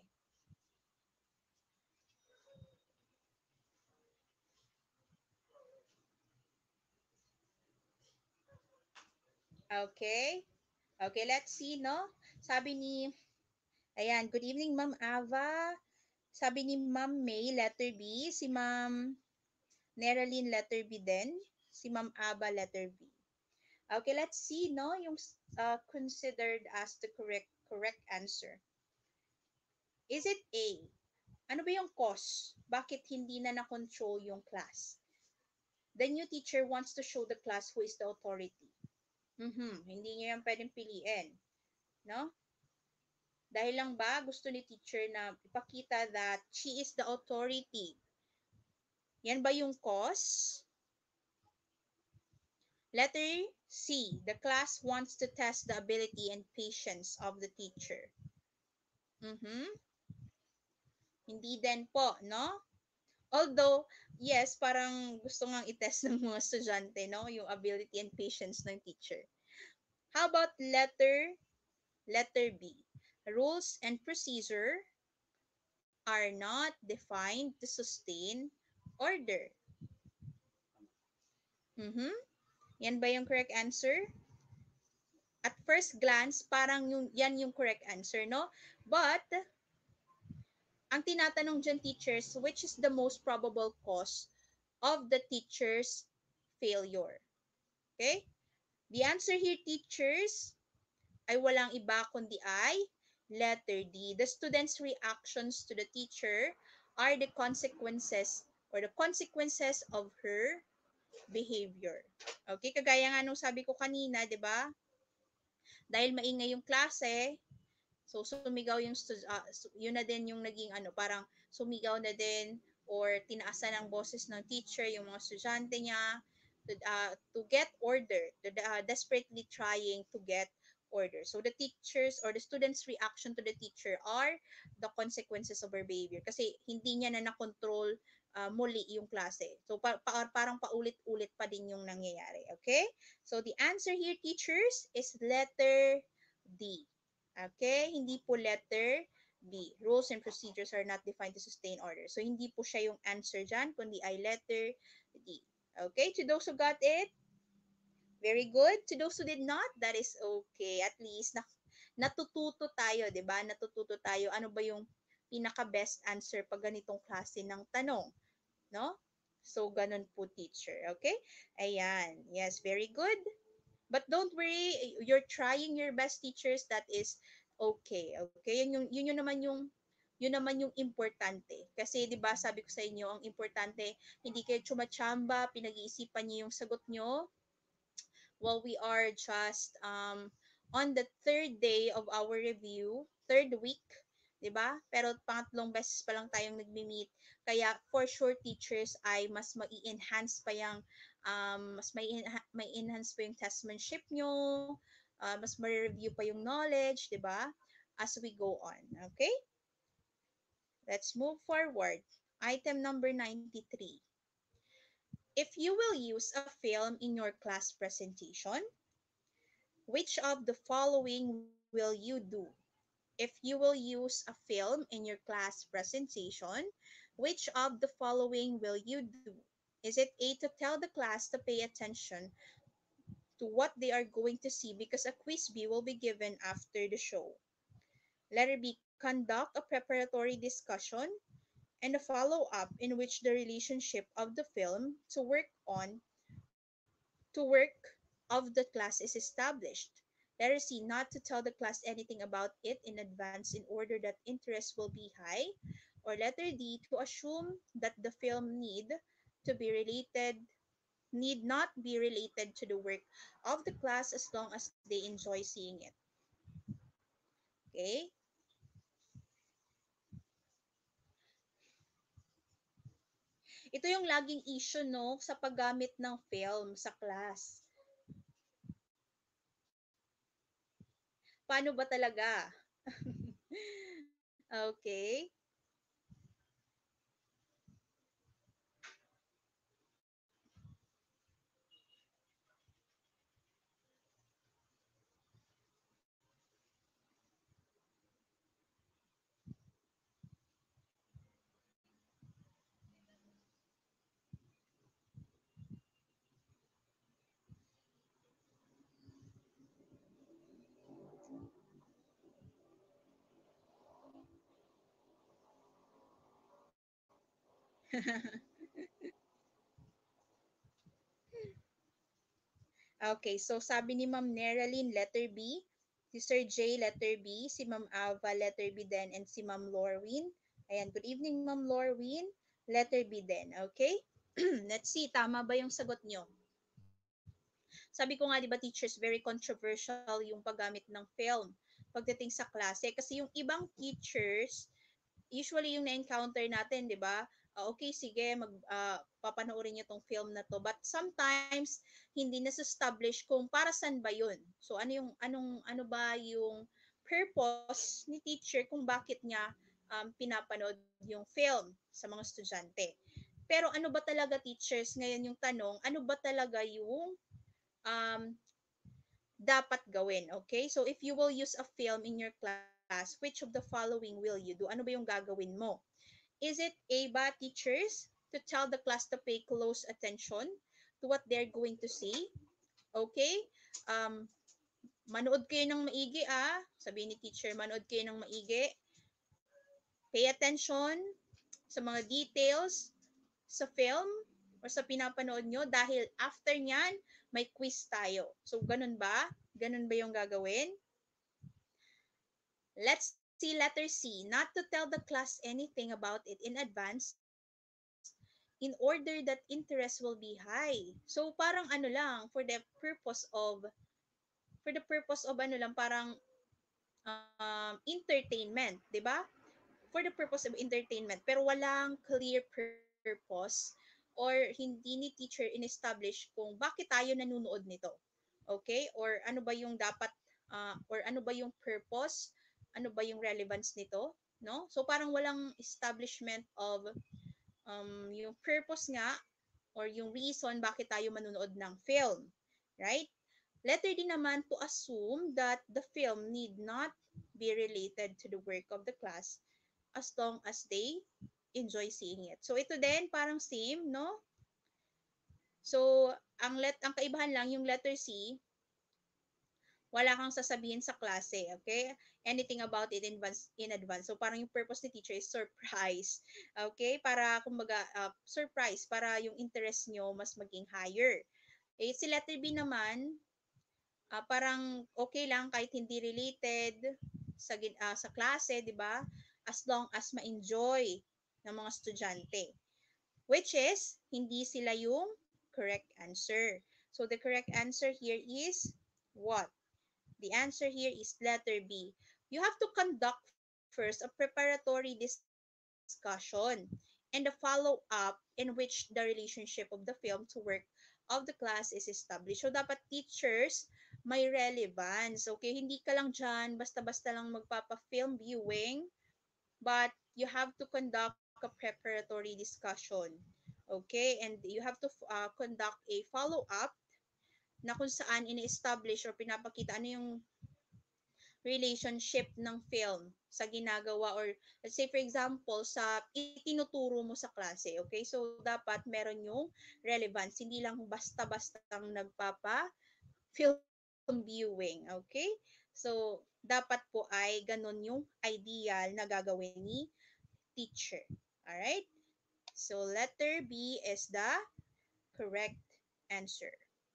Okay? Okay, let's see, no? Sabi ni, ayan, good evening, Ma'am Ava. Sabi ni Ma'am May, letter B. Si Ma'am Neralyn, letter B din. Si Ma'am Ava, letter B. Okay, let's see, no? Yung uh, considered as the correct correct answer. Is it A? Ano ba yung cause? Bakit hindi na na-control yung class? The new teacher wants to show the class who is the authority. Mhm, hindi niya yan pwedeng piliin, no? Dahil lang ba gusto ni teacher na ipakita that she is the authority? Yan ba yung cause? Letter C, the class wants to test the ability and patience of the teacher. Mhm. Hindi din po, no? Although, yes, parang gusto ngang i-test ng mga estudyante, no? Yung ability and patience ng teacher. How about letter letter B? Rules and procedure are not defined to sustain order. Mhm. Yan ba yung correct answer? At first glance, parang yung, yan yung correct answer, no? But, ang tinatanong dyan, teachers, which is the most probable cause of the teacher's failure? Okay? The answer here, teachers, ay walang iba kundi ay letter D. The student's reactions to the teacher are the consequences or the consequences of her behavior. Okay, kagaya nga nung sabi ko kanina, 'di ba? Dahil maingay yung klase, so sumigaw yung stu- uh, yun na din yung naging ano, parang sumigaw na din or tinaasan ng boses ng teacher yung mga estudyante niya to, uh, to get order, to, uh, desperately trying to get order. So the teachers or the students' reaction to the teacher are the consequences of her behavior kasi hindi niya na nakontrol uh, muli yung klase. So pa- pa- parang paulit-ulit pa din yung nangyayari. Okay? So the answer here, teachers, is letter D. Okay? Hindi po letter B. Rules and procedures are not defined to sustain order. So hindi po siya yung answer dyan, kundi ay letter D. Okay? To those who got it, very good. To those who did not, that is okay. At least na, natututo tayo, 'di ba? Natututo tayo ano ba yung pinaka best answer pag ganitong klase ng tanong, no? So ganun po, teacher. Okay? Ayan. Yes, very good. But don't worry, you're trying your best, teachers. That is okay. Okay? Yun yung yun yung naman yung yun naman yung importante. Kasi 'di ba, sabi ko sa inyo, ang importante hindi kayo chumachamba, pinag-iisipan niyo yung sagot niyo. Well, we are just um on the third day of our review, third week, 'di ba? Pero pangatlong beses pa lang tayong nagmi-meet. Kaya for sure, teachers, ay mas mai-enhance pa yung um mas may may enhance pa yung testmanship nyo, uh, mas ma-review pa yung knowledge, 'di ba? As we go on. Okay? Let's move forward. Item number ninety-three. If you will use a film in your class presentation, which of the following will you do? If you will use a film in your class presentation, which of the following will you do? Is it A, to tell the class to pay attention to what they are going to see because a quiz B will be given after the show? Letter B, conduct a preparatory discussion and a follow-up in which the relationship of the film to work on to work of the class is established. Letter C, not to tell the class anything about it in advance in order that interest will be high. Or letter D, to assume that the film need to be related need not be related to the work of the class as long as they enjoy seeing it. Okay? Ito yung laging issue, no, sa paggamit ng film sa class. Paano ba talaga? Okay? Okay, so sabi ni Ma'am Neralyn, letter B. Si Sir J, letter B. Si Ma'am Ava, letter B din. And si Ma'am Lorwin. Ayan, good evening Ma'am Lorwin. Letter B din, okay? Let's see, tama ba yung sagot nyo? Sabi ko nga, di ba teachers, very controversial yung paggamit ng film pagdating sa klase. Kasi yung ibang teachers, usually yung na-encounter natin, di ba? Uh, okay, sige, mag, uh, papanoorin niyo tong film na to. But sometimes, hindi na-establish kung para saan ba yun. So, ano yung, anong, ano ba yung purpose ni teacher kung bakit niya um, pinapanood yung film sa mga estudyante. Pero ano ba talaga teachers, ngayon yung tanong, ano ba talaga yung um, dapat gawin, okay? So, if you will use a film in your class, which of the following will you do? Ano ba yung gagawin mo? Is it A ba, teachers, to tell the class to pay close attention to what they're going to see? Okay? Um, manood kayo ng maigi, ah. Sabihin ni teacher, manood kayo ng maigi. Pay attention sa mga details sa film or sa pinapanood nyo dahil after nyan, may quiz tayo. So, ganun ba? Ganun ba yung gagawin? Let's see letter C. Not to tell the class anything about it in advance in order that interest will be high. So, parang ano lang, for the purpose of, for the purpose of ano lang, parang um, entertainment, di ba? For the purpose of entertainment. Pero walang clear purpose or hindi ni teacher in-establish kung bakit tayo nanonood nito. Okay? Or ano ba yung dapat, uh, or ano ba yung purpose, ano ba yung relevance nito, no? So parang walang establishment of um, yung purpose nga or yung reason bakit tayo manonood ng film, right? Letter D naman, to assume that the film need not be related to the work of the class as long as they enjoy seeing it. So ito din parang same, no? So ang let ang kaibahan lang yung letter C, wala kang sasabihin sa klase, okay? Anything about it in advance, in advance. So parang yung purpose ni teacher is surprise. Okay? Para kumbaga uh, surprise para yung interest nyo mas maging higher. Eh si letter B naman, uh, parang okay lang kahit hindi related sa uh, sa klase, 'di ba? As long as ma-enjoy ng mga estudyante. Which is hindi sila yung correct answer. So the correct answer here is what? The answer here is letter B. You have to conduct first a preparatory discussion and a follow-up in which the relationship of the film to work of the class is established. So, dapat teachers may relevance. Okay, hindi ka lang dyan, basta-basta lang magpapa-film viewing, but you have to conduct a preparatory discussion. Okay, and you have to uh, conduct a follow-up na kung saan ini-establish or pinapakita ano yung relationship ng film sa ginagawa or let's say for example sa itinuturo mo sa klase. Okay? So dapat meron yung relevance, hindi lang basta-bastang nagpapa film viewing. Okay? So dapat po ay ganun yung ideal na gagawin ni teacher. Alright? So letter B is the correct answer.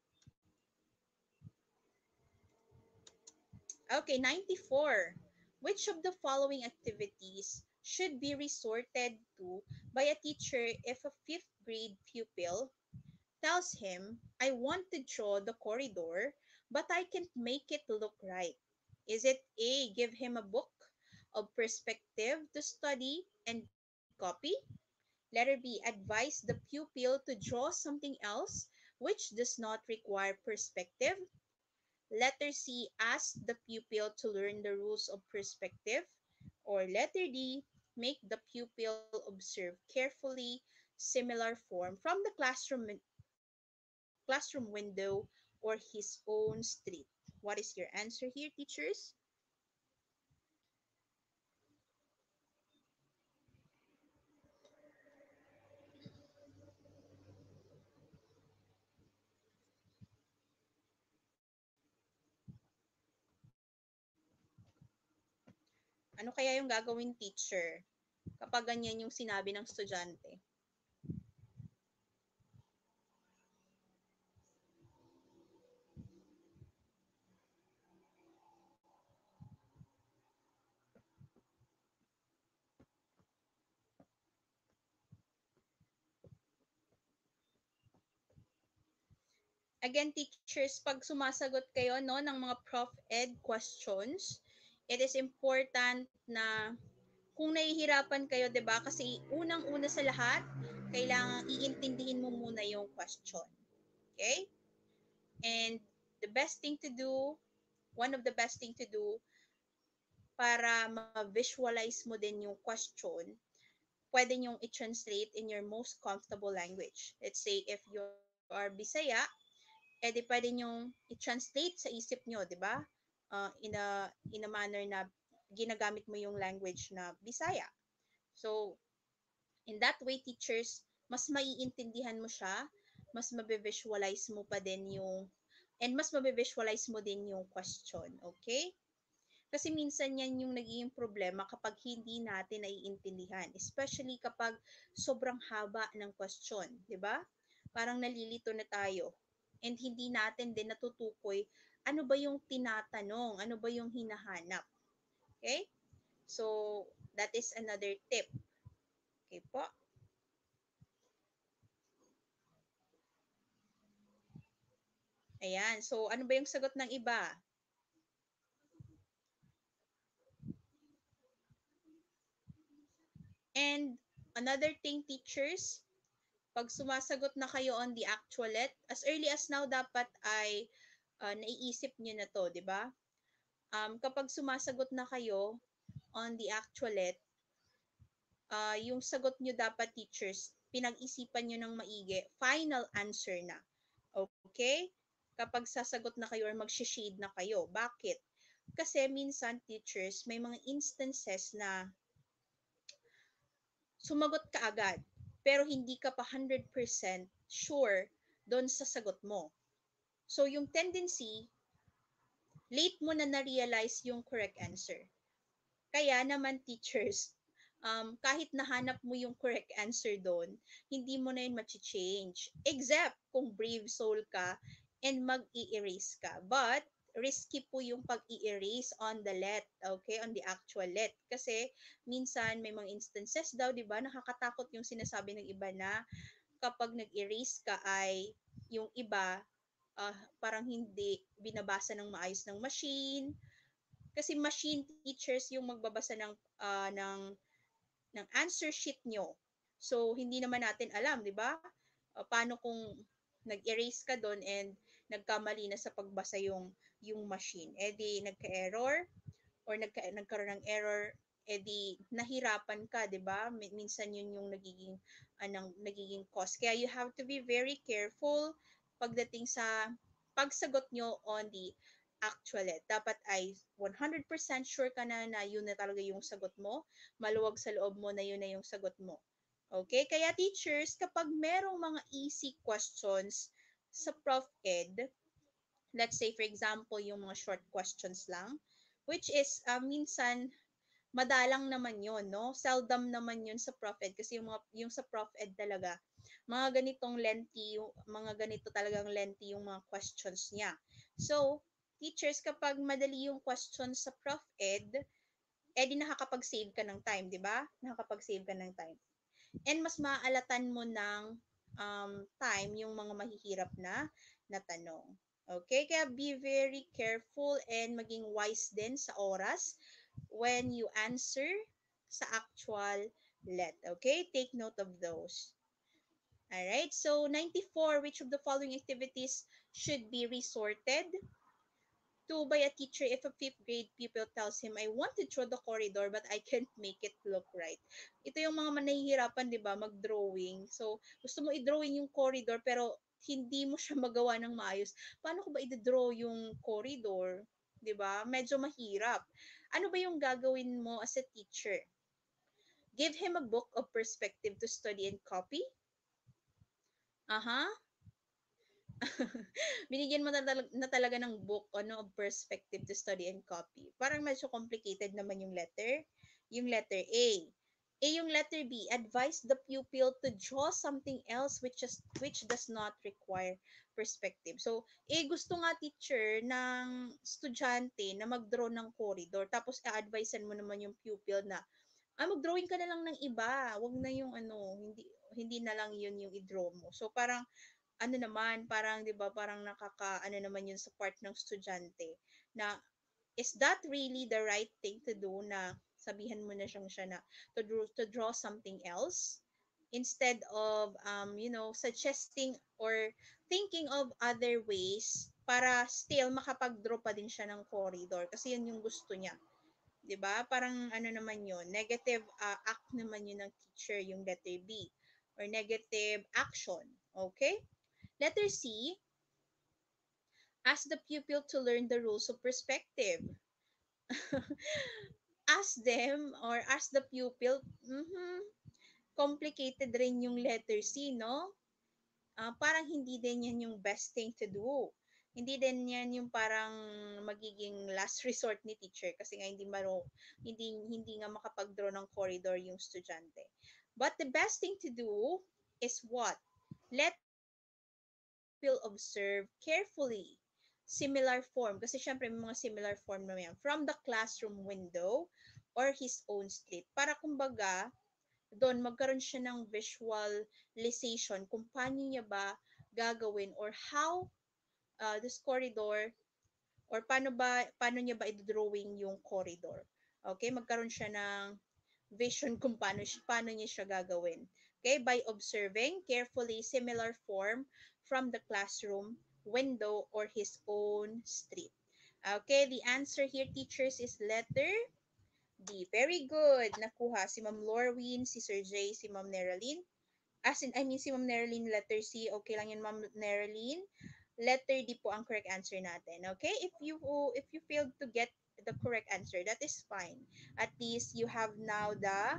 Okay, ninety-four. Which of the following activities should be resorted to by a teacher if a fifth grade pupil tells him, I want to draw the corridor, but I can't make it look right? Is it A, give him a book of perspective to study and copy? Letter B, advise the pupil to draw something else which does not require perspective? Letter C, ask the pupil to learn the rules of perspective. Or letter D, make the pupil observe carefully similar form from the classroom classroom window or his own street. What is your answer here, teachers? Ano kaya yung gagawin teacher kapag ganyan yung sinabi ng estudyante? again, teachers, pag sumasagot kayo no, ng mga Prof Ed questions, it is important na kung nahihirapan kayo, 'di ba? Kasi unang-una sa lahat, kailangan iintindihin mo muna yung question. Okay? And the best thing to do, one of the best thing to do para ma-visualize mo din yung question, pwede nyong i-translate in your most comfortable language. Let's say if you are Bisaya, edi pwede nyong i-translate sa isip nyo, di ba? Uh, in a in a manner na ginagamit mo yung language na Bisaya. So, in that way, teachers, mas maiintindihan mo siya, mas mabe-visualize mo pa din yung, and mas mabe-visualize mo din yung question, okay? Kasi minsan yan yung nagiging problema kapag hindi natin naiintindihan, especially kapag sobrang haba ng question, di ba? Parang nalilito na tayo and hindi natin din natutukoy ano ba yung tinatanong, ano ba yung hinahanap. Okay? So, that is another tip. Okay po? Ayan. So, ano ba yung sagot ng iba? And another thing, teachers, pag sumasagot na kayo on the actualet, as early as now, dapat ay uh, naiisip nyo na to, di ba? Um, kapag sumasagot na kayo on the actualet, uh, yung sagot nyo dapat, teachers, pinag-isipan nyo ng maigi, final answer na. Okay? Kapag sasagot na kayo or mag-shade na kayo. Bakit? Kasi minsan, teachers, may mga instances na sumagot ka agad, pero hindi ka pa one hundred percent sure doon sa sagot mo. So, yung tendency, late mo na na-realize yung correct answer. Kaya naman, teachers, um, kahit nahanap mo yung correct answer doon, hindi mo na yun ma-change. Except kung brave soul ka and mag-i-erase ka. But, risky po yung pag-i-erase on the let, okay? On the actual let. Kasi, minsan, may mga instances daw, di ba, nakakatakot yung sinasabi ng iba na kapag nag-erase ka ay yung iba, uh, parang hindi binabasa ng maayos ng machine, kasi machine teachers yung magbabasa ng uh, ng ng answer sheet nyo. So hindi naman natin alam, 'di ba? Uh, paano kung nag-erase ka doon and nagkamali na sa pagbasa yung yung machine. Eh di nagka-error or nagka, nagkaroon ng error, eh di nahirapan ka, 'di ba? Minsan yun yung nagiging anong nagiging cause. Kaya you have to be very careful pagdating sa pagsagot nyo on the actually. Dapat ay one hundred percent sure ka na na yun na talaga yung sagot mo. Maluwag sa loob mo na yun na yung sagot mo. Okay? Kaya teachers, kapag merong mga easy questions sa Prof Ed, let's say for example, yung mga short questions lang, which is uh, minsan madalang naman yun, no? Seldom naman yun sa Prof Ed kasi yung, mga, yung sa Prof Ed talaga, mga ganitong lengthy, mga ganito talagang lengthy yung mga questions niya. So, teachers, kapag madali yung questions sa Prof Ed, eh di nakakapag-save ka ng time, di ba? Nakakapag-save ka ng time. And mas maaalatan mo ng um, time yung mga mahihirap na, na tanong. Okay? Kaya be very careful and maging wise din sa oras when you answer sa actual let. Okay? Take note of those. Alright, so ninety-four, which of the following activities should be resorted to by a teacher if a fifth grade pupil tells him, I want to draw the corridor but I can't make it look right. Ito yung mga manahihirapan, di ba, mag-drawing. So, gusto mo i-drawing yung corridor pero hindi mo siya magawa ng maayos. Paano ko ba i-draw yung corridor? Di ba? Medyo mahirap. Ano ba yung gagawin mo as a teacher? Give him a book of perspective to study and copy? Aha. Binigyan mo na, tal- na talaga ng book, ano, perspective to study and copy. Parang medyo complicated naman yung letter. Yung letter A. A yung letter B, advise the pupil to draw something else which just which does not require perspective. So, eh gusto nga teacher ng estudyante na mag-draw ng corridor tapos a-advisean mo naman yung pupil na ah, mag-drawing ka na lang ng iba. Wag na yung ano, hindi hindi na lang yun yung i-draw mo. So, parang ano naman, parang 'di ba, parang nakaka ano naman yun sa part ng estudyante na is that really the right thing to do na sabihan mo na siyang siya na to draw, to draw something else instead of um you know suggesting or thinking of other ways para still makapag-draw pa din siya ng corridor kasi yun yung gusto niya. 'Di ba? Parang ano naman 'yon, negative uh, act naman 'yun ng teacher, yung letter B or negative action. Okay? Letter C, ask the pupil to learn the rules of perspective. Ask them or ask the pupil, mhm, complicated rin yung letter C, no? Ah, parang hindi din yan yung best thing to do. Hindi din yan yung parang magiging last resort ni teacher kasi nga hindi maro hindi hindi nga makapag-draw ng corridor yung estudyante. But the best thing to do is what? Let the pupil observe carefully similar form kasi syempre may mga similar form na yan from the classroom window or his own street para kumbaga doon magkaroon siya ng visualization kung paano niya ba gagawin or how uh, this corridor or paano ba paano niya ba i-drawing yung corridor. Okay, magkaroon siya ng vision kung paano paano niya siya gagawin. Okay, by observing carefully similar form from the classroom window or his own street. Okay, the answer here teachers is letter D. Very good. Nakuha si Ma'am Lorwin, si Sir J, si Ma'am Neralyn. As in, I mean, si Ma'am Neralyn, letter C. Okay lang yun, Ma'am Neralyn. Letter D po ang correct answer natin. Okay? If you if you failed to get the correct answer, that is fine. At least you have now the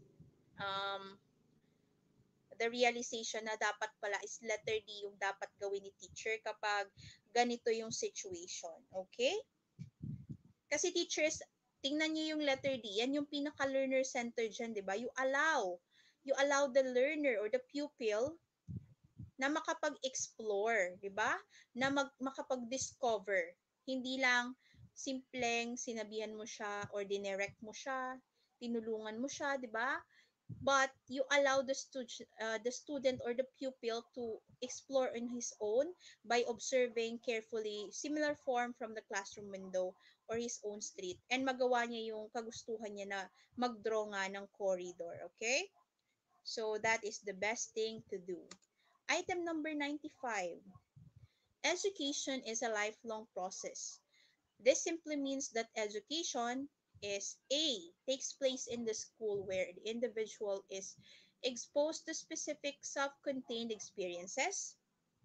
um the realization na dapat pala is letter D yung dapat gawin ni teacher kapag ganito yung situation. Okay? Kasi teachers, tingnan niyo yung letter D, yan yung pinaka-learner centered dyan, di ba? You allow, you allow the learner or the pupil na makapag-explore, di ba? Na mag, makapag-discover. Hindi lang simpleng sinabihan mo siya or dinirect mo siya, tinulungan mo siya, di ba? But you allow the, stu- uh, the student or the pupil to explore on his own by observing carefully similar form from the classroom window or his own street and magawa niya yung kagustuhan niya na mag-draw nga ng corridor. Okay? So that is the best thing to do. Item number ninety-five. Education is a lifelong process. This simply means that education is A, takes place in the school where the individual is exposed to specific self-contained experiences.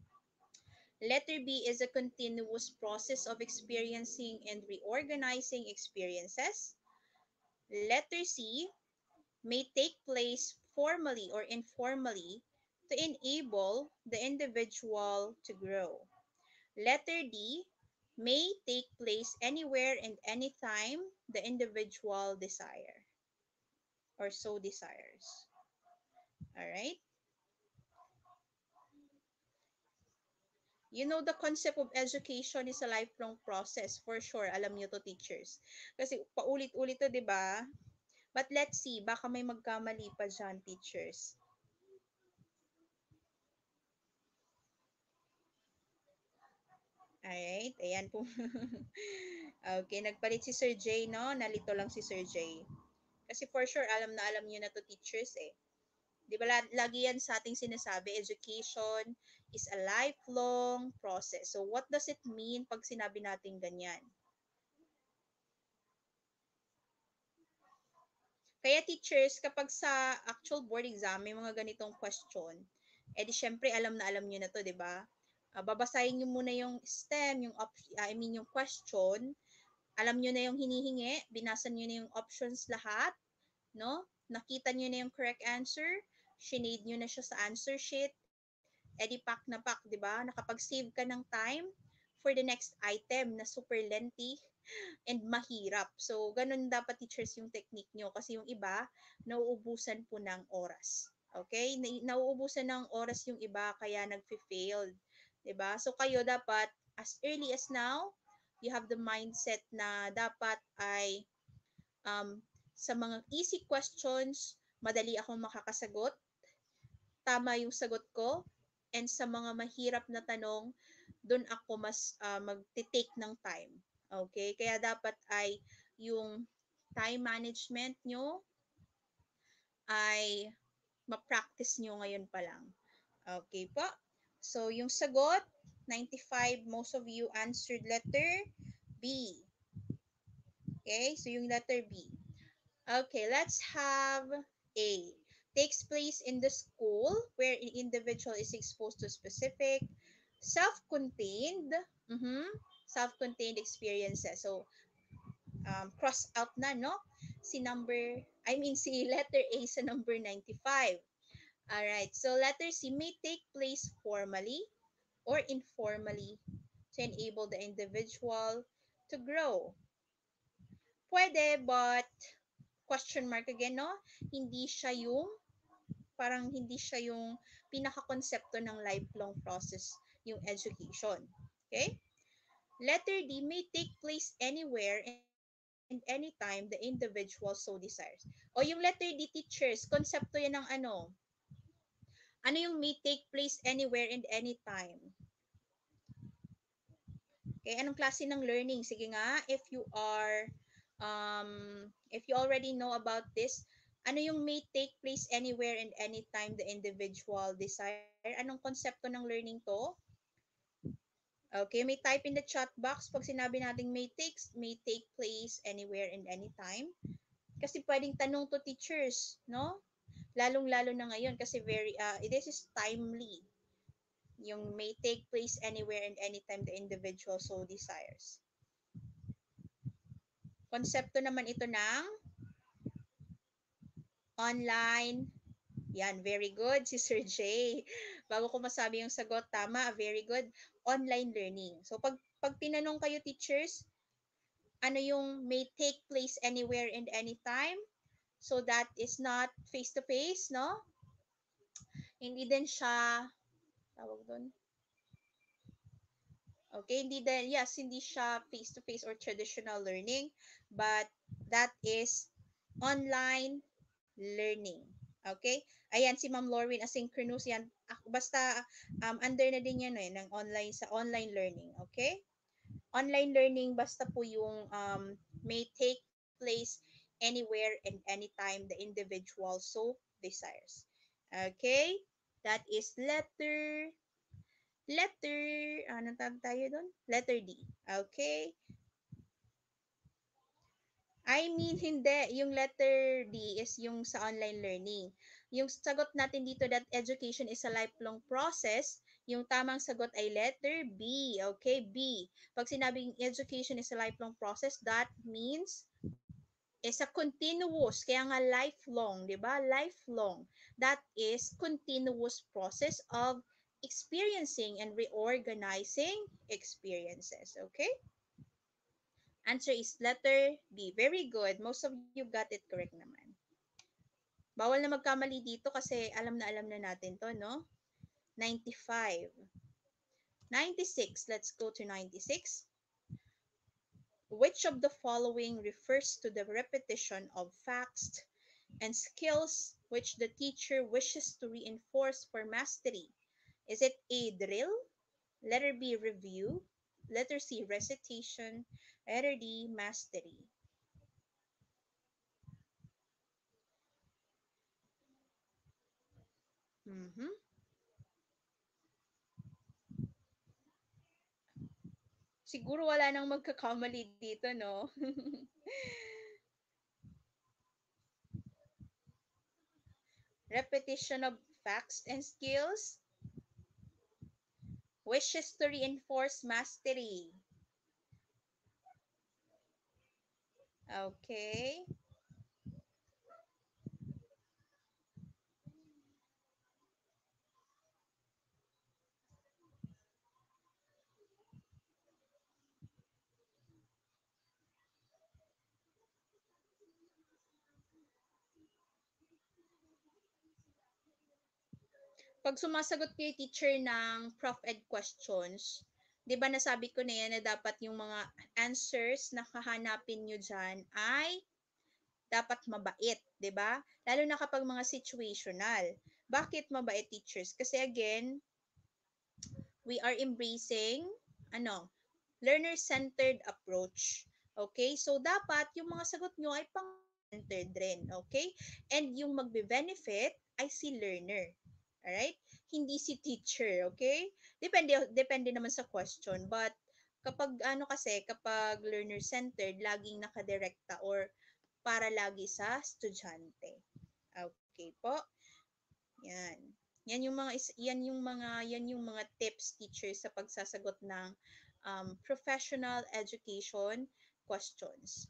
Letter B is a continuous process of experiencing and reorganizing experiences. Letter C may take place formally or informally to enable the individual to grow. Letter D may take place anywhere and anytime the individual desire or so desires. All right? You know the concept of education is a lifelong process for sure. Alam niyo to teachers. Kasi paulit-ulit to, 'di ba? But let's see, baka may magkamali pa dyan, teachers. Alright, ayan po. Okay, nagpalit si Sir J, no? Nalito lang si Sir J. Kasi for sure, alam na alam niyo na to teachers eh. Di ba lagi yan sa ating sinasabi, education is a lifelong process. So what does it mean pag sinabi natin ganyan? Kaya teachers, kapag sa actual board exam, may mga ganitong question, eh di syempre alam na alam niyo na to, di ba? Uh, babasahin niyo muna yung STEM, yung op- uh, I mean yung question, alam niyo na yung hinihingi, binasa niyo na yung options lahat, no? Nakita niyo na yung correct answer, shinade niyo na siya sa answer sheet, edi pack na pack, di ba? Nakapag-save ka ng time for the next item na super lengthy and mahirap. So, ganun dapat teachers yung technique nyo kasi yung iba, nauubusan po ng oras. Okay? Na- nauubusan ng oras yung iba kaya nagfe-failed. 'Di ba? So, kayo dapat, as early as now, you have the mindset na dapat ay um, sa mga easy questions, madali akong makakasagot, tama yung sagot ko, and sa mga mahirap na tanong, doon ako mas uh, magte-take ng time. Okay? Kaya dapat ay yung time management nyo ay ma-practice nyo ngayon pa lang. Okay po? So, yung sagot, ninety-five, most of you answered letter B. Okay? So, yung letter B. Okay, let's have A. Takes place in the school where an individual is exposed to specific self-contained mm-hmm, self-contained experiences. So, um, cross out na, no? Si number, I mean, si letter A sa number ninety-five. Alright, so letter C may take place formally or informally to enable the individual to grow. Pwede, but question mark again, no? Hindi siya yung, parang hindi siya yung pinaka-konsepto ng lifelong process, yung education. Okay? Letter D may take place anywhere and anytime the individual so desires. O yung letter D, teachers, konsepto yan ng ano? Ano yung may take place anywhere and anytime? Okay, anong klase ng learning? Sige nga, if you are, um, if you already know about this, ano yung may take place anywhere and anytime the individual desire? Anong konsepto ng learning to? Okay, may type in the chat box pag sinabi nating may takes, may take place anywhere and anytime. Kasi pwedeng tanong to teachers, no? Lalong-lalo na ngayon kasi very, uh, this is timely. Yung may take place anywhere and anytime the individual so desires. Konsepto naman ito ng online. Yan, very good si Sir J. Bago ko masabi yung sagot, tama, very good. Online learning. So, pag, pag tinanong kayo teachers, ano yung may take place anywhere and anytime? So, that is not face-to-face, no? Hindi din siya, tawag doon, okay, hindi din, yes, hindi siya face-to-face or traditional learning, but that is online learning. Okay? Ayan, si Ma'am Lorwin, asynchronous yan. Basta, um, under na din yan eh, ng online, sa online learning. Okay? Online learning, basta po yung um, may take place anywhere and anytime the individual so desires. Okay? That is letter letter, ano tawag tayo doon? Letter D. Okay? I mean, hindi. Yung letter D is yung sa online learning. Yung sagot natin dito that education is a lifelong process, yung tamang sagot ay letter B. Okay, B. Pag sinabing education is a lifelong process, that means is a continuous, kaya nga lifelong, di ba? Lifelong. That is continuous process of experiencing and reorganizing experiences. Okay? Answer is letter B. Very good. Most of you got it correct naman. Bawal na magkamali dito kasi alam na alam na natin to, no? ninety-five. ninety-six. Let's go to ninety-six. Which of the following refers to the repetition of facts and skills which the teacher wishes to reinforce for mastery? Is it A, drill? Letter B, review? Letter C, recitation? Letter D, mastery? Mm-hmm. Siguro wala nang magkakamali dito, no? Repetition of facts and skills. Wishes to reinforce mastery. Okay. Pag sumasagot kayo teacher ng Prof Ed questions, 'di ba nasabi ko na yan na dapat yung mga answers na hahanapin nyo dyan ay dapat mabait, 'di ba? Lalo na kapag mga situational. Bakit mabait teachers? Kasi again, we are embracing, ano, learner-centered approach. Okay? So, dapat yung mga sagot nyo ay pang-centered rin. Okay? And yung magbe-benefit ay si learner. Alright? Hindi si teacher. Okay? Depende, depende naman sa question. But, kapag ano kasi, kapag learner-centered, laging nakadirekta or para lagi sa estudyante. Okay po? Yan. Yan yung mga is, yan yung mga yan yung mga tips teachers sa pagsasagot ng um, professional education questions.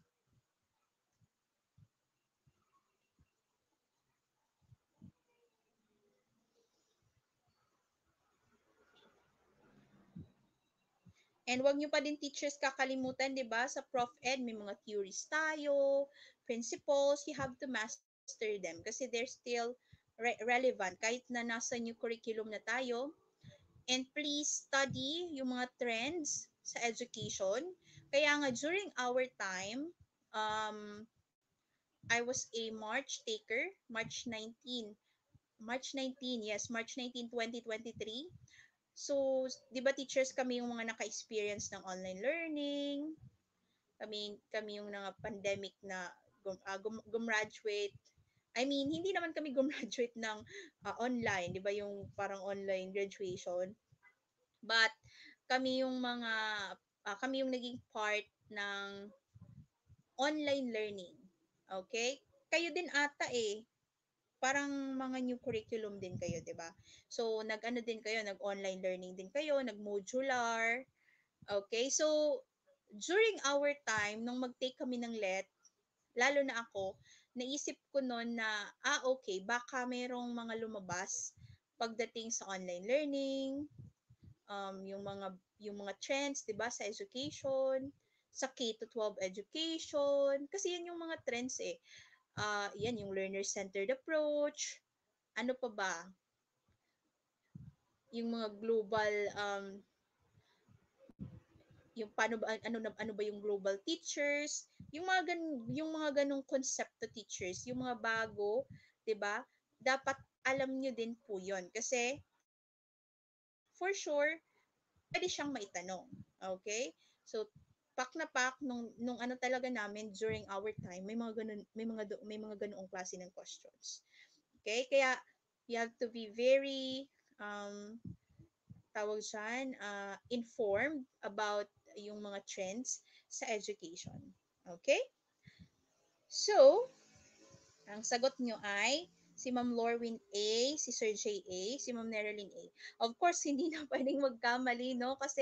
And wag nyo pa din teachers kakalimutan, 'di ba? Sa Prof Ed may mga theories tayo, principles, you have to master them kasi they're still re- relevant kahit na nasa new curriculum na tayo. And please study yung mga trends sa education. Kaya nga during our time, um, I was a March taker, March nineteenth. March nineteenth, yes, March nineteenth, twenty twenty-three. So, 'di ba teachers kami yung mga naka-experience ng online learning, kami kami yung mga pandemic na gum, uh, gum, gumraduate. I mean, hindi naman kami gumraduate ng uh, online, 'di ba yung parang online graduation. But kami yung mga uh, kami yung naging part ng online learning. Okay? Kayo din ata eh. Parang mga new curriculum din kayo, 'di ba? So, nag-ano din kayo, nag-online learning din kayo, nag-modular. Okay? So, during our time nung mag-take kami ng L E T, lalo na ako, naisip ko noon na ah okay, baka mayroong mga lumabas pagdating sa online learning, um, yung mga yung mga trends, 'di ba, sa education, sa K to twelve education, kasi yan yung mga trends eh. Uh, yan yung learner-centered approach. Ano pa ba? Yung mga global um yung paano ba ano na ano ba yung global teachers, yung mga gan, yung mga ganong concept to teachers, yung mga bago, 'di ba? Dapat alam niyo din po 'yon kasi for sure pwede siyang maitanong. Okay? So, pak na pak nung nung ano talaga namin during our time, may mga ganun may mga may mga ganoong klase ng questions. Okay? Kaya you have to be very um tawag diyan, uh, informed about yung mga trends sa education. Okay? So, ang sagot nyo ay si Ma'am Lorwin A, si Sir J A, si Ma'am Nerilyn A. Of course, hindi na pwedeng magkamali, no? Kasi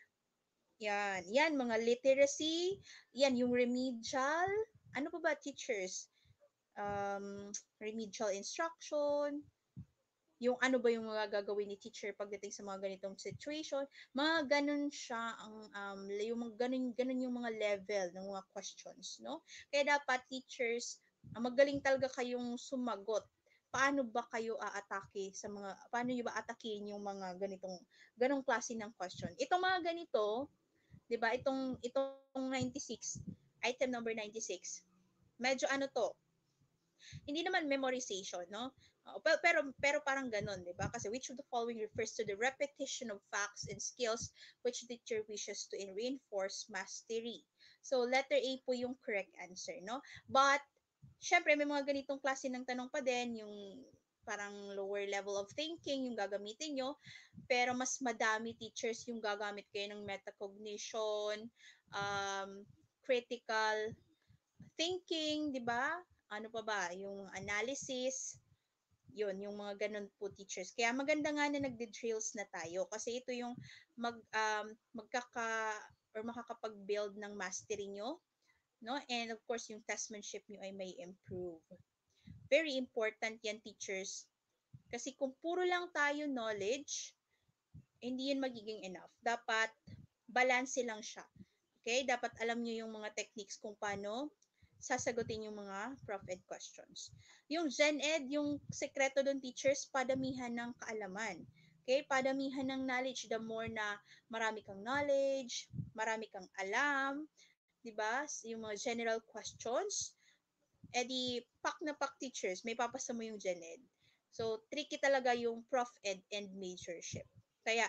yan, yan, mga literacy, yan, yung remedial, ano pa ba, teachers? Um, remedial instruction, yung ano ba yung mga gagawin ni teacher pagdating sa mga ganitong situation, mga ganun siya, ang, um, yung mga ganun, ganun yung mga level ng mga questions, no? Kaya dapat teachers, uh, magaling talaga kayong sumagot. Paano ba kayo aatake sa mga, paano nyo ba atakin yung mga ganitong, ganong klase ng question? Itong mga ganito, 'di ba? Itong itong ninety-six, item number ninety-six. Medyo ano to, hindi naman memorization, no? Uh, pero, pero pero parang ganon, 'di ba? Kasi which of the following refers to the repetition of facts and skills which the teacher wishes to reinforce mastery. So letter A po yung correct answer, no? But syempre may mga ganitong klase ng tanong pa din, yung parang lower level of thinking yung gagamitin nyo, pero mas madami teachers yung gagamit kayo ng metacognition, um, critical thinking, di ba? Ano pa ba? Yung analysis, yun, yung mga ganun po teachers. Kaya maganda nga na nagde-drills na tayo kasi ito yung mag, um, magkaka or makakapag-build ng mastery nyo, no? And of course, yung testmanship nyo ay may improve. Very important yan, teachers. Kasi kung puro lang tayo knowledge, hindi yun magiging enough. Dapat balance lang siya. Okay? Dapat alam nyo yung mga techniques kung paano sasagutin yung mga Prof Ed questions. Yung Gen Ed, yung sekreto doon teachers, padamihan ng kaalaman. Okay? Padamihan ng knowledge. The more na marami kang knowledge, marami kang alam, di ba? Yung mga general questions, edi pak na pak teachers, may papasa mo yung Gen Ed. So, tricky talaga yung Prof Ed and majorship. Kaya,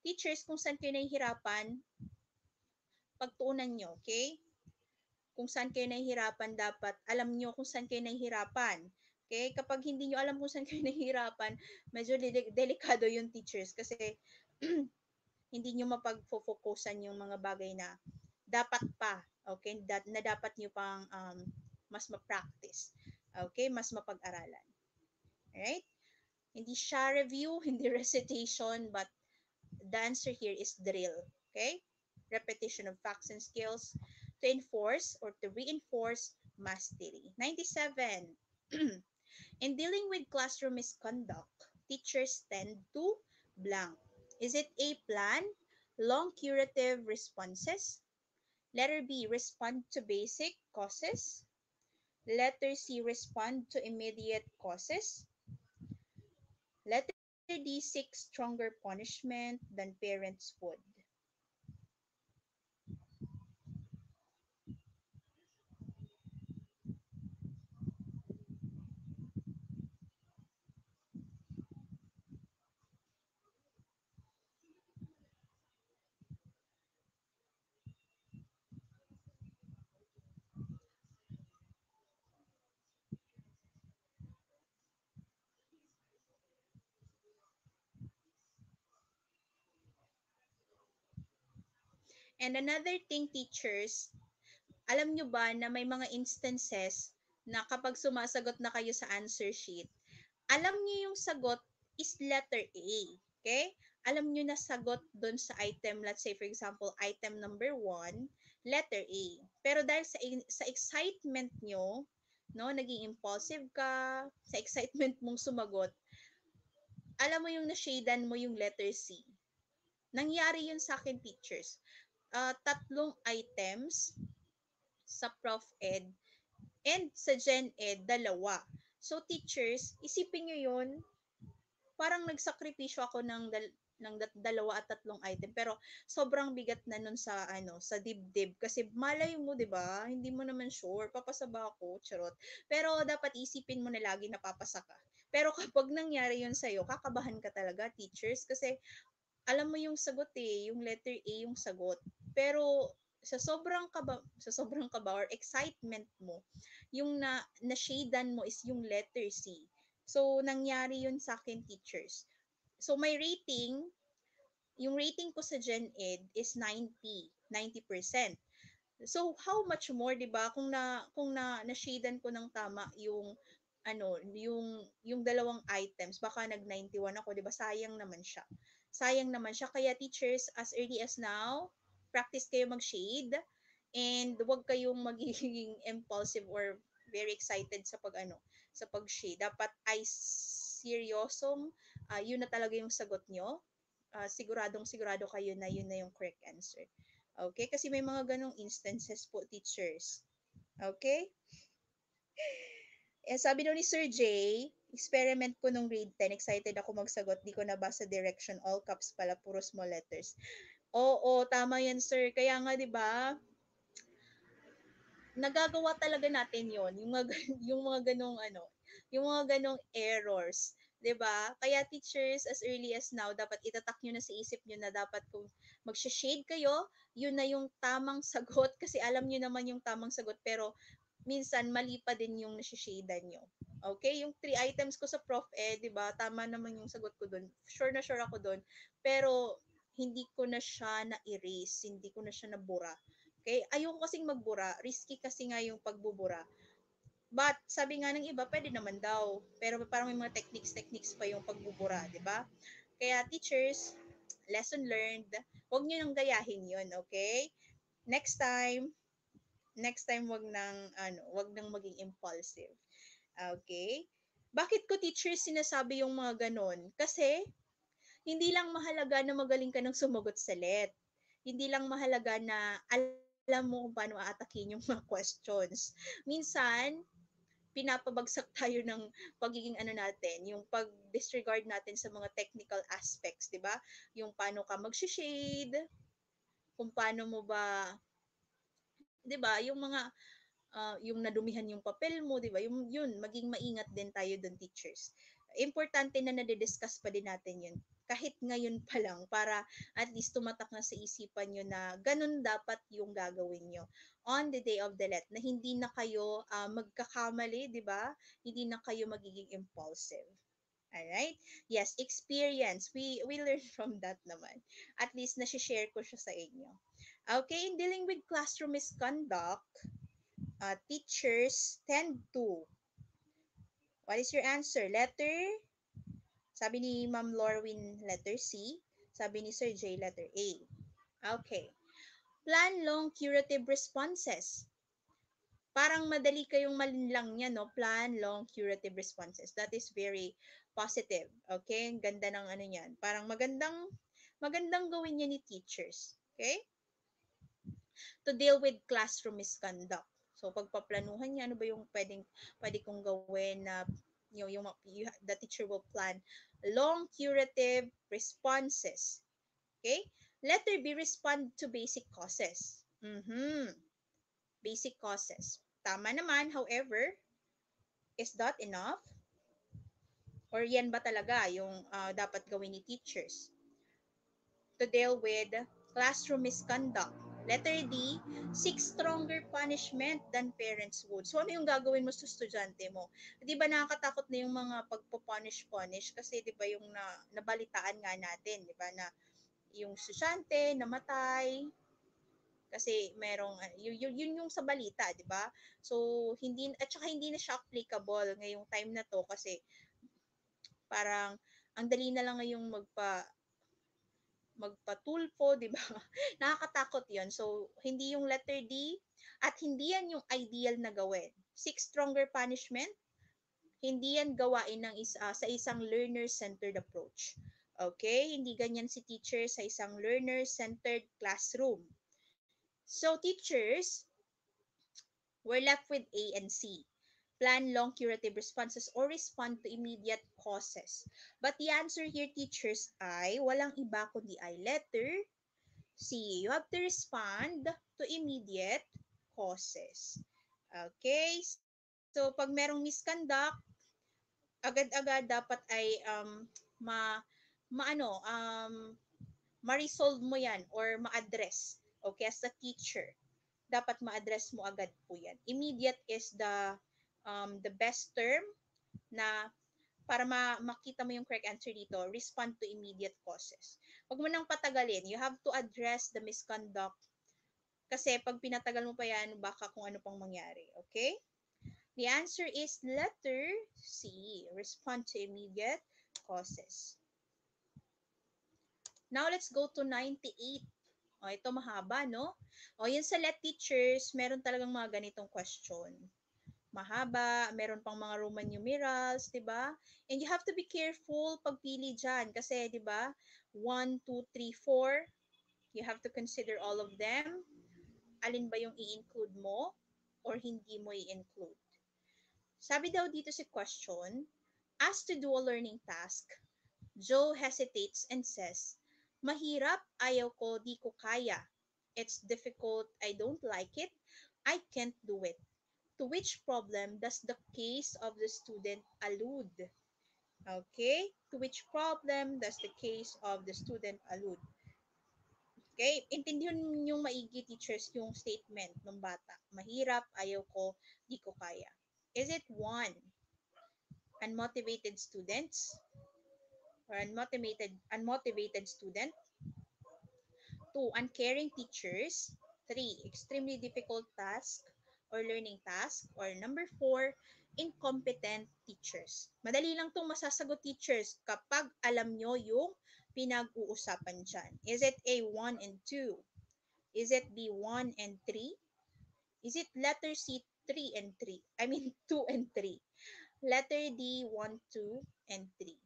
teachers, kung saan kayo nahihirapan, pagtuunan nyo, okay? Kung saan kayo nahihirapan, dapat alam nyo kung saan kayo nahihirapan. Okay? Kapag hindi nyo alam kung saan kayo nahihirapan, medyo de- delikado yung teachers kasi hindi nyo mapag-focusan yung mga bagay na dapat pa, okay? That, na dapat nyo pang um, mas ma-practice. Okay? Mas mapag-aralan. Alright? Hindi siya review, hindi recitation, but the answer here is drill. Okay? Repetition of facts and skills to enforce or to reinforce mastery. ninety-seven. In dealing with classroom misconduct, teachers tend to blank. Is it A, plan long curative responses? Letter B, respond to basic causes? Letter C, respond to immediate causes? Letter D, seek stronger punishment than parents would. And another thing, teachers, alam nyo ba na may mga instances na kapag sumasagot na kayo sa answer sheet, alam nyo yung sagot is letter A. Okay? Alam nyo na sagot doon sa item, let's say for example, item number one, letter A. Pero dahil sa, sa excitement nyo, no, naging impulsive ka, sa excitement mong sumagot, alam mo yung na-shadean mo yung letter C. Nangyari yun sa akin, teachers. Uh, tatlong items sa Prof Ed and sa Gen Ed, dalawa. So, teachers, isipin nyo yun, parang nagsakripisyo ako ng dal- ng dat- dalawa at tatlong item pero sobrang bigat na nun sa ano sa dibdib kasi malay mo 'di ba hindi mo naman sure papasa ba ako charot pero dapat isipin mo na lagi na papasa ka pero kapag nangyari yun sa iyo kakabahan ka talaga teachers kasi alam mo yung sagot eh yung letter A yung sagot pero sa sobrang kaba sa sobrang kaba or excitement mo yung na na shadean mo is yung letter C. So, nangyari yun sa akin, teachers. So, my rating, yung rating ko sa Gen Ed is ninety, ninety percent. So, how much more, 'di ba? Kung na kung na na-shadean ko ng tama yung ano, yung yung dalawang items, baka nag ninety-one ako, 'di ba? Sayang naman siya. Sayang naman siya. Kaya teachers, as early as now, practice kayo mag-shade and huwag kayong magiging impulsive or very excited sa pag ano, sa pag-shade. Dapat ay seryosong, uh, yun na talaga yung sagot nyo. Uh, siguradong sigurado kayo na yun na yung correct answer. Okay? Kasi may mga ganong instances po, teachers. Okay? Eh, sabi daw ni Sir J, experiment ko nung grade ten, excited ako magsagot, di ko nabasa direction, all caps pala, puro small letters. Oo, tama yan, sir. Kaya nga, di ba, nagagawa talaga natin yon yung mga, yung mga ganong ano, yung mga ganong errors. 'Di ba? Kaya teachers, as early as now, dapat itatak nyo na sa isip nyo na dapat kung mag-shade kayo, yun na yung tamang sagot kasi alam nyo naman yung tamang sagot pero minsan mali pa din yung nasi-shadean nyo. Okay? Yung three items ko sa Prof E, 'di ba? Tama naman yung sagot ko doon. Sure na sure ako doon. Pero hindi ko na siya na-erase, hindi ko na siya nabura. Okay? Ayoko kasing magbura. Risky kasi nga yung pagbubura. But, sabi nga ng iba, pwede naman daw. Pero parang may mga techniques-techniques pa yung pagbubura, di ba? Kaya teachers, lesson learned, huwag nyo nang gayahin yun, okay? Next time, next time wag nang, ano, wag nang maging impulsive. Okay? Bakit ko teachers sinasabi yung mga ganon? Kasi, hindi lang mahalaga na magaling ka ng sumagot sa let. Hindi lang mahalaga na alam mo kung paano aatakin yung mga questions. Minsan, pinapabagsak tayo ng pagiging ano natin, yung pag-disregard natin sa mga technical aspects, 'di ba? Yung paano ka mag-shade, kung paano mo ba, 'di ba? Yung mga uh, yung nadumihan yung papel mo, 'di ba? Yung yun, maging maingat din tayo doon, teachers. Importante na nade-discuss pa din natin yun kahit ngayon pa lang para at least tumatak na sa isipan nyo na ganun dapat yung gagawin nyo on the day of the let, na hindi na kayo uh, magkakamali, di ba? Hindi na kayo magiging impulsive. Alright? Yes, experience. We we learn from that naman. At least na-share ko siya sa inyo. Okay, in dealing with classroom misconduct, uh, teachers tend to, what is your answer? Letter, sabi ni Ma'am Lorwin, letter C. Sabi ni Sir J, letter A. Okay. Plan long curative responses. Parang madali kayong malinlang niya, no? Plan long curative responses. That is very positive. Okay? Ang ganda ng ano niyan. Parang magandang magandang gawin niya ni teachers. Okay? To deal with classroom misconduct. So pagpaplanuhan niya, ano ba yung pwedeng pwede kong gawin na you know, yung you, the teacher will plan long curative responses. Okay? Letter B, respond to basic causes. Mhm. Basic causes. Tama naman, however, is that enough? Or yan ba talaga yung uh, dapat gawin ni teachers to deal with classroom misconduct? Letter D, seek stronger punishment than parents would. So, ano yung gagawin mo sa estudyante mo? Di ba nakakatakot na yung mga pagpo-punish-punish? Kasi di ba yung na, nabalitaan nga natin, di ba, na yung estudyante namatay, kasi merong yun, yun, yun yung sa balita, 'di ba? So hindi at saka hindi na siya applicable ngayong time na to kasi parang ang dali na lang ngayong magpa magpatulpo, 'di ba? Nakakatakot 'yon. So hindi yung letter D at hindi yan yung ideal na gawin. Seek stronger punishment, hindi yan gawain ng is, uh, sa isang learner-centered approach. Okay? Hindi ganyan si teacher sa isang learner-centered classroom. So teachers, we're left with A and C. Plan long curative responses or respond to immediate causes. But the answer here, teachers, ay walang iba kundi ay letter C. You have to respond to immediate causes. Okay? So, pag merong misconduct, agad-agad dapat ay um, ma, maano, um, ma-resolve mo yan or ma-address. Okay, as a teacher dapat ma-address mo agad po yan. Immediate is the um, the best term na para ma makita mo yung correct answer dito, respond to immediate causes. Huwag mo nang patagalin. You have to address the misconduct kasi pag pinatagal mo pa yan, baka kung ano pang mangyari. Okay? The answer is letter C, respond to immediate causes. Now, let's go to ninety-eight. O, ito mahaba, no? O, yun sa let teachers, meron talagang mga ganitong question. Mahaba, meron pang mga Roman numerals, di ba? And you have to be careful pagpili dyan. Kasi, di ba, one, two, three, four, you have to consider all of them. Alin ba yung i-include mo or hindi mo i-include? Sabi daw dito si question, asked to do a learning task, Joe hesitates and says, mahirap, ayaw ko, di ko kaya. It's difficult, I don't like it, I can't do it. To which problem does the case of the student allude? Okay? To which problem does the case of the student allude? Okay? Intindihan yung maigi, teachers, yung statement ng bata. Mahirap, ayaw ko, di ko kaya. Is it one, unmotivated students? Or unmotivated, unmotivated student? Two, uncaring teachers. Three, extremely difficult task or learning task. Or number four, incompetent teachers. Madali lang itong masasagot, teachers, kapag alam nyo yung pinag-uusapan dyan. Is it A, one and two? Is it B, one and three? Is it letter C, three and three? I mean, two and three. Letter D, one, two, and three.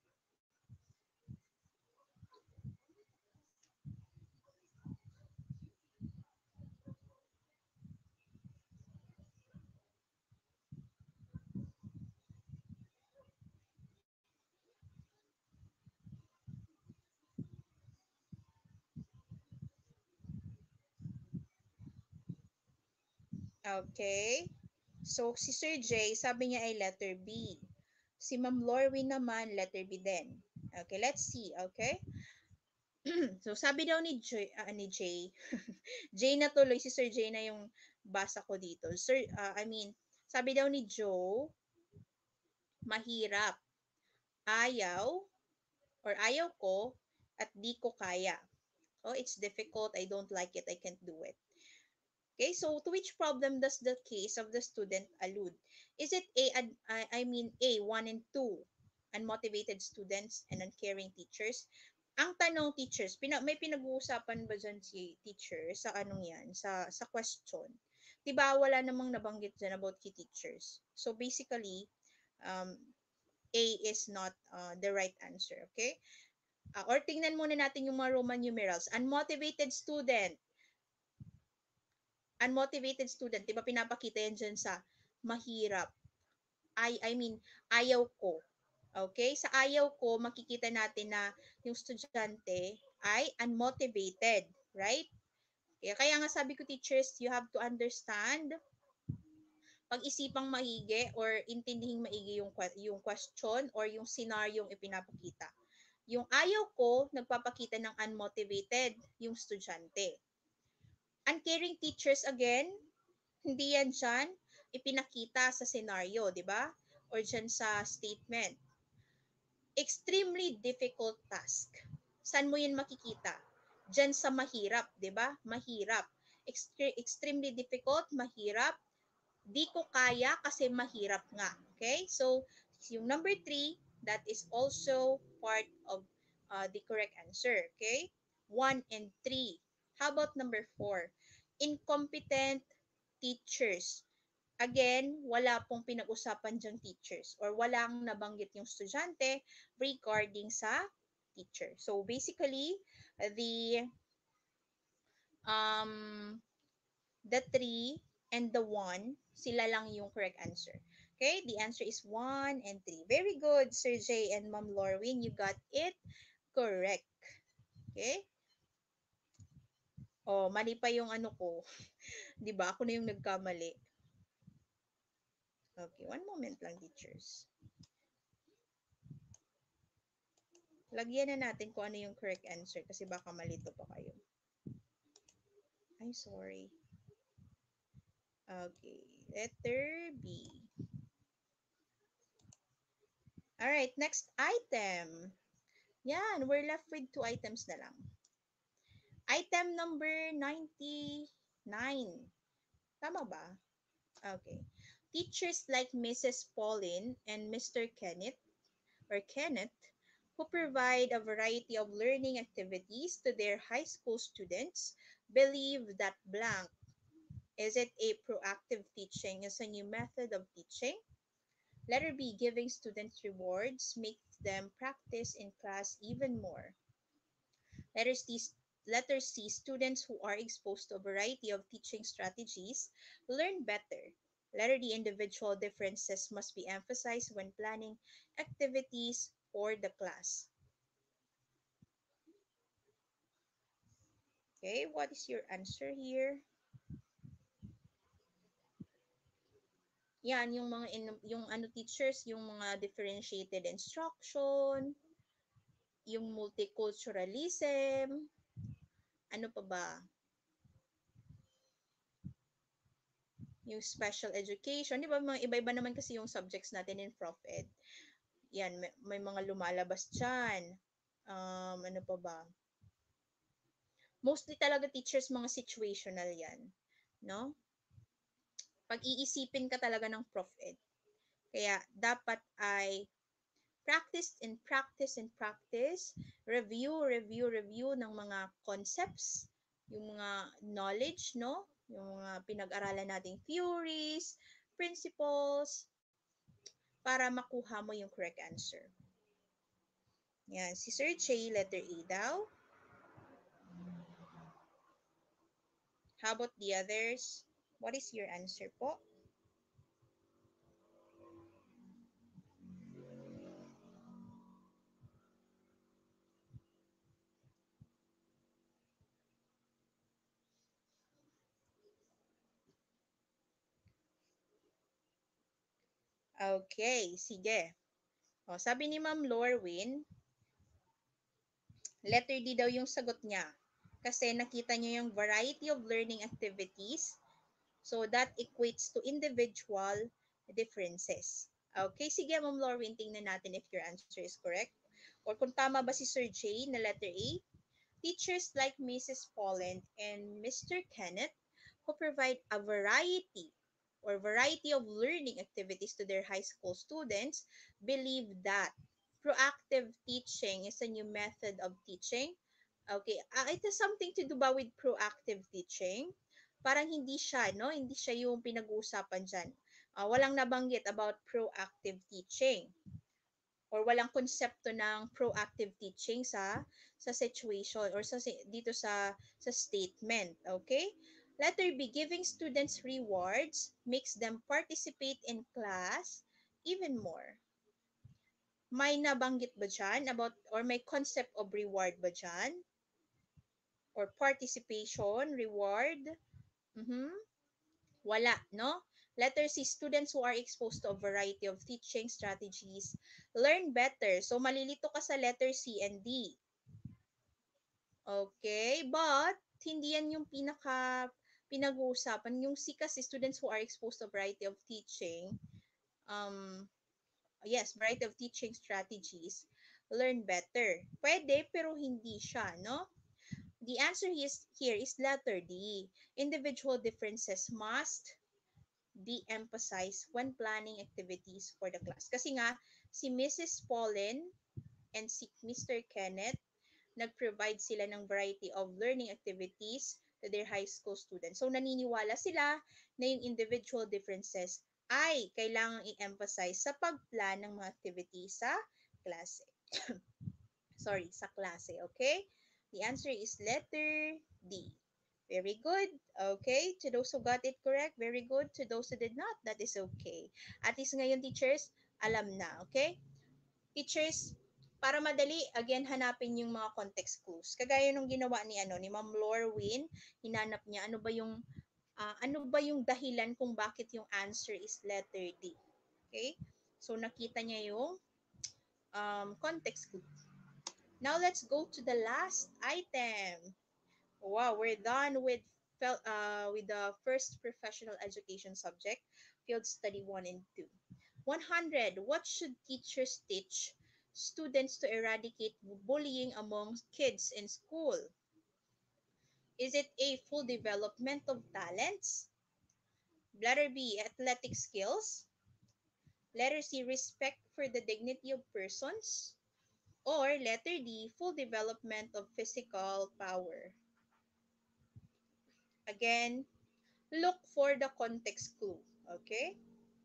Okay. So, si Sir J, sabi niya ay letter B. Si Ma'am Lorwin naman, letter B din. Okay, let's see, okay? So, sabi daw ni Jay, ah, ni Jay, Jay na tuloy, si Sir Jay na yung basa ko dito. Sir, ah, I mean, sabi daw ni Joe, mahirap, ayaw, or ayaw ko, at di ko kaya. Oh, it's difficult, I don't like it, I can't do it. Okay, so to which problem does the case of the student allude? Is it A, ad- I I mean A, one and two, unmotivated students and uncaring teachers? Ang tanong, teachers, pina, may pinag-uusapan ba dyan si teacher sa anong yan, sa, sa question? Diba wala namang nabanggit dyan about key teachers. So basically, um, A is not uh, the right answer, okay? Uh, or tingnan muna natin yung mga Roman numerals. Unmotivated student, unmotivated student, 'di ba pinapakita yan dyan sa mahirap. I, I mean, ayaw ko. Okay? Sa ayaw ko, makikita natin na yung estudyante ay unmotivated. Right? Kaya, kaya nga sabi ko, teachers, you have to understand, pag-isipang maigi or intindihing maigi yung, yung question or yung scenario yung ipinapakita. Yung ayaw ko, nagpapakita ng unmotivated yung estudyante. Uncaring teachers again, hindi yan dyan ipinakita sa scenario, di ba? Or dyan sa statement. Extremely difficult task. Saan mo yan makikita? Dyan sa mahirap, di ba? Mahirap. Extre- extremely difficult, mahirap. Di ko kaya kasi mahirap nga. Okay? So, yung number three, that is also part of uh, the correct answer. Okay? One and three. How about number four? Incompetent teachers. Again, wala pong pinag-usapan dyang teachers or walang nabanggit yung estudyante regarding sa teacher. So basically, the um the three and the one, sila lang yung correct answer. Okay? The answer is one and three. Very good, Sir J and Ma'am Lorwin. You got it correct. Okay? Oh, mali pa yung ano ko. 'Di ba? Ako na yung nagkamali. Okay, one moment lang, teachers. Lagyan na natin kung ano yung correct answer kasi baka malito pa kayo. I'm sorry. Okay, letter B. Alright, next item. Yan, we're left with two items na lang. Item number ninety-nine. Tama ba? Okay. Teachers like Missus Pauline and Mister Kenneth or Kenneth who provide a variety of learning activities to their high school students believe that blank. Is it A, proactive teaching is a new method of teaching? Letter B, giving students rewards makes them practice in class even more. Letter C, letter C, students who are exposed to a variety of teaching strategies learn better. Letter D, individual differences must be emphasized when planning activities for the class. Okay, what is your answer here? Yan, yung mga in, yung ano teachers, yung mga differentiated instruction, yung multiculturalism, ano pa ba? Yung special education, di ba mga iba-iba naman kasi yung subjects natin in Prof Ed. Yan, may, may mga lumalabas dyan. Um, ano pa ba? Mostly talaga teachers, mga situational yan. No? Pag-iisipin ka talaga ng Prof Ed. Kaya dapat ay practice and practice and practice, review, review, review ng mga concepts, yung mga knowledge, no? Yung mga pinag-aralan nating theories, principles, para makuha mo yung correct answer. Yan, si Sir J, letter A daw. How about the others? What is your answer po? Okay, sige. O, sabi ni Ma'am Lorwin, Letter D daw yung sagot niya. Kasi nakita niyo yung variety of learning activities. So that equates to individual differences. Okay, sige Ma'am Lauren, tingnan natin if your answer is correct. Or kung tama ba si Sir J na letter A. Teachers like Missus Pollen and Mister Kenneth who provide a variety or variety of learning activities to their high school students believe that proactive teaching is a new method of teaching. Okay, uh, it has something to do ba with proactive teaching? Parang hindi siya, no? Hindi siya yung pinag-uusapan dyan. Uh, walang nabanggit about proactive teaching or walang konsepto ng proactive teaching sa sa situation or sa dito sa sa statement, okay? Letter B, giving students rewards makes them participate in class even more. May nabanggit ba dyan about or may concept of reward ba dyan? Or participation, reward? Mhm. Wala, no? Letter C, students who are exposed to a variety of teaching strategies learn better. So, malilito ka sa letter C and D. Okay, but hindi yan yung pinaka pinag-uusapan. Yung C kasi, students who are exposed to a variety of teaching, um, yes, variety of teaching strategies, learn better. Pwede, pero hindi siya, no? The answer is here is letter D. Individual differences must de-emphasize when planning activities for the class. Kasi nga, si Missus Pollen and si Mister Kenneth, nag-provide sila ng variety of learning activities to their high school students. So, naniniwala sila na yung individual differences ay kailangang i-emphasize sa pagplan ng mga activities sa klase. Sorry, sa klase, okay? The answer is letter D. Very good. Okay. To those who got it correct, very good. To those who did not, that is okay. At least ngayon, teachers, alam na. Okay? Teachers, para madali, again, hanapin yung mga context clues. Kagaya nung ginawa ni, ano, ni Ma'am Lorwin, hinanap niya ano ba yung uh, ano ba yung dahilan kung bakit yung answer is letter D. Okay? So, nakita niya yung um, context clue. Now, let's go to the last item. Wow, we're done with uh, with the first professional education subject, field study one and two. one hundred. What should teachers teach students to eradicate bullying among kids in school? Is it A, full development of talents? Letter B, athletic skills? Letter C, respect for the dignity of persons? Or letter D, full development of physical power? Again, look for the context clue. Okay?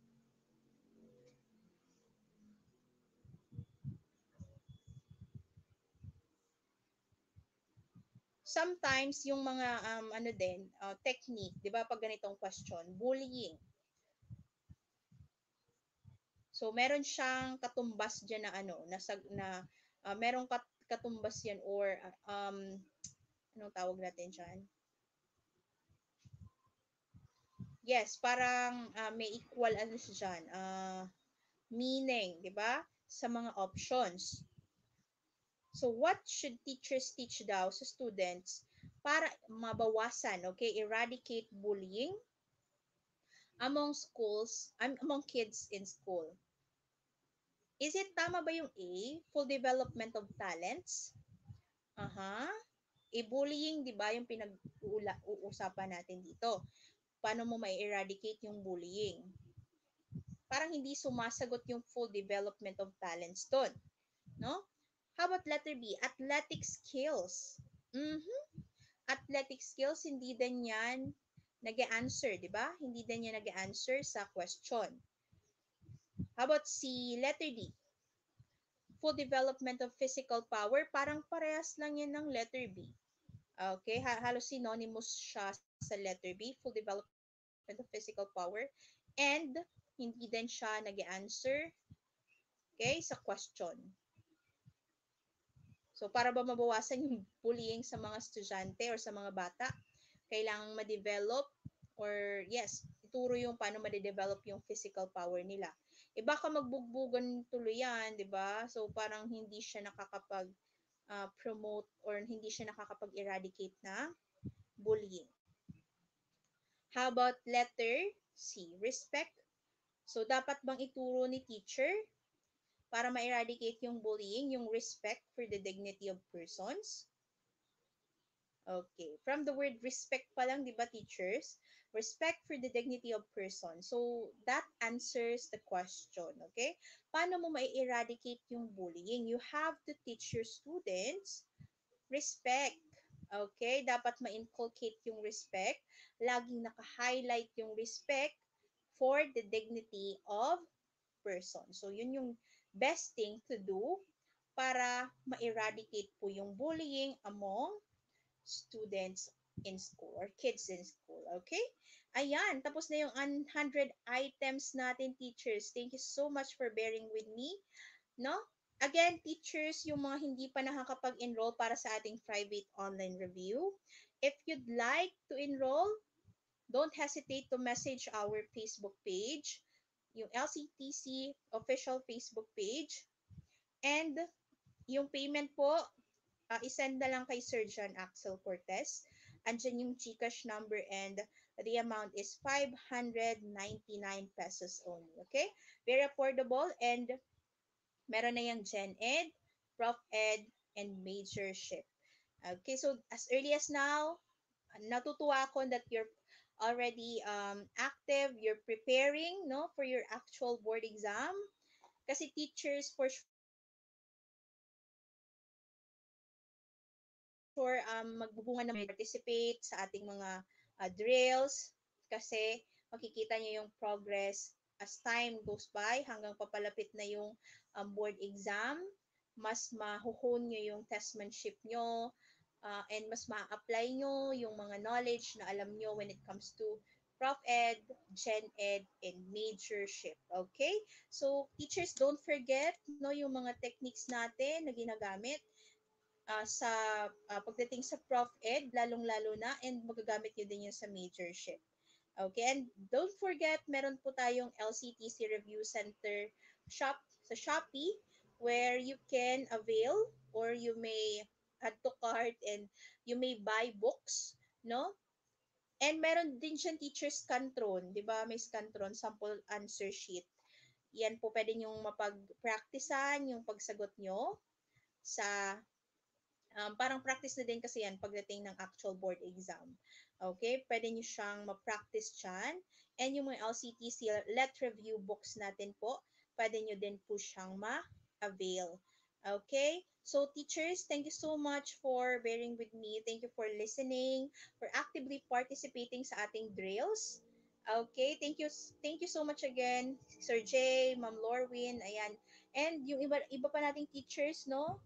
Sometimes, yung mga, um, ano din, uh, technique, di ba, pag ganitong question, bullying. So, meron siyang katumbas dyan na, ano, na, na uh, merong kat, katumbas yan or, uh, um, anong tawag natin dyan? Yes, parang uh, may equal, ano siya dyan, uh, meaning, di ba, sa mga options. So, what should teachers teach daw sa students para mabawasan, okay, eradicate bullying among schools, um, among kids in school? Is it tama ba yung A, full development of talents? Aha. E-bullying, di ba, yung pinag-uusapan natin dito. Paano mo ma-eradicate yung bullying? Parang hindi sumasagot yung full development of talents doon. No? How about letter B? Athletic skills. Mm-hmm. Athletic skills, hindi din yan nag-answer, di ba? Hindi din yan nag-answer sa question. How about C, letter D? Full development of physical power, parang parehas lang yan ng letter B. Okay, halos synonymous siya sa letter B, full development of physical power. And hindi din siya nag-answer, okay, sa question. So, para ba mabawasan yung bullying sa mga estudyante or sa mga bata, kailangang ma-develop or yes, ituro yung paano ma-develop yung physical power nila. E baka magbugbugan tuloy yan, di ba? So, parang hindi siya nakakapag uh, promote or hindi siya nakakapag-eradicate ng bullying. How about letter C, respect? So, dapat bang ituro ni teacher para ma-eradicate yung bullying, yung respect for the dignity of persons? Okay. From the word respect pa lang, di ba, teachers? Respect for the dignity of person. So, that answers the question, okay? Paano mo ma-eradicate yung bullying? You have to teach your students respect. Okay? Dapat ma-inculcate yung respect. Laging naka-highlight yung respect for the dignity of person. So, yun yung best thing to do para ma-eradicate po yung bullying among students in school or kids in school. Okay? Ayan, tapos na yung one hundred items natin, teachers. Thank you so much for bearing with me. No? Again, teachers, yung mga hindi pa nakakapag-enroll para sa ating private online review, if you'd like to enroll, don't hesitate to message our Facebook page, yung L C T C official Facebook page, and yung payment po, uh, isend na lang kay Sir John Axel Cortez. Andyan yung GCash number and the amount is five hundred ninety-nine pesos only. Okay? Very affordable and meron na yung Gen Ed, Prof Ed, and Majorship. Okay, so as early as now, natutuwa ako that you're already um, active, you're preparing no for your actual board exam. Kasi teachers for sure um, magbubunga na participate sa ating mga uh, drills kasi makikita niyo yung progress as time goes by hanggang papalapit na yung um, board exam. Mas mahuhon nyo yung testmanship nyo uh, and mas ma-apply nyo yung mga knowledge na alam nyo when it comes to Prof Ed, Gen Ed, and Majorship. Okay? So, teachers, don't forget no, yung mga techniques natin na ginagamit uh, sa uh, pagdating sa Prof Ed, lalong-lalo na, and magagamit nyo din yun sa Majorship. Okay, and don't forget, meron po tayong L C T C Review Center shop sa Shopee where you can avail or you may add to cart and you may buy books, no? And meron din siyang teacher scantron, di ba? May scantron, sample answer sheet. Yan po pwede nyong mapag-practicean yung pagsagot nyo sa Um, parang practice na din kasi yan pagdating ng actual board exam. Okay? Pwede nyo siyang ma-practice dyan. And yung mga L C T C let review books natin po, pwede nyo din po siyang ma-avail. Okay? So teachers, thank you so much for bearing with me. Thank you for listening, for actively participating sa ating drills. Okay, thank you thank you so much again, Sir Jay, Ma'am Lorwin, ayan. And yung iba, iba pa nating teachers, no?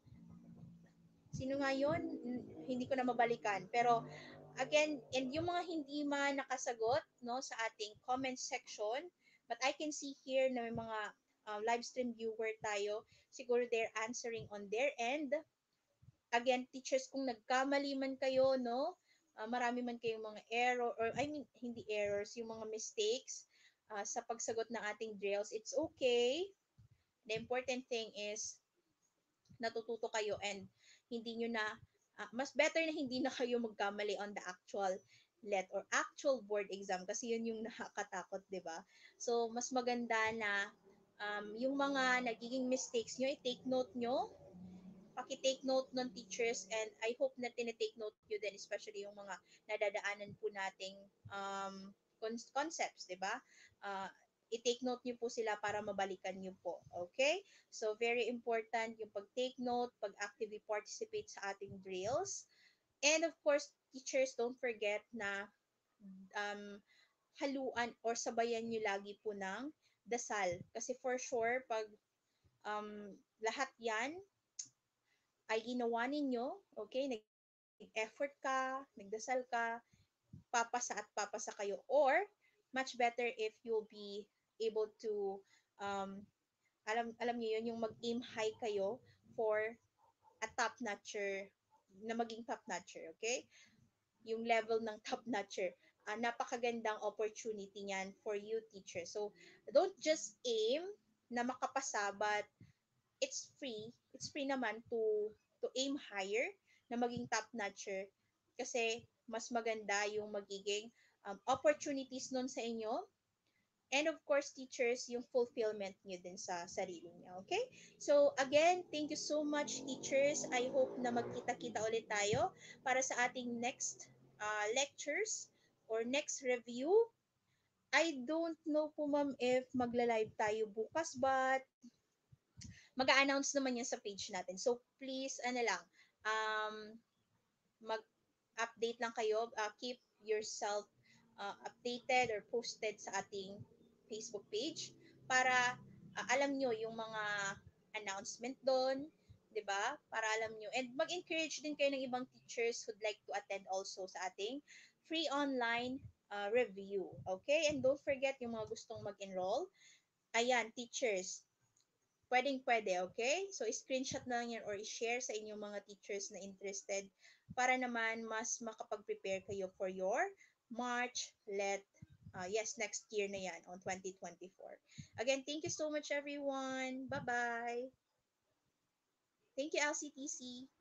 Sino nga yun? Hindi ko na mabalikan. Pero, again, and yung mga hindi man nakasagot no, sa ating comment section, but I can see here na may mga uh, live stream viewer tayo. Siguro they're answering on their end. Again, teachers, kung nagkamali man kayo, no, uh, marami man kayong mga error, or I mean, hindi errors, yung mga mistakes uh, sa pagsagot ng ating drills, it's okay. The important thing is natututo kayo and hindi nyo na, uh, mas better na hindi na kayo magkamali on the actual let or actual board exam kasi yun yung nakakatakot, di ba? So, mas maganda na um, yung mga nagiging mistakes nyo, i-take note nyo, paki-take note ng teachers and I hope na tinitake note nyo din, especially yung mga nadadaanan po nating um, concepts, di ba? Uh, i-take note nyo po sila para mabalikan nyo po. Okay? So, very important yung pag-take note, pag-actively participate sa ating drills. And of course, teachers, don't forget na um, haluan or sabayan nyo lagi po ng dasal. Kasi for sure, pag um, lahat yan ay ginawa ninyo, okay, nag-effort ka, nagdasal ka, papasa at papasa kayo. Or, much better if you'll be able to, um, alam, alam niyo yun, yung mag-aim high kayo for a top-notcher, na maging top-notcher, okay? Yung level ng top-notcher. Uh, napakagandang opportunity niyan for you, teacher. So, don't just aim na makapasa, but it's free. It's free naman to to aim higher na maging top-notcher kasi mas maganda yung magiging um, opportunities nun sa inyo. And of course, teachers, yung fulfillment nyo din sa sarili niya. Okay? So, again, thank you so much, teachers. I hope na magkita-kita ulit tayo para sa ating next uh, lectures or next review. I don't know po, ma'am, if magla-live tayo bukas, but mag-a-announce naman yan sa page natin. So, please, ano lang, um, mag-update lang kayo. Uh, keep yourself uh, updated or posted sa ating Facebook page para uh, alam nyo yung mga announcement doon, 'di ba? Para alam nyo. And mag-encourage din kayo ng ibang teachers who'd like to attend also sa ating free online uh, review. Okay? And don't forget yung mga gustong mag-enroll. Ayan, teachers, pwedeng-pwede, okay? So, screenshot na lang yan or i-share sa inyong mga teachers na interested para naman mas makapag-prepare kayo for your March let uh, yes, next year na yan on twenty twenty-four. Again, thank you so much everyone. Bye-bye. Thank you, L C T C.